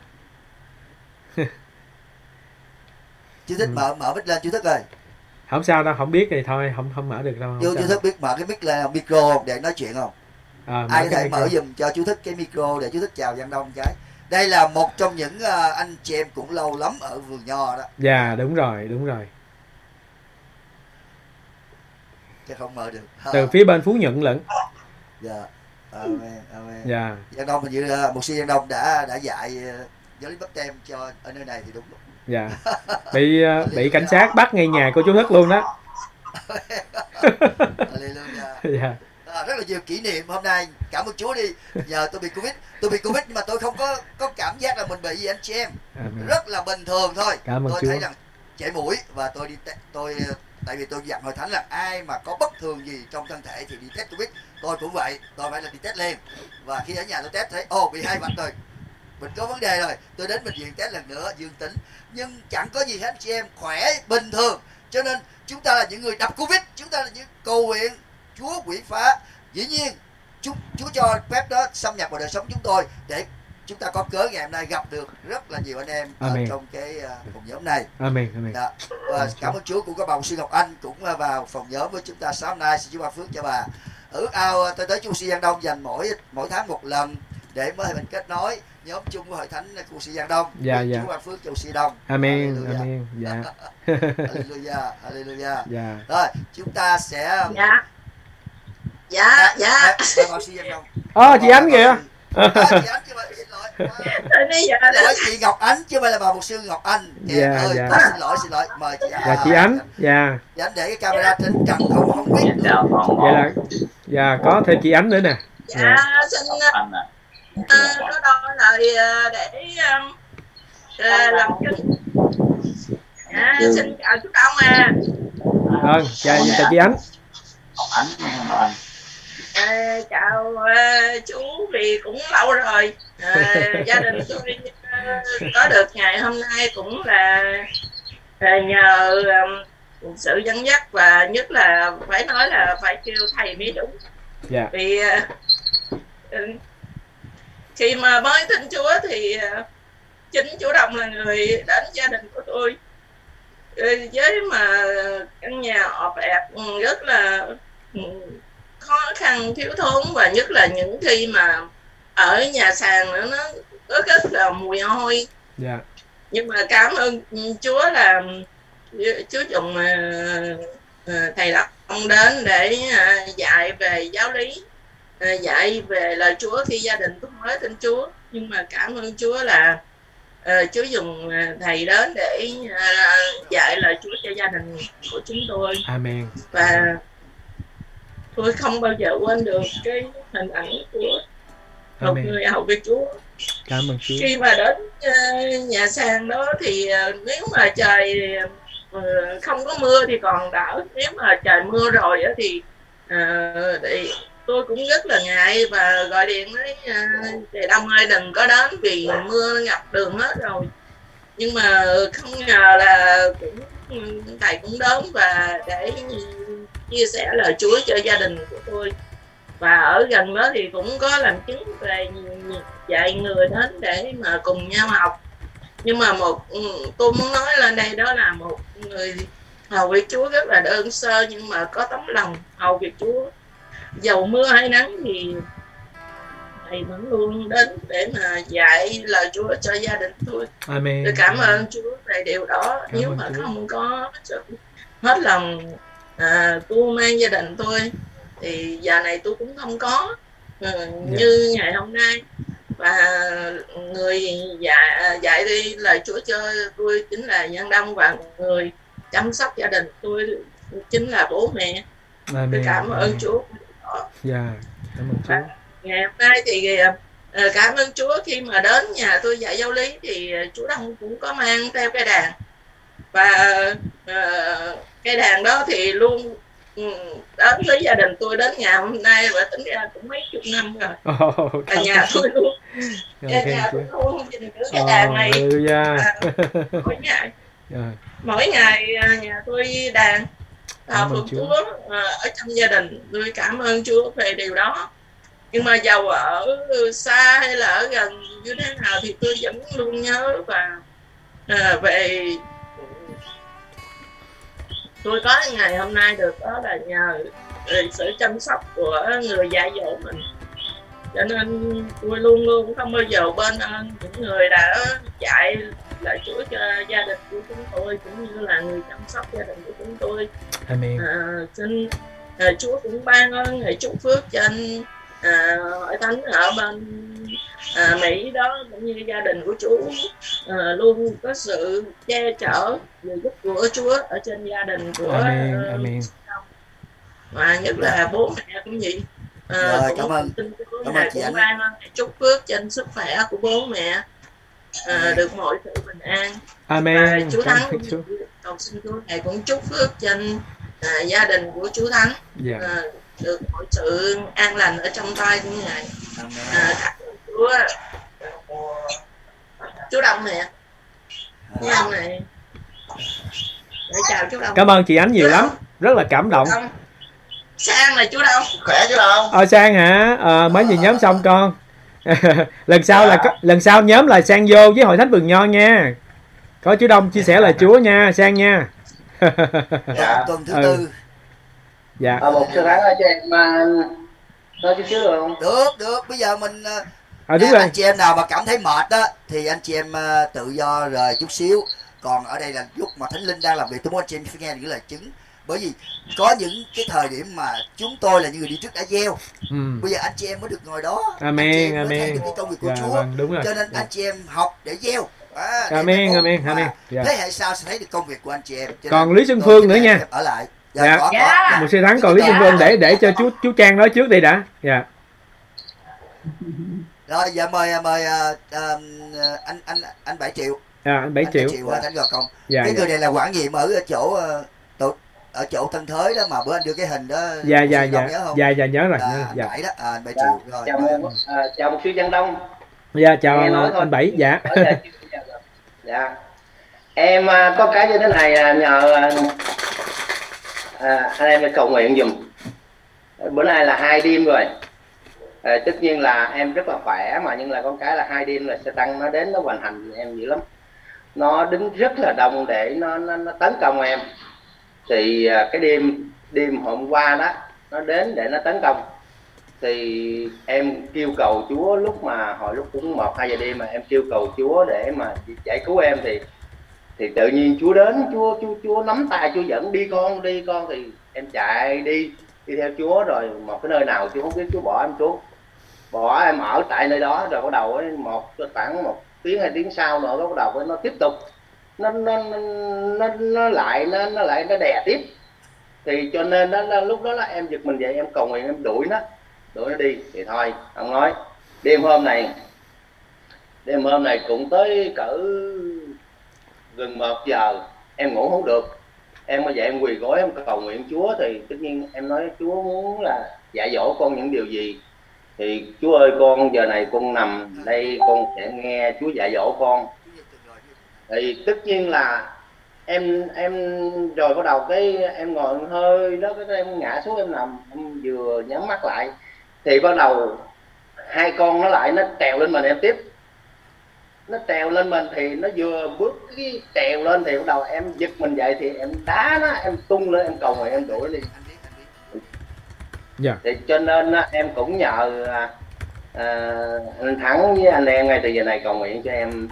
Chú Thức mở mic lên chú Thức ơi. Không sao đâu, không biết thì thôi, không mở được đâu. Chú Thức biết mở cái mic lên, micro để nói chuyện không? Ai có thể mở giùm cho chú Thức cái micro để chú Thức chào Giang Đông cái. Đây là một trong những anh chị em cũng lâu lắm ở Vườn Nho đó. Dạ, đúng rồi. Chứ không mở được. Từ phía bên Phú Nhuận lận. Dạ. Amen. Dạ. Giang Đông hình như mục sư Giang Đông đã dạy giáo lý báp tem cho ở nơi này thì đúng rồi. Dạ. Bị cảnh sát bắt ngay nhà của chú Thức luôn đó. Dạ. Rất là nhiều kỷ niệm hôm nay. Cảm ơn Chúa đi. Giờ tôi bị Covid nhưng mà tôi không có cảm giác là mình bị gì anh chị em. Rất là bình thường thôi. Tôi thấy rằng chảy mũi và tôi tại vì tôi dặn hội thánh là ai mà có bất thường gì trong thân thể thì đi test Covid. Tôi cũng vậy, tôi phải là đi test liền. Và khi ở nhà tôi test thấy bị 2 vạch rồi. Mình có vấn đề rồi, tôi đến bệnh viện test lần nữa dương tính, nhưng chẳng có gì hết anh chị em, khỏe bình thường. Cho nên chúng ta là những người đập Covid, chúng ta là những cầu nguyện Chúa quỷ phá. Dĩ nhiên Chúa cho phép đó xâm nhập vào đời sống chúng tôi để chúng ta có cớ ngày hôm nay gặp được rất là nhiều anh em ở trong cái phòng nhóm này. Amen. Đó. Và cảm ơn Chúa, cũng có bà mục sư Ngọc Anh cũng vào phòng nhóm với chúng ta sáng nay. Xin Chúa ban phước cho bà. Ước ao tôi tới Chúa sư Giang Đông dành mỗi tháng một lần để mới mình kết nối nhóm chung với hội thánh của sư Giang Đông. Dạ. Chúa ban phước cho sư Đông. Amen. Dạ. Hallelujah. Dạ. Rồi chúng ta sẽ Dạ. Sư Giang Đông. Chị Ánh kìa. Chị Ánh chứ mà xin lỗi. Chị Ngọc Ánh chứ không phải là bà mục sư Ngọc Anh. Dạ. Xin lỗi. Mời chị Ánh. Dạ chị Ánh. Dạ. Chị Ánh để cái camera trên trần không biết. Vậy là dạ có thêm chị Ánh nữa nè. Dạ xin có đôi lời để làm chứng. Dạ xin chào chú Đông chào chị Ánh. học thánh rồi. Chào chú, vì cũng lâu rồi gia đình tôi có được ngày hôm nay cũng là nhờ sự dẫn dắt, và nhất là phải nói là phải kêu thầy mới đúng. Vì khi mà mới tin Chúa thì chính chú Đông là người đến gia đình của tôi với mà căn nhà ọp ẹp rất là khó khăn, thiếu thốn, và nhất là những khi mà ở nhà sàn nó có rất là mùi hôi. Nhưng mà cảm ơn Chúa là Chúa dùng thầy Lập ông đến để dạy về giáo lý, dạy về lời Chúa khi gia đình tôi mới tin Chúa. Nhưng mà cảm ơn Chúa là Chúa dùng thầy đến để dạy lời Chúa cho gia đình của chúng tôi. Amen. Và tôi không bao giờ quên được cái hình ảnh của một người hầu việc Chúa. Cảm ơn Chúa. Khi mà đến nhà sàn đó thì nếu mà trời không có mưa thì còn đỡ, nếu mà trời mưa rồi thì tôi cũng rất là ngại và gọi điện với thầy Đông ơi đừng có đến vì mưa ngập đường hết rồi. Nhưng mà không ngờ là thầy cũng đến và để chia sẻ lời Chúa cho gia đình của tôi. Và ở gần đó thì cũng có làm chứng về dạy người đến để mà cùng nhau học. Nhưng mà tôi muốn nói lên đây đó là một người hầu việc Chúa rất là đơn sơ nhưng mà có tấm lòng hầu việc Chúa. Dầu mưa hay nắng thì thầy vẫn luôn đến để mà dạy lời Chúa cho gia đình tôi. Amen. Tôi cảm ơn Chúa về điều đó. Nếu mà Chúa không có sự hết lòng tôi mang gia đình tôi thì giờ này tôi cũng không có như ngày hôm nay. Và người dạy đi lời Chúa cho tôi chính là Nhân Đông, và người chăm sóc gia đình tôi chính là bố mẹ. Tôi cảm ơn Chúa. Cảm ơn Chúa. Ngày hôm nay thì cảm ơn Chúa khi mà đến nhà tôi dạy giáo lý thì chú Đông cũng có mang theo cây đàn. Và cây đàn đó thì luôn đến với gia đình tôi đến ngày hôm nay, và tính ra cũng mấy chục năm rồi. Và nhà tôi luôn nhà tôi luôn nhìn cái đàn này. Mỗi ngày nhà tôi đàn phụng Chúa ở trong gia đình. Tôi cảm ơn Chúa về điều đó. Nhưng mà dầu ở xa hay là ở gần như thế nào thì tôi vẫn luôn nhớ và về tôi có ngày hôm nay được đó là nhờ sự chăm sóc của người dạy dỗ mình. Cho nên tôi luôn luôn không bao giờ quên ơn những người đã dạy lời Chúa cho gia đình của chúng tôi, cũng như là người chăm sóc gia đình của chúng tôi. Amen. Xin Chúa cũng ban ơn chúc phước cho anh Hội Thánh ở bên Mỹ đó, cũng như gia đình của chú luôn có sự che chở giúp của Chúa ở trên gia đình của Amen. Và nhất là bố mẹ cũng vậy. Cảm ơn chị Ánh. Ban ơn chúc phước trên sức khỏe của bố mẹ, được mọi sự bình an. Amen. Chú Thắng cầu xin Chúa Ngài cũng chúc phước trên gia đình của chú Thắng, được mọi sự an lành ở trong tay của Ngài. Chú Đông nè. Chú Đông này. Để chào chú Đông. Cảm ơn chị Ánh nhiều lắm, rất là cảm động. Sang là chú Đông. Khỏe chú Đông. Sang hả? Mới vừa nhóm xong con. lần sau nhóm là Sang vô với Hội Thánh Vườn Nho nha. Có chú Đông chia sẻ lời Chúa nha, Sang nha. Tuần thứ tư. Dạ. Một sư Thắng cho em nói chút xíu được không? Được. Bây giờ mình đúng rồi. anh chị em nào mà cảm thấy mệt á thì anh chị em tự do rời chút xíu. Còn ở đây là lúc mà Thánh Linh đang làm việc, tôi muốn anh chị em phải nghe những lời chứng. Bởi vì có những cái thời điểm mà chúng tôi là những người đi trước đã gieo. Bây giờ anh chị em mới được ngồi đó. Amen. Anh chị em mới thấy được cái công việc của Chúa. Đúng rồi. Cho nên anh chị em học để gieo. Amen. Thế hệ sau sẽ thấy được công việc của anh chị em. Còn Lý Xuân Phương nữa nha. Ở lại. Một sư Thắng, còn Lý Xuân Phương để cho chú Trang nói trước đi đã. Rồi giờ mời anh 7 triệu. Anh 7 triệu. Thánh Gò Công. Cái người này là quản nhiệm ở chỗ ở chỗ Tân Thới đó mà bữa anh đưa cái hình đó. Dạ nhớ không? dạ nhớ rồi. Anh Bảy đó, anh Bảy Triệu rồi. Chào một sư Văn Đông. Dạ chào anh Bảy. Dạ. Dạ. Em có cái như thế này, nhờ anh em cầu nguyện dùm. Bữa nay là 2 đêm rồi. Tất nhiên là em rất là khỏe mà, nhưng là con cái là 2 đêm là sẽ tăng nó đến nó hoành hành em dữ lắm. Nó đứng rất là đông để nó tấn công em. Thì cái đêm hôm qua đó nó đến để nó tấn công. Thì em kêu cầu Chúa hồi lúc cũng 1-2 giờ đêm mà em kêu cầu Chúa để mà giải cứu em, thì tự nhiên Chúa đến, Chúa nắm tay Chúa dẫn đi con thì em chạy đi theo Chúa, rồi một cái nơi nào Chúa không biết Chúa bỏ em xuống, bỏ em ở tại nơi đó, rồi bắt đầu ấy, khoảng 1 tiếng 2 tiếng sau nữa bắt đầu nó tiếp tục nó lại đè tiếp. Thì cho nên đó là lúc đó là em giật mình vậy, em cầu nguyện em đuổi nó đi. Thì thôi ông nói đêm hôm này cũng tới cỡ gần 1 giờ em ngủ không được, em mới dậy em quỳ gối em cầu nguyện Chúa. Thì tất nhiên em nói Chúa muốn là dạy dỗ con những điều gì, thì Chúa ơi con giờ này con nằm đây con sẽ nghe Chúa dạy dỗ con. Thì tất nhiên là em rồi bắt đầu cái em ngồi hơi đó, cái em ngã xuống em nằm, em vừa nhắm mắt lại thì bắt đầu 2 con nó lại nó trèo lên mình em tiếp. Nó trèo lên mình thì nó vừa bước cái trèo lên thì bắt đầu em giật mình dậy, thì em đá nó, em tung lên em cầu nguyện em đuổi đi. Thì cho nên em cũng nhờ anh Thắng với anh em ngay từ giờ này cầu nguyện cho em.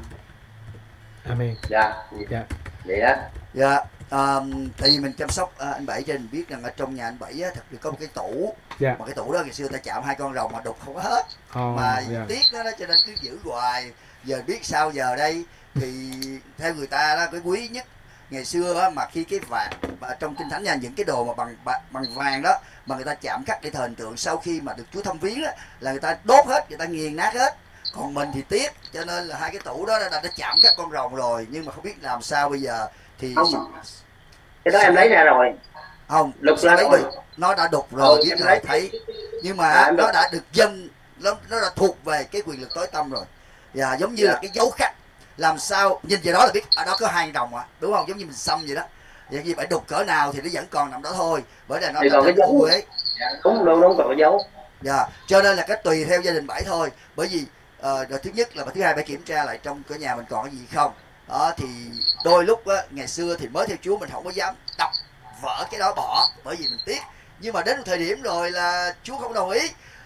Amen. Dạ. Vậy đó. Dạ. Tại vì mình chăm sóc anh Bảy cho nên biết rằng ở trong nhà anh Bảy á, thật sự có một cái tủ. Mà cái tủ đó ngày xưa ta chạm 2 con rồng mà đục không có hết. Mà tiếc đó cho nên cứ giữ hoài. Giờ biết sao giờ đây, thì theo người ta đó, cái quý nhất ngày xưa á, mà khi cái vàng trong Kinh Thánh nha, những cái đồ mà bằng vàng đó mà người ta chạm khắc để thờ hình tượng, sau khi mà được Chúa thăm viếng đó, là người ta đốt hết, người ta nghiền nát hết. Còn mình thì tiếc, cho nên là 2 cái tủ đó đã chạm các con rồng rồi, nhưng mà không biết làm sao bây giờ. Thì không, cái đó em lấy ra rồi. Không, đục ra rồi. Nó đã đục rồi, biết rồi, thấy. Nhưng mà nó đã được dâng, nó đã thuộc về cái quyền lực tối tăm rồi. Và giống như là cái dấu khắc, làm sao nhìn về đó là biết ở đó có 2 đồng đúng không, giống như mình xăm vậy đó. Vậy như phải đục cỡ nào thì nó vẫn còn nằm đó thôi, bởi vì nó còn cái dấu ấy. Đúng còn cái dấu. Cho nên là cái tùy theo gia đình Bảy thôi, bởi vì rồi thứ nhất là thứ hai phải kiểm tra lại trong cửa nhà mình còn cái gì không. Đó thì đôi lúc á, ngày xưa thì mới theo Chúa mình không có dám đập vỡ cái đó bỏ, bởi vì mình tiếc. Nhưng mà đến một thời điểm rồi là Chúa không đồng ý.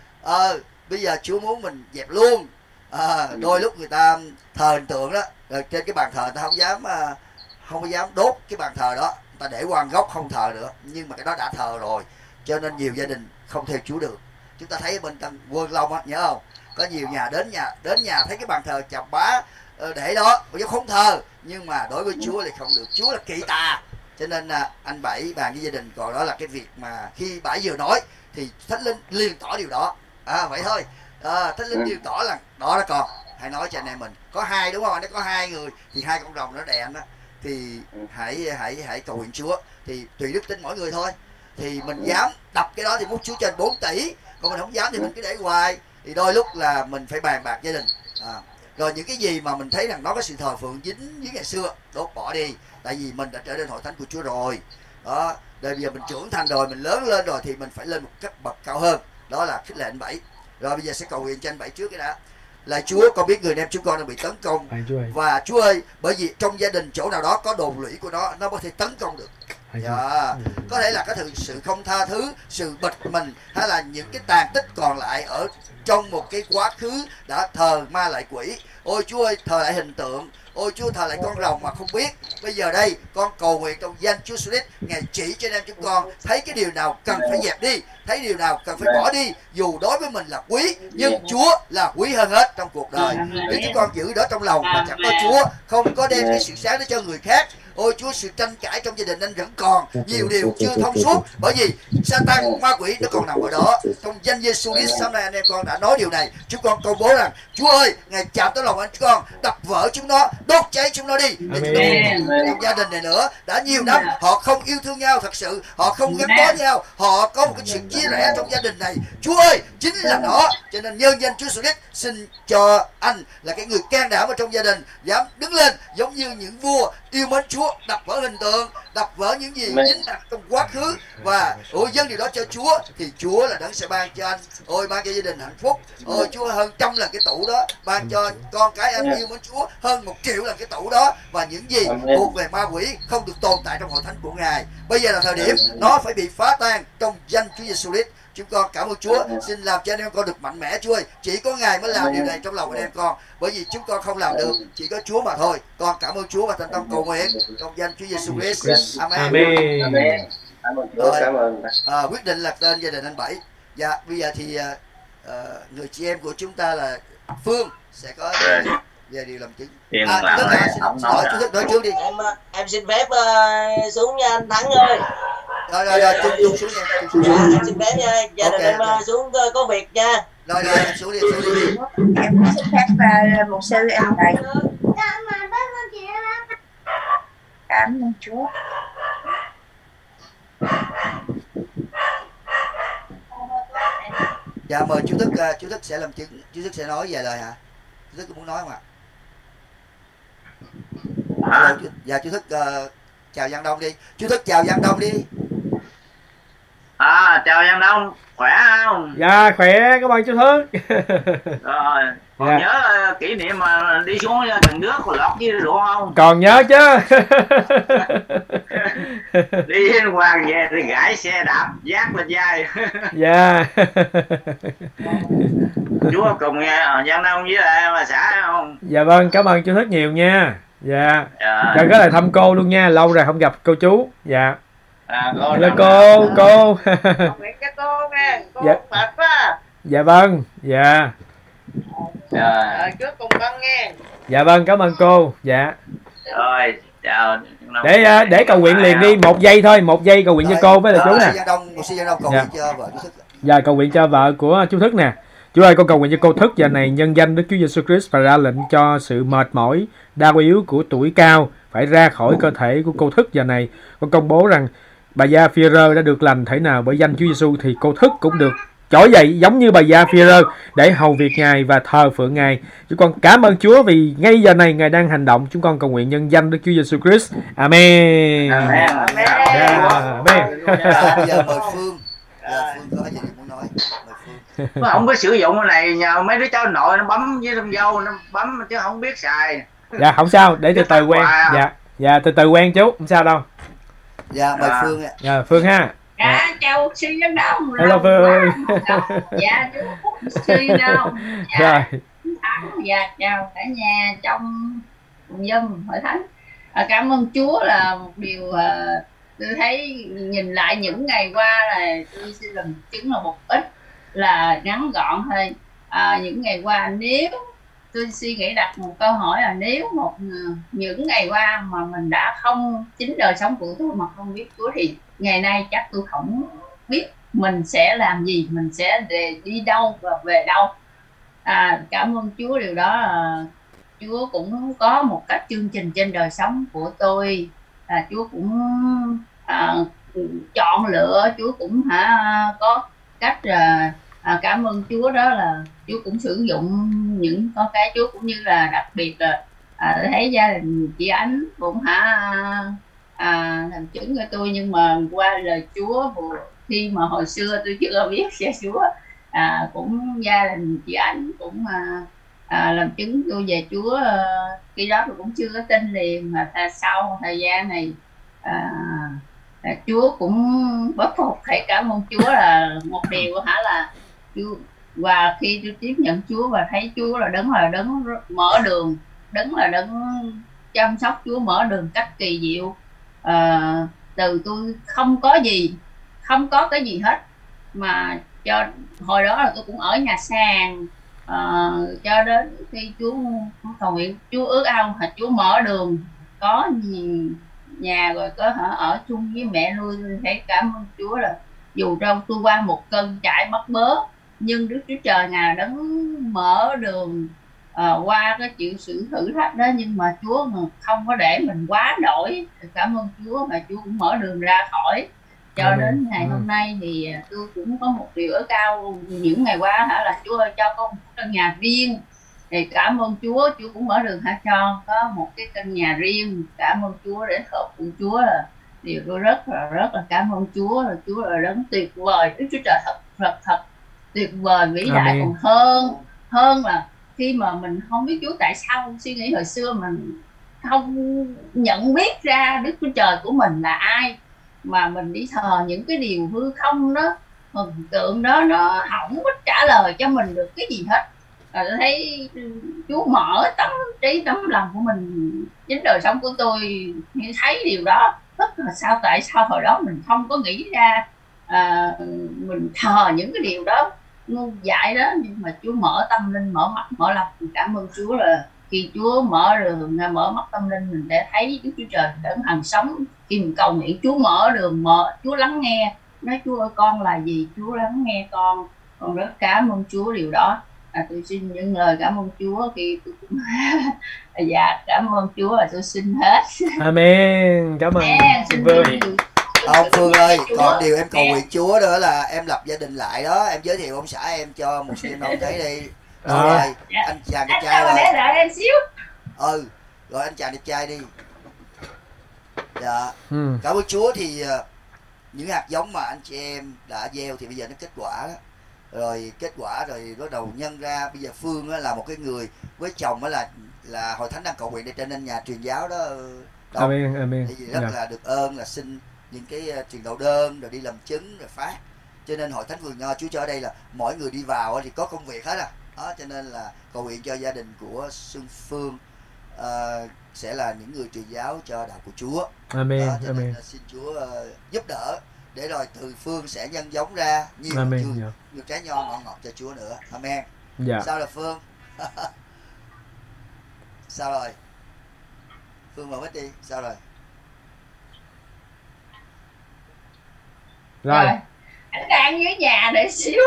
Bây giờ Chúa muốn mình dẹp luôn. Đôi lúc người ta thờ hình tượng đó, trên cái bàn thờ người ta không có dám đốt cái bàn thờ đó, người ta để quan góc không thờ nữa, nhưng mà cái đó đã thờ rồi, cho nên nhiều gia đình không theo Chúa được. Chúng ta thấy bên Quân Long á, nhớ không, có nhiều nhà đến nhà thấy cái bàn thờ chọc bá để đó, bởi không thờ, nhưng mà đối với Chúa thì không được, Chúa là kỵ tà. Cho nên anh Bảy bàn với gia đình, còn đó là cái việc mà khi Bảy vừa nói thì Thánh Linh liền tỏ điều đó. Vậy thôi. Thánh Linh liền tỏ là đó là còn hãy nói cho anh em mình có 2 đúng không, nó có 2 người thì 2 con rồng nó đè anh đó, thì hãy cầu nguyện Chúa, thì tùy đức tin mỗi người thôi. Thì mình dám đập cái đó thì muốn Chúa trên 4 tỷ, còn mình không dám thì mình cứ để hoài. Thì đôi lúc là mình phải bàn bạc gia đình. Rồi những cái gì mà mình thấy rằng nó có sự thờ phượng dính với ngày xưa, đốt bỏ đi, tại vì mình đã trở nên hội thánh của Chúa rồi. Đó, bây giờ mình trưởng thành rồi, mình lớn lên rồi thì mình phải lên một cấp bậc cao hơn. Đó là khích lệ anh Bảy. Rồi bây giờ sẽ cầu nguyện cho anh Bảy trước cái đã. Là Chúa, con biết người em chúng con đang bị tấn công. Và Chúa ơi, bởi vì trong gia đình chỗ nào đó có đồn lũy của nó có thể tấn công được. Có thể là có sự không tha thứ, sự bực mình, hay là những cái tàn tích còn lại ở trong một cái quá khứ đã thờ ma lại quỷ. Ôi Chúa ơi, thờ lại hình tượng, ôi Chúa thờ lại con rồng mà không biết. Bây giờ đây con cầu nguyện trong danh Chúa Christ, Ngài chỉ cho anh em chúng con thấy cái điều nào cần phải dẹp đi, thấy điều nào cần phải bỏ đi, dù đối với mình là quý, nhưng Chúa là quý hơn hết trong cuộc đời. Nếu chúng con giữ đó trong lòng mà chẳng có Chúa, không có đem cái sự sáng đó cho người khác, ôi Chúa, sự tranh cãi trong gia đình anh vẫn còn nhiều điều chưa thông suốt, bởi vì Satan ma quỷ nó còn nằm ở đó. Trong danh Giêsu Christ, sáng nay anh em con đã nói điều này. Chúng con công bố rằng Chúa ơi, Ngài chạm tới lòng anh con, đập vỡ chúng nó, đốt cháy chúng nó đi. Để trong gia đình này nữa, đã nhiều năm họ không yêu thương nhau thật sự, họ không gắn bó nhau, họ có một cái sự chia rẽ trong gia đình này. Chúa ơi, chính là nó. Cho nên nhân danh Chúa Jesus Christ xin cho anh là cái người can đảm ở trong gia đình, dám đứng lên giống như những vua yêu mến Chúa, đập vỡ hình tượng, đập vỡ những gì dính đặt trong quá khứ, và dâng điều đó cho Chúa, thì Chúa là đấng sẽ ban cho anh, ban cho gia đình hạnh phúc. Chúa hơn trăm lần cái tủ đó, ban cho con cái anh yêu mến Chúa hơn 1 triệu lần cái tủ đó, và những gì thuộc về ma quỷ không được tồn tại trong hội thánh của Ngài. Bây giờ là thời điểm nó phải bị phá tan trong danh Chúa Giêsu Christ. Chúng con cảm ơn Chúa, xin làm cho anh em con được mạnh mẽ. Chúa ơi, chỉ có Ngài mới làm điều này trong lòng anh em con, bởi vì chúng con không làm được, chỉ có Chúa mà thôi. Con cảm ơn Chúa và thành tâm cầu nguyện trong danh Chúa Giêsu Christ. Amen. Amen. Cảm ơn Chúa, cảm ơn. Quyết định là tên gia đình anh Bảy. Dạ, bây giờ thì người chị em của chúng ta là Phương sẽ có về điều làm chứng. Nói trước đi. Em xin phép xuống nha anh Thắng ơi. Rồi, chung xuống nha. Em xin phép nha, gia đình em xuống có việc nha. Rồi, em xuống đi. Em xin phép một sư em thầy. Cảm ơn Chúa. Dạ, mời chú Thức sẽ làm chứng, chú Thức sẽ nói vài lời hả? Chú Thức muốn nói không ạ? Dạ, chú Thức chào Giang Đông đi. Chú Thức chào Giang Đông đi. Chào Giang Đông, khỏe không? Dạ, khỏe, cảm ơn chú Thức. Rồi, còn nhớ kỷ niệm mà đi xuống từng nước của lọt với được không? Còn nhớ chứ. Đi đến Hoàng về thì gãi xe đạp vác lên vai. Dạ. Chúa cùng Giang Đông với lại bà xã không? Dạ vâng, cảm ơn chú Thức nhiều nha. Dạ. Cho cái lời thăm cô luôn nha, lâu rồi không gặp cô chú. Dạ. Hello cô. Cô nghe, cô dạ. Phật á. Dạ vâng, dạ. Trước cùng con nghe. Dạ vâng, cảm ơn cô. Dạ. Rồi, chào. Để cầu nguyện liền đi, 1 giây thôi, 1 giây cầu nguyện cho cô với là chú nè. Dạ, cầu nguyện cho vợ của chú Thức nè. Chúa ơi, con cầu nguyện cho cô Thức giờ này nhân danh Đức Chúa Giêsu Christ, và ra lệnh cho sự mệt mỏi, đau yếu của tuổi cao phải ra khỏi cơ thể của cô Thức giờ này. Con công bố rằng bà già Phi-rơ đã được lành thể nào bởi danh Chúa Giêsu, thì cô Thức cũng được trỗi dậy giống như bà già Phi-rơ để hầu việc Ngài và thờ phượng Ngài. Chúng con cảm ơn Chúa vì ngay giờ này Ngài đang hành động. Chúng con cầu nguyện nhân danh Đức Chúa Giêsu Christ. Amen. Amen. Amen. Bây giờ mời Phương. Phương có gì muốn nói? Không có sử dụng cái này, nhờ mấy đứa cháu nội nó bấm với con dâu nó bấm chứ không biết xài. Dạ không sao, để từ từ quen. Dạ từ từ quen chú, không sao đâu. Dạ mời Phương ạ. Dạ Phương ha. Chào sư Giang Đông. Hello Phương. Dạ chú sư Đông. Rồi. Dạ chào cả nhà trong dân hội thánh. Cảm ơn Chúa là một điều tôi thấy nhìn lại những ngày qua là tôi xin làm chứng là một ít là ngắn gọn thôi. Những ngày qua nếu tôi suy nghĩ đặt một câu hỏi là nếu những ngày qua mà mình đã không chính đời sống của tôi mà không biết Chúa thì ngày nay chắc tôi không biết mình sẽ làm gì, mình sẽ đi đâu và về đâu. Cảm ơn Chúa điều đó là Chúa cũng có một cách chương trình trên đời sống của tôi. Chúa cũng chọn lựa, Chúa cũng có cách cảm ơn Chúa đó là Chúa cũng sử dụng những con cái Chúa, cũng như là đặc biệt là thấy gia đình chị Ánh cũng làm chứng cho tôi, nhưng mà qua lời Chúa khi mà hồi xưa tôi chưa biết xe Chúa, cũng gia đình chị Ánh cũng làm chứng tôi về Chúa. Khi đó tôi cũng chưa có tin liền, mà sau thời gian này Chúa cũng bất phục. Hãy cảm ơn Chúa là một điều là Chúa, và khi tôi tiếp nhận Chúa và thấy Chúa là đấng mở đường, đấng chăm sóc, Chúa mở đường cách kỳ diệu. Từ tôi không có cái gì hết, mà cho hồi đó là tôi cũng ở nhà sàn, cho đến khi Chúa cầu nguyện, Chúa ước ao là Chúa mở đường có nhà rồi có ở chung với mẹ nuôi. Tôi thấy cảm ơn Chúa là dù trong tôi qua một cơn trải bắt bớ, nhưng Đức Chúa Trời Ngài đấng mở đường qua cái chịu sự thử thách đó, nhưng mà Chúa không có để mình quá nổi. Cảm ơn Chúa mà Chúa cũng mở đường ra khỏi. Cho đến ngày hôm nay thì tôi cũng có một điều ước cao những ngày qua là Chúa ơi cho con một căn nhà riêng. Thì cảm ơn Chúa, Chúa cũng mở đường cho có một cái căn nhà riêng. Cảm ơn Chúa để thờ phượng Chúa là điều tôi rất là cảm ơn Chúa, là Chúa là đấng tuyệt vời. Đức Chúa Trời thật tuyệt vời vĩ đại, còn hơn là khi mà mình không biết Chúa tại sao suy nghĩ hồi xưa mình không nhận biết ra Đức Chúa Trời của mình là ai, mà mình đi thờ những cái điều hư không đó, hình tượng đó, nó không có trả lời cho mình được cái gì hết. Tôi thấy Chúa mở tấm trí tấm lòng của mình, chính đời sống của tôi thấy điều đó rất là sao, tại sao hồi đó mình không có nghĩ ra mình thờ những cái điều đó ngu dại đó, nhưng mà Chúa mở tâm linh, mở mắt, mở lòng. Cảm ơn Chúa là khi Chúa mở đường, mở mắt tâm linh mình để thấy Đức Chúa Trời đấng hằng sống. Khi mình cầu nguyện Chúa mở đường, Chúa lắng nghe, nói Chúa ơi con là gì, Chúa lắng nghe con rất cảm ơn Chúa điều đó. Tôi xin những lời cảm ơn Chúa khi tôi cũng dạ cảm ơn Chúa là tôi xin hết. Amen. Cảm ơn Phương. Ông Phương ơi, còn điều em cầu nguyện Chúa nữa là em lập gia đình lại đó, em giới thiệu ông xã em cho một xin ông thấy đi. Rồi anh chàng đẹp trai rồi. Đợi em xíu. Rồi anh chàng đẹp trai đi. Dạ. Cảm ơn Chúa thì những hạt giống mà anh chị em đã gieo thì bây giờ nó kết quả đó. Rồi kết quả rồi bắt đầu nhân ra. Bây giờ Phương là một cái người với chồng là hội thánh đang cầu nguyện để trở nên nhà truyền giáo đó. Amen. Thì rất là được ơn là xin những cái truyền đạo đơn rồi đi làm chứng rồi phát. Cho nên hội thánh Vườn Nho Chúa cho ở đây là mỗi người đi vào thì có công việc hết đó, cho nên là cầu nguyện cho gia đình của Xuân Phương sẽ là những người truyền giáo cho đạo của Chúa. Amen. Đó, cho nên là xin Chúa giúp đỡ để rồi từ Phương sẽ nhân giống ra nhiều nhiều trái nho ngọt cho Chúa nữa. Amen. Sao là Phương? Sao rồi? Phương mở mic đi. Sao rồi? Rồi anh đang dưới nhà để xíu.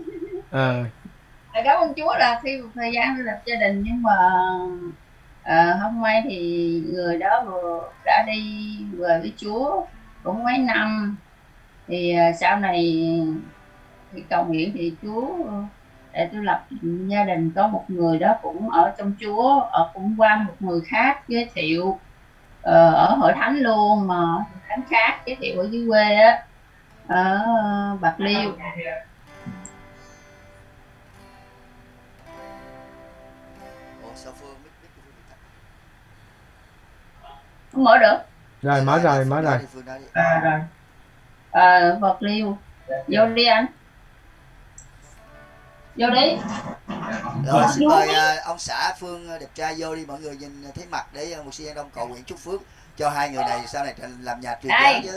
Cảm ơn Chúa là khi một thời gian tôi lập gia đình, nhưng mà hôm nay thì người đó vừa đã đi về với Chúa cũng mấy năm, thì sau này thì cầu nguyện thì Chúa để tôi lập gia đình. Có một người đó cũng ở trong Chúa, cũng qua một người khác giới thiệu ở hội thánh luôn, mà hội thánh khác giới thiệu ở dưới quê á, ở Bạc Liêu. Không mở được. Rồi mở rồi. Bạc Liêu. Vô đi anh. Vô đi. Rồi xin mời ông xã Phương đẹp trai vô đi, mọi người nhìn thấy mặt để một sư Đông cầu nguyện chúc phước cho hai người này sau này làm nhà truyền giáo chứ.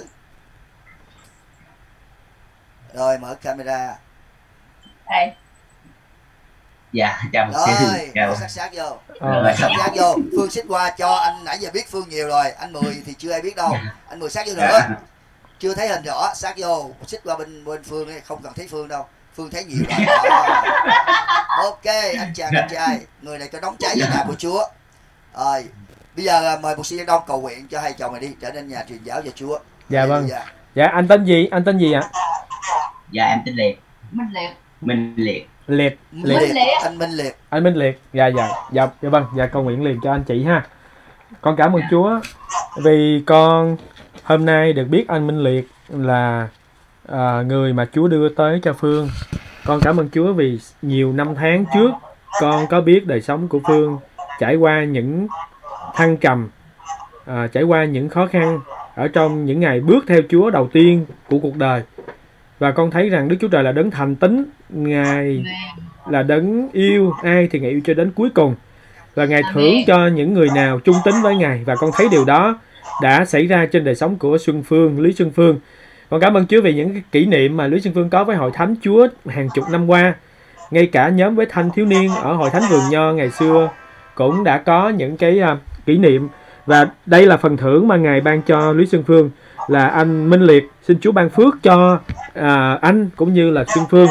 Rồi mở camera. Đây. Dạ, chào một xíu. Rồi, sát vô. Sát vô. Phương xích qua cho anh, nãy giờ biết Phương nhiều rồi. Anh Mười thì chưa ai biết đâu. Anh Mười sát vô nữa. Chưa thấy hình rõ, sát vô. Xích qua bên Phương ấy, không cần thấy Phương đâu. Phương thấy nhiều rồi. Ok, anh chàng anh trai, người này có đóng cháy vào nhà của Chúa. Rồi, bây giờ mời một sư Đông cầu nguyện cho hai chồng này đi, trở nên nhà truyền giáo cho Chúa. Dạ vâng. Dạ, anh tên gì? Anh tên gì ạ? Dạ em tên Liệt. Minh Liệt. Liệt. Anh Minh Liệt. Anh Minh Liệt. Dạ vâng, dạ cầu nguyện liền cho anh chị ha. Con cảm ơn Chúa vì con hôm nay được biết anh Minh Liệt là người mà Chúa đưa tới cho Phương. Con cảm ơn Chúa vì nhiều năm tháng trước con có biết đời sống của Phương trải qua những thăng trầm, trải qua những khó khăn ở trong những ngày bước theo Chúa đầu tiên của cuộc đời. Và con thấy rằng Đức Chúa Trời là đấng thành tín, Ngài là đấng yêu ai thì Ngài yêu cho đến cuối cùng. Và Ngài thưởng cho những người nào trung tín với Ngài. Và con thấy điều đó đã xảy ra trên đời sống của Lý Xuân Phương. Con cảm ơn Chúa vì những cái kỷ niệm mà Lý Xuân Phương có với Hội Thánh Chúa hàng chục năm qua. Ngay cả nhóm với thanh thiếu niên ở Hội Thánh Vườn Nho ngày xưa cũng đã có những cái kỷ niệm. Và đây là phần thưởng mà Ngài ban cho Lý Xuân Phương là anh Minh Liệt. Xin Chúa ban phước cho anh cũng như là Xuân Phương.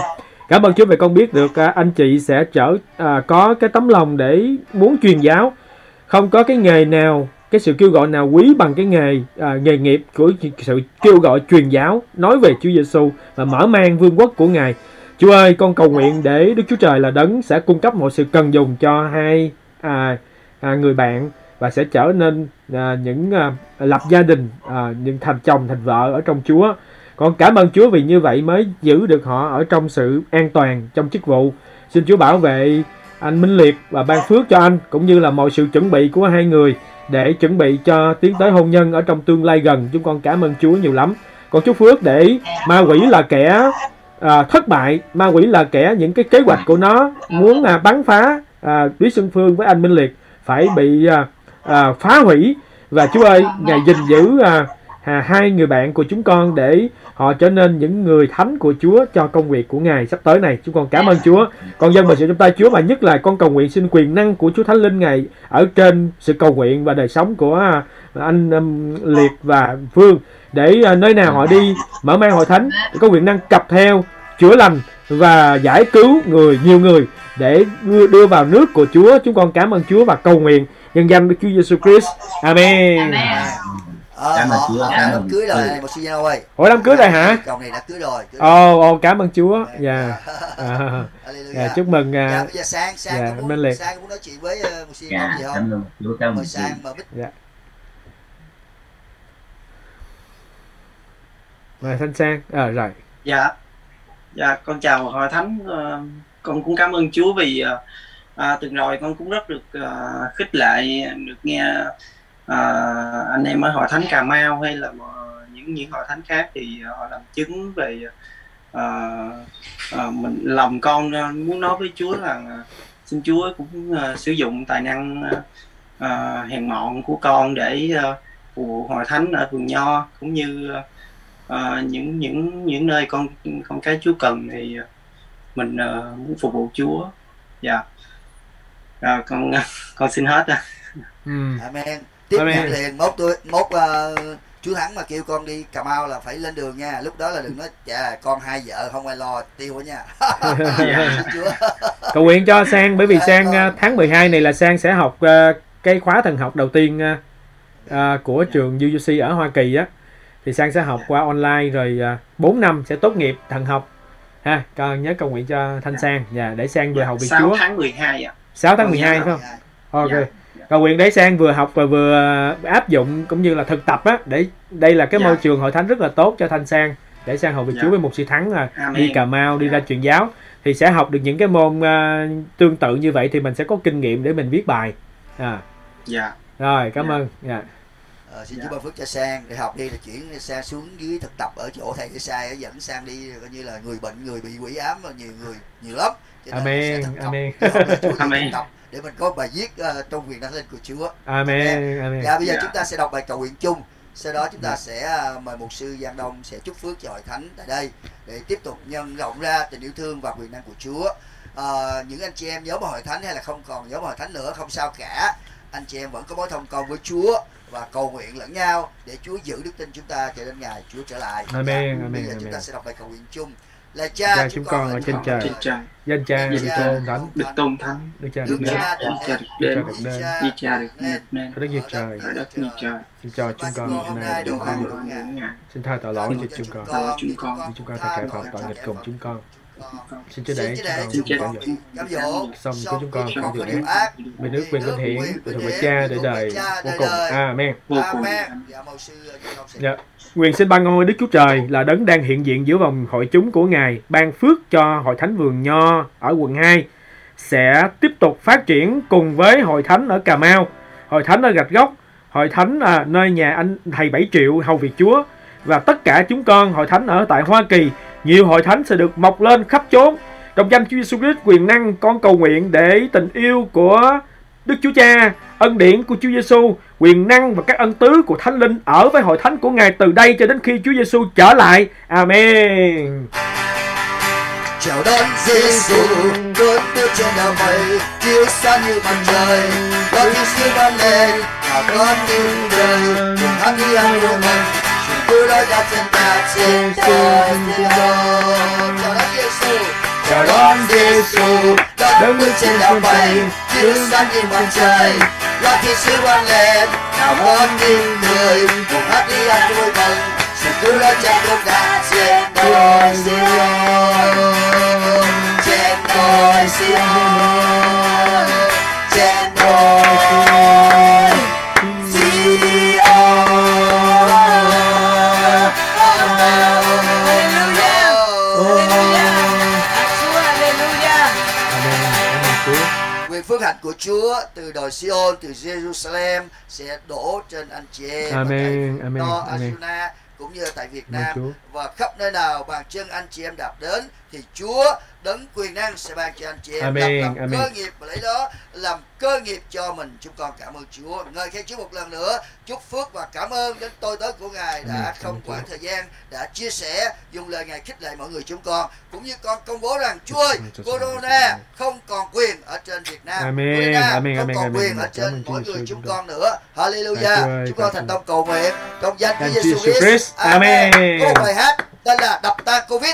Cảm ơn Chúa vì con biết được anh chị sẽ có cái tấm lòng để muốn truyền giáo. Không có cái nghề nào, cái sự kêu gọi nào quý bằng cái nghề nghiệp của sự kêu gọi truyền giáo, nói về Chúa Giêsu và mở mang vương quốc của Ngài. Chúa ơi, con cầu nguyện để Đức Chúa Trời là đấng sẽ cung cấp mọi sự cần dùng cho hai người bạn và sẽ trở nên những lập gia đình, những thành chồng thành vợ ở trong Chúa. Con cảm ơn Chúa vì như vậy mới giữ được họ ở trong sự an toàn trong chức vụ. Xin Chúa bảo vệ anh Minh Liệt và ban phước cho anh, cũng như là mọi sự chuẩn bị của hai người để chuẩn bị cho tiến tới hôn nhân ở trong tương lai gần. Chúng con cảm ơn Chúa nhiều lắm. Con chúc phước để ma quỷ là kẻ thất bại, ma quỷ là kẻ những cái kế hoạch của nó muốn bắn phá Lý Xuân Phương với anh Minh Liệt phải bị phá hủy. Và Chúa ơi, Ngài gìn giữ hai người bạn của chúng con để họ trở nên những người thánh của Chúa cho công việc của Ngài sắp tới này. Chúng con cảm ơn Chúa. Con dâng vào sự trong tay Chúa, và nhất là con cầu nguyện xin quyền năng của Chúa Thánh Linh Ngài ở trên sự cầu nguyện và đời sống của anh Liệt và Phương, để nơi nào họ đi mở mang hội thánh có quyền năng cặp theo, chữa lành và giải cứu nhiều người để đưa vào nước của Chúa. Chúng con cảm ơn Chúa và cầu nguyện nhân danh Đức Chúa Giêsu Christ. Amen. Cảm ơn Chúa. Đám cưới rồi một sư Giao ơi. Ủa đám cưới rồi hả? Chồng này đã cưới rồi. Cảm ơn Chúa. Dạ. Chúc mừng. Dạ, bây giờ Sang có muốn nói chuyện với một sư gì không? Cảm ơn Chúa, cảm ơn Sang mà Bích. Dạ. Mời Thanh Sang. Rồi. Dạ, con chào hội thánh. Con cũng cảm ơn Chúa vì từng rồi con cũng rất được khích lệ, được nghe anh em ở hội thánh Cà Mau hay là những hội thánh khác thì họ làm chứng về mình. Lòng con muốn nói với Chúa là xin Chúa cũng sử dụng tài năng hèn mọn của con để phục vụ hội thánh ở Vườn Nho, cũng như những nơi con cái Chúa cần thì mình muốn phục vụ Chúa. Dạ. Con xin hết. Amen. Tiếp nhận liền mốt chú Thắng mà kêu con đi Cà Mau là phải lên đường nha. Lúc đó là đừng nói con hai vợ không ai lo tiêu nha. Cầu nguyện cho Sang, bởi vì Sang tháng 12 này là Sang sẽ học cái khóa thần học đầu tiên của trường UUC ở Hoa Kỳ á. Thì Sang sẽ học qua online rồi 4 năm sẽ tốt nghiệp thần học ha. Con nhớ cầu nguyện cho Thanh Sang để Sang vừa học việc Chúa. 6 tháng 12 ạ. 6 tháng 12 phải không? Ok. Cầu nguyện để Sang vừa học và vừa áp dụng cũng như là thực tập á, để đây là cái môi trường hội thánh rất là tốt cho Thanh Sang, để Sang học việc Chúa với một sư Thắng đi Cà Mau đi ra truyền giáo thì sẽ học được những cái môn tương tự như vậy, thì mình sẽ có kinh nghiệm để mình viết bài. Rồi, cảm ơn. Xin Chúa ban phước cho Sang để học đi, là chuyển Sang xuống dưới thực tập ở chỗ thầy Sai, dẫn Sang đi coi như là người bệnh, người bị quỷ ám và nhiều lắm. Amen. Amen. Để mình có bài viết trong quyền năng linh của Chúa. Amen. Dạ, bây giờ chúng ta sẽ đọc bài cầu nguyện chung. Sau đó chúng ta sẽ mời mục sư Giang Đông sẽ chúc phước cho hội thánh tại đây để tiếp tục nhân rộng ra tình yêu thương và quyền năng của Chúa. Những anh chị em nhóm hội thánh hay là không còn nhóm hội thánh nữa không sao cả. Anh chị em vẫn có mối thông công với Chúa và cầu nguyện lẫn nhau để Chúa giữ đức tin chúng ta cho đến ngày Chúa trở lại. Amen. Bây giờ chúng ta sẽ đọc bài cầu nguyện chung. Là Cha chúng con ở trên trời, danh Cha được tôn thánh, được tôn thánh, Đức Cha được đến, Đức Cha được nên, Đức như trời, xin cho chúng con hôm nay đồ ăn của Ngài, xin tha tội lỗi cho chúng con phải cải phạm tội nghịch cùng chúng con. Xin Chúa để chúng con cám dỗ xong của chúng con không được ác, về nước về vinh hiển về thuộc về Cha để đời vô cùng. Amen. Quyền xin ban ngôi Đức Chúa Trời là đấng đang hiện diện giữa vòng hội chúng của Ngài, ban phước cho hội thánh Vườn Nho ở quận 2 sẽ tiếp tục phát triển cùng với hội thánh ở Cà Mau, hội thánh ở Gạch Gốc, hội thánh nơi nhà anh thầy 7 Triệu hầu việc Chúa, và tất cả chúng con hội thánh ở tại Hoa Kỳ. Nhiều hội thánh sẽ được mọc lên khắp chốn. Trong danh Chúa Giêsu Christ quyền năng, con cầu nguyện để tình yêu của Đức Chúa Cha, ân điển của Chúa Giêsu, quyền năng và các ân tứ của Thánh Linh ở với hội thánh của Ngài từ đây cho đến khi Chúa Giêsu trở lại. Amen. Chào đón Giêsu đón bước trên đảo mây, chiếu sáng như mặt trời, con thiên sứ ban lên và con những đời cùng hát đi ăn của mình. Chúa đã đặt chân ta trên trời. Chào đón Giêsu, chào đón Giêsu đấng bước trên đảo bay, chiếu sáng như mặt trời, loa thiên sứ vang lên, nào đón những người cùng hát đi ăn vui mừng, sự cứu đón cha chúng ta trên đồi Sion, trên đồi Sion, trên đồi Sion. Quyền phước hạnh của Chúa từ đồi Sion, từ Jerusalem sẽ đổ trên anh chị em Amen, ở amen, Arizona cũng như tại Việt Nam, và khắp nơi nào bàn chân anh chị em đạp đến thì Chúa đấng quyền năng sẽ ban cho anh chị em làm cơ nghiệp, và lấy đó làm cơ nghiệp cho mình. Chúng con cảm ơn Chúa, ngợi khen Chúa một lần nữa, chúc phước và cảm ơn đến tôi tớ của Ngài đã không quản thời gian, đã chia sẻ dùng lời Ngài khích lệ mọi người chúng con, cũng như con công bố rằng Chúa ơi, Corona không còn quyền ở trên Việt Nam, không còn quyền ở trên mỗi người chúng con nữa. Hallelujah. Chúng con thành tâm cầu nguyện trong danh Chúa Giêsu Christ. Amen. Có một bài hát tên là Đập Tan Covid.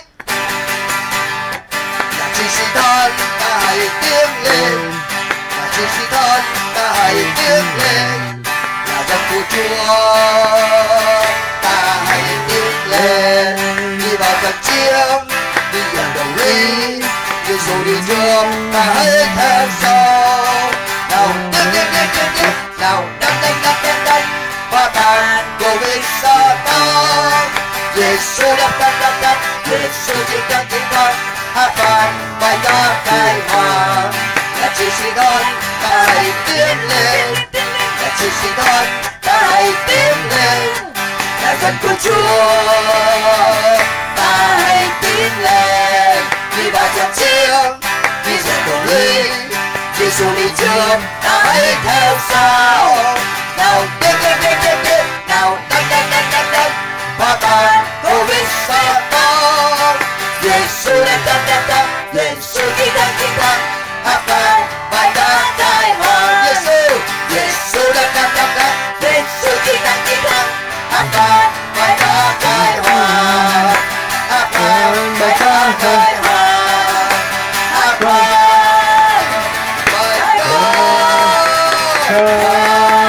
Chỉ xin thân ta hãy tiến lên, chỉ xin thân ta hãy tiến lên, là dân của Chúa ta hãy tiến lên, đi vào trận chiến, đi vào đầu ly, Giêsu đi trước ta hãy theo sau. Nào tiến, nào đánh, phá tan Covid Satan, Giêsu đập, Giêsu chiến thắng. Hát vang bài ca khai hoàng, là chỉ xin thôi ta hãy tiến lên, là chỉ xin thôi ta hãy tiến lên, là dân của Chúa ta hãy tiến lên, đi vào trận chiến, đi dần đồng ly, Giêsu đi trước ta hãy theo sau. Nào tiến, nào đánh, phá tan Covid Satan, Giêsu đập, Giêsu chiến thắng, hát vang bài ca khai hoàng. Giêsu đập, Giêsu chiến thắng, hát vang bài ca khai hoàng, hát vang bài ca khai hoàng, hát vang bài ca khai hoàng.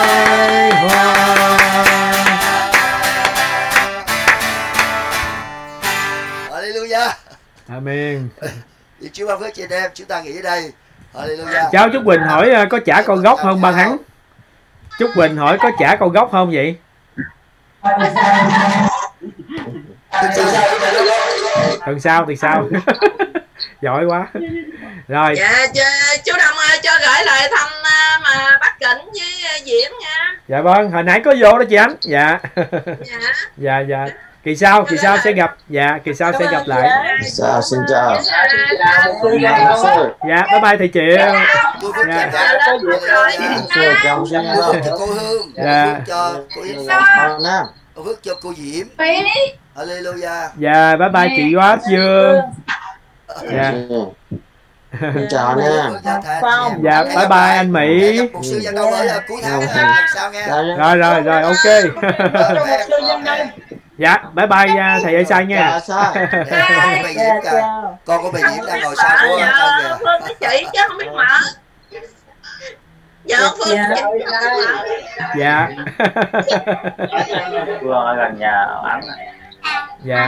Hallelujah. Amen. Thì Chúa ban phước chị em, chúng ta nghỉ ở đây. Hallelujah. Cháu Trúc Quỳnh hỏi có trả con gốc không ba Thắng? Trúc Quỳnh hỏi có trả con gốc không vậy? Tuần sau. Giỏi quá. Rồi. Dạ chú Đồng ơi, cho gửi lời thăm mà bác Cảnh với Diễm nha. Dạ vâng, hồi nãy có vô đó chị Ánh. Dạ. Dạ. Kỳ sau sẽ gặp. Dạ, kỳ sau sẽ gặp lại. Xin chào. Dạ, bye bye thầy Triệu. Cô Hương, cho cô Yến, phước cho cô Diễm. Hallelujah. Dạ, bye bye chị Quát Dương. Dạ. Xin chào nha. Dạ, bye bye anh Mỹ. Rồi, ok. Dạ, bye bye thầy ơi sai nha. Con của bà Diễm đang ngồi sau của anh. Phương với chị chứ không biết mở. Dạ Phương dạ. Vừa gần nhà Ấn. Dạ.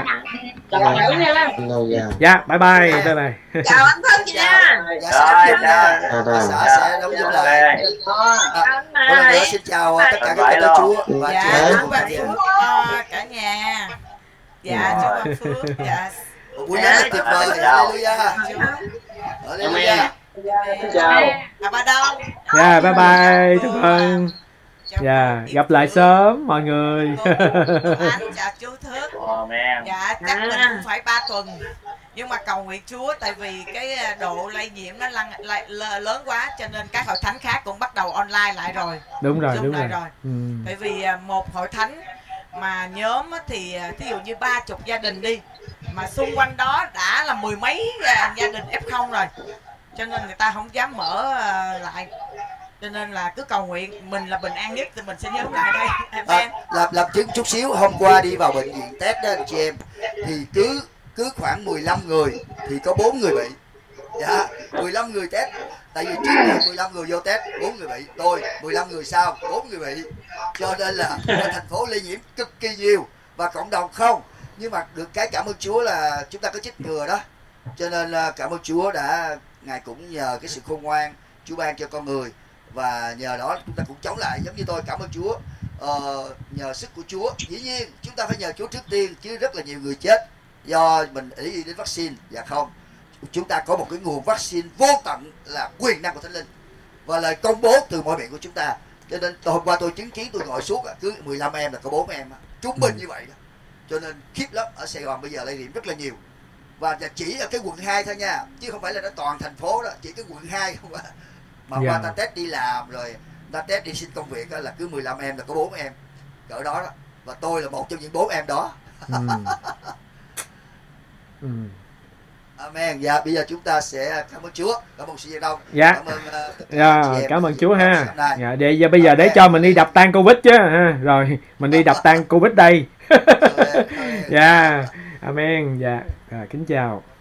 Dạ, bye bye. Chào anh Thân chị nha. Xã sẽ đóng giúp lại. Một lần nữa xin chào tất cả các thầy Chúa và chị em cả nhà. Dạ, chú Văn Phước. Dạ. Một buổi rất tuyệt vời. Hallelujah. Hallelujah. Chào. Bà Đông. Dạ, bye bye. Chúc ơn. Dạ, gặp lại sớm mọi người. Anh chào chú Thức. Dạ, chắc mình cũng phải 3 tuần. Nhưng mà cầu nguyện Chúa, tại vì cái độ lây nhiễm nó lớn quá, cho nên các hội thánh khác cũng bắt đầu online lại rồi. Đúng rồi. Tại vì một hội thánh mà nhóm thì thí dụ như 30 gia đình đi, mà xung quanh đó đã là 10 mấy gia đình F0 rồi, cho nên người ta không dám mở lại. Cho nên là cứ cầu nguyện mình là bình an nhất thì mình sẽ nhóm lại đây. Amen. Làm chứng chút xíu, hôm qua đi vào bệnh viện test đó anh chị em, thì cứ khoảng 15 người thì có 4 người bị. Dạ, 15 người test. Tại vì trước tiên 15 người vô test, 4 người bị. Tôi 15 người sau, 4 người bị. Cho nên là ở thành phố lây nhiễm cực kỳ nhiều và cộng đồng không. Nhưng mà được cái cảm ơn Chúa là chúng ta có chích ngừa đó. Cho nên là cảm ơn Chúa đã, Ngài cũng nhờ cái sự khôn ngoan Chúa ban cho con người, và nhờ đó chúng ta cũng chống lại. Giống như tôi cảm ơn Chúa, nhờ sức của Chúa. Dĩ nhiên chúng ta phải nhờ Chúa trước tiên, chứ rất là nhiều người chết do mình ý đến vaccine. Dạ không, chúng ta có một cái nguồn vaccine vô tận là quyền năng của Thánh Linh và lời công bố từ mọi miệng của chúng ta. Cho nên hôm qua tôi chứng kiến, tôi ngồi suốt cứ 15 em là có 4 em trung bình như vậy đó. Cho nên khiếp lắm. Ở Sài Gòn bây giờ lây nhiễm rất là nhiều, và chỉ ở cái quận 2 thôi nha, chứ không phải là nó toàn thành phố đó, chỉ cái quận 2 không à. Mà qua ta test đi làm rồi ta test đi xin công việc đó, là cứ 15 em là có 4 em cỡ đó đó, và tôi là một trong những 4 em đó. Amen. Dạ, bây giờ chúng ta sẽ cảm ơn Chúa, cảm ơn sự Giang Đông. Dạ. Cảm ơn cảm ơn Chúa ha. Dạ, để bây giờ để cho mình đi đập tan Covid chứ ha. Rồi mình đi đập tan Covid đây. Dạ. Amen. Dạ. Kính chào.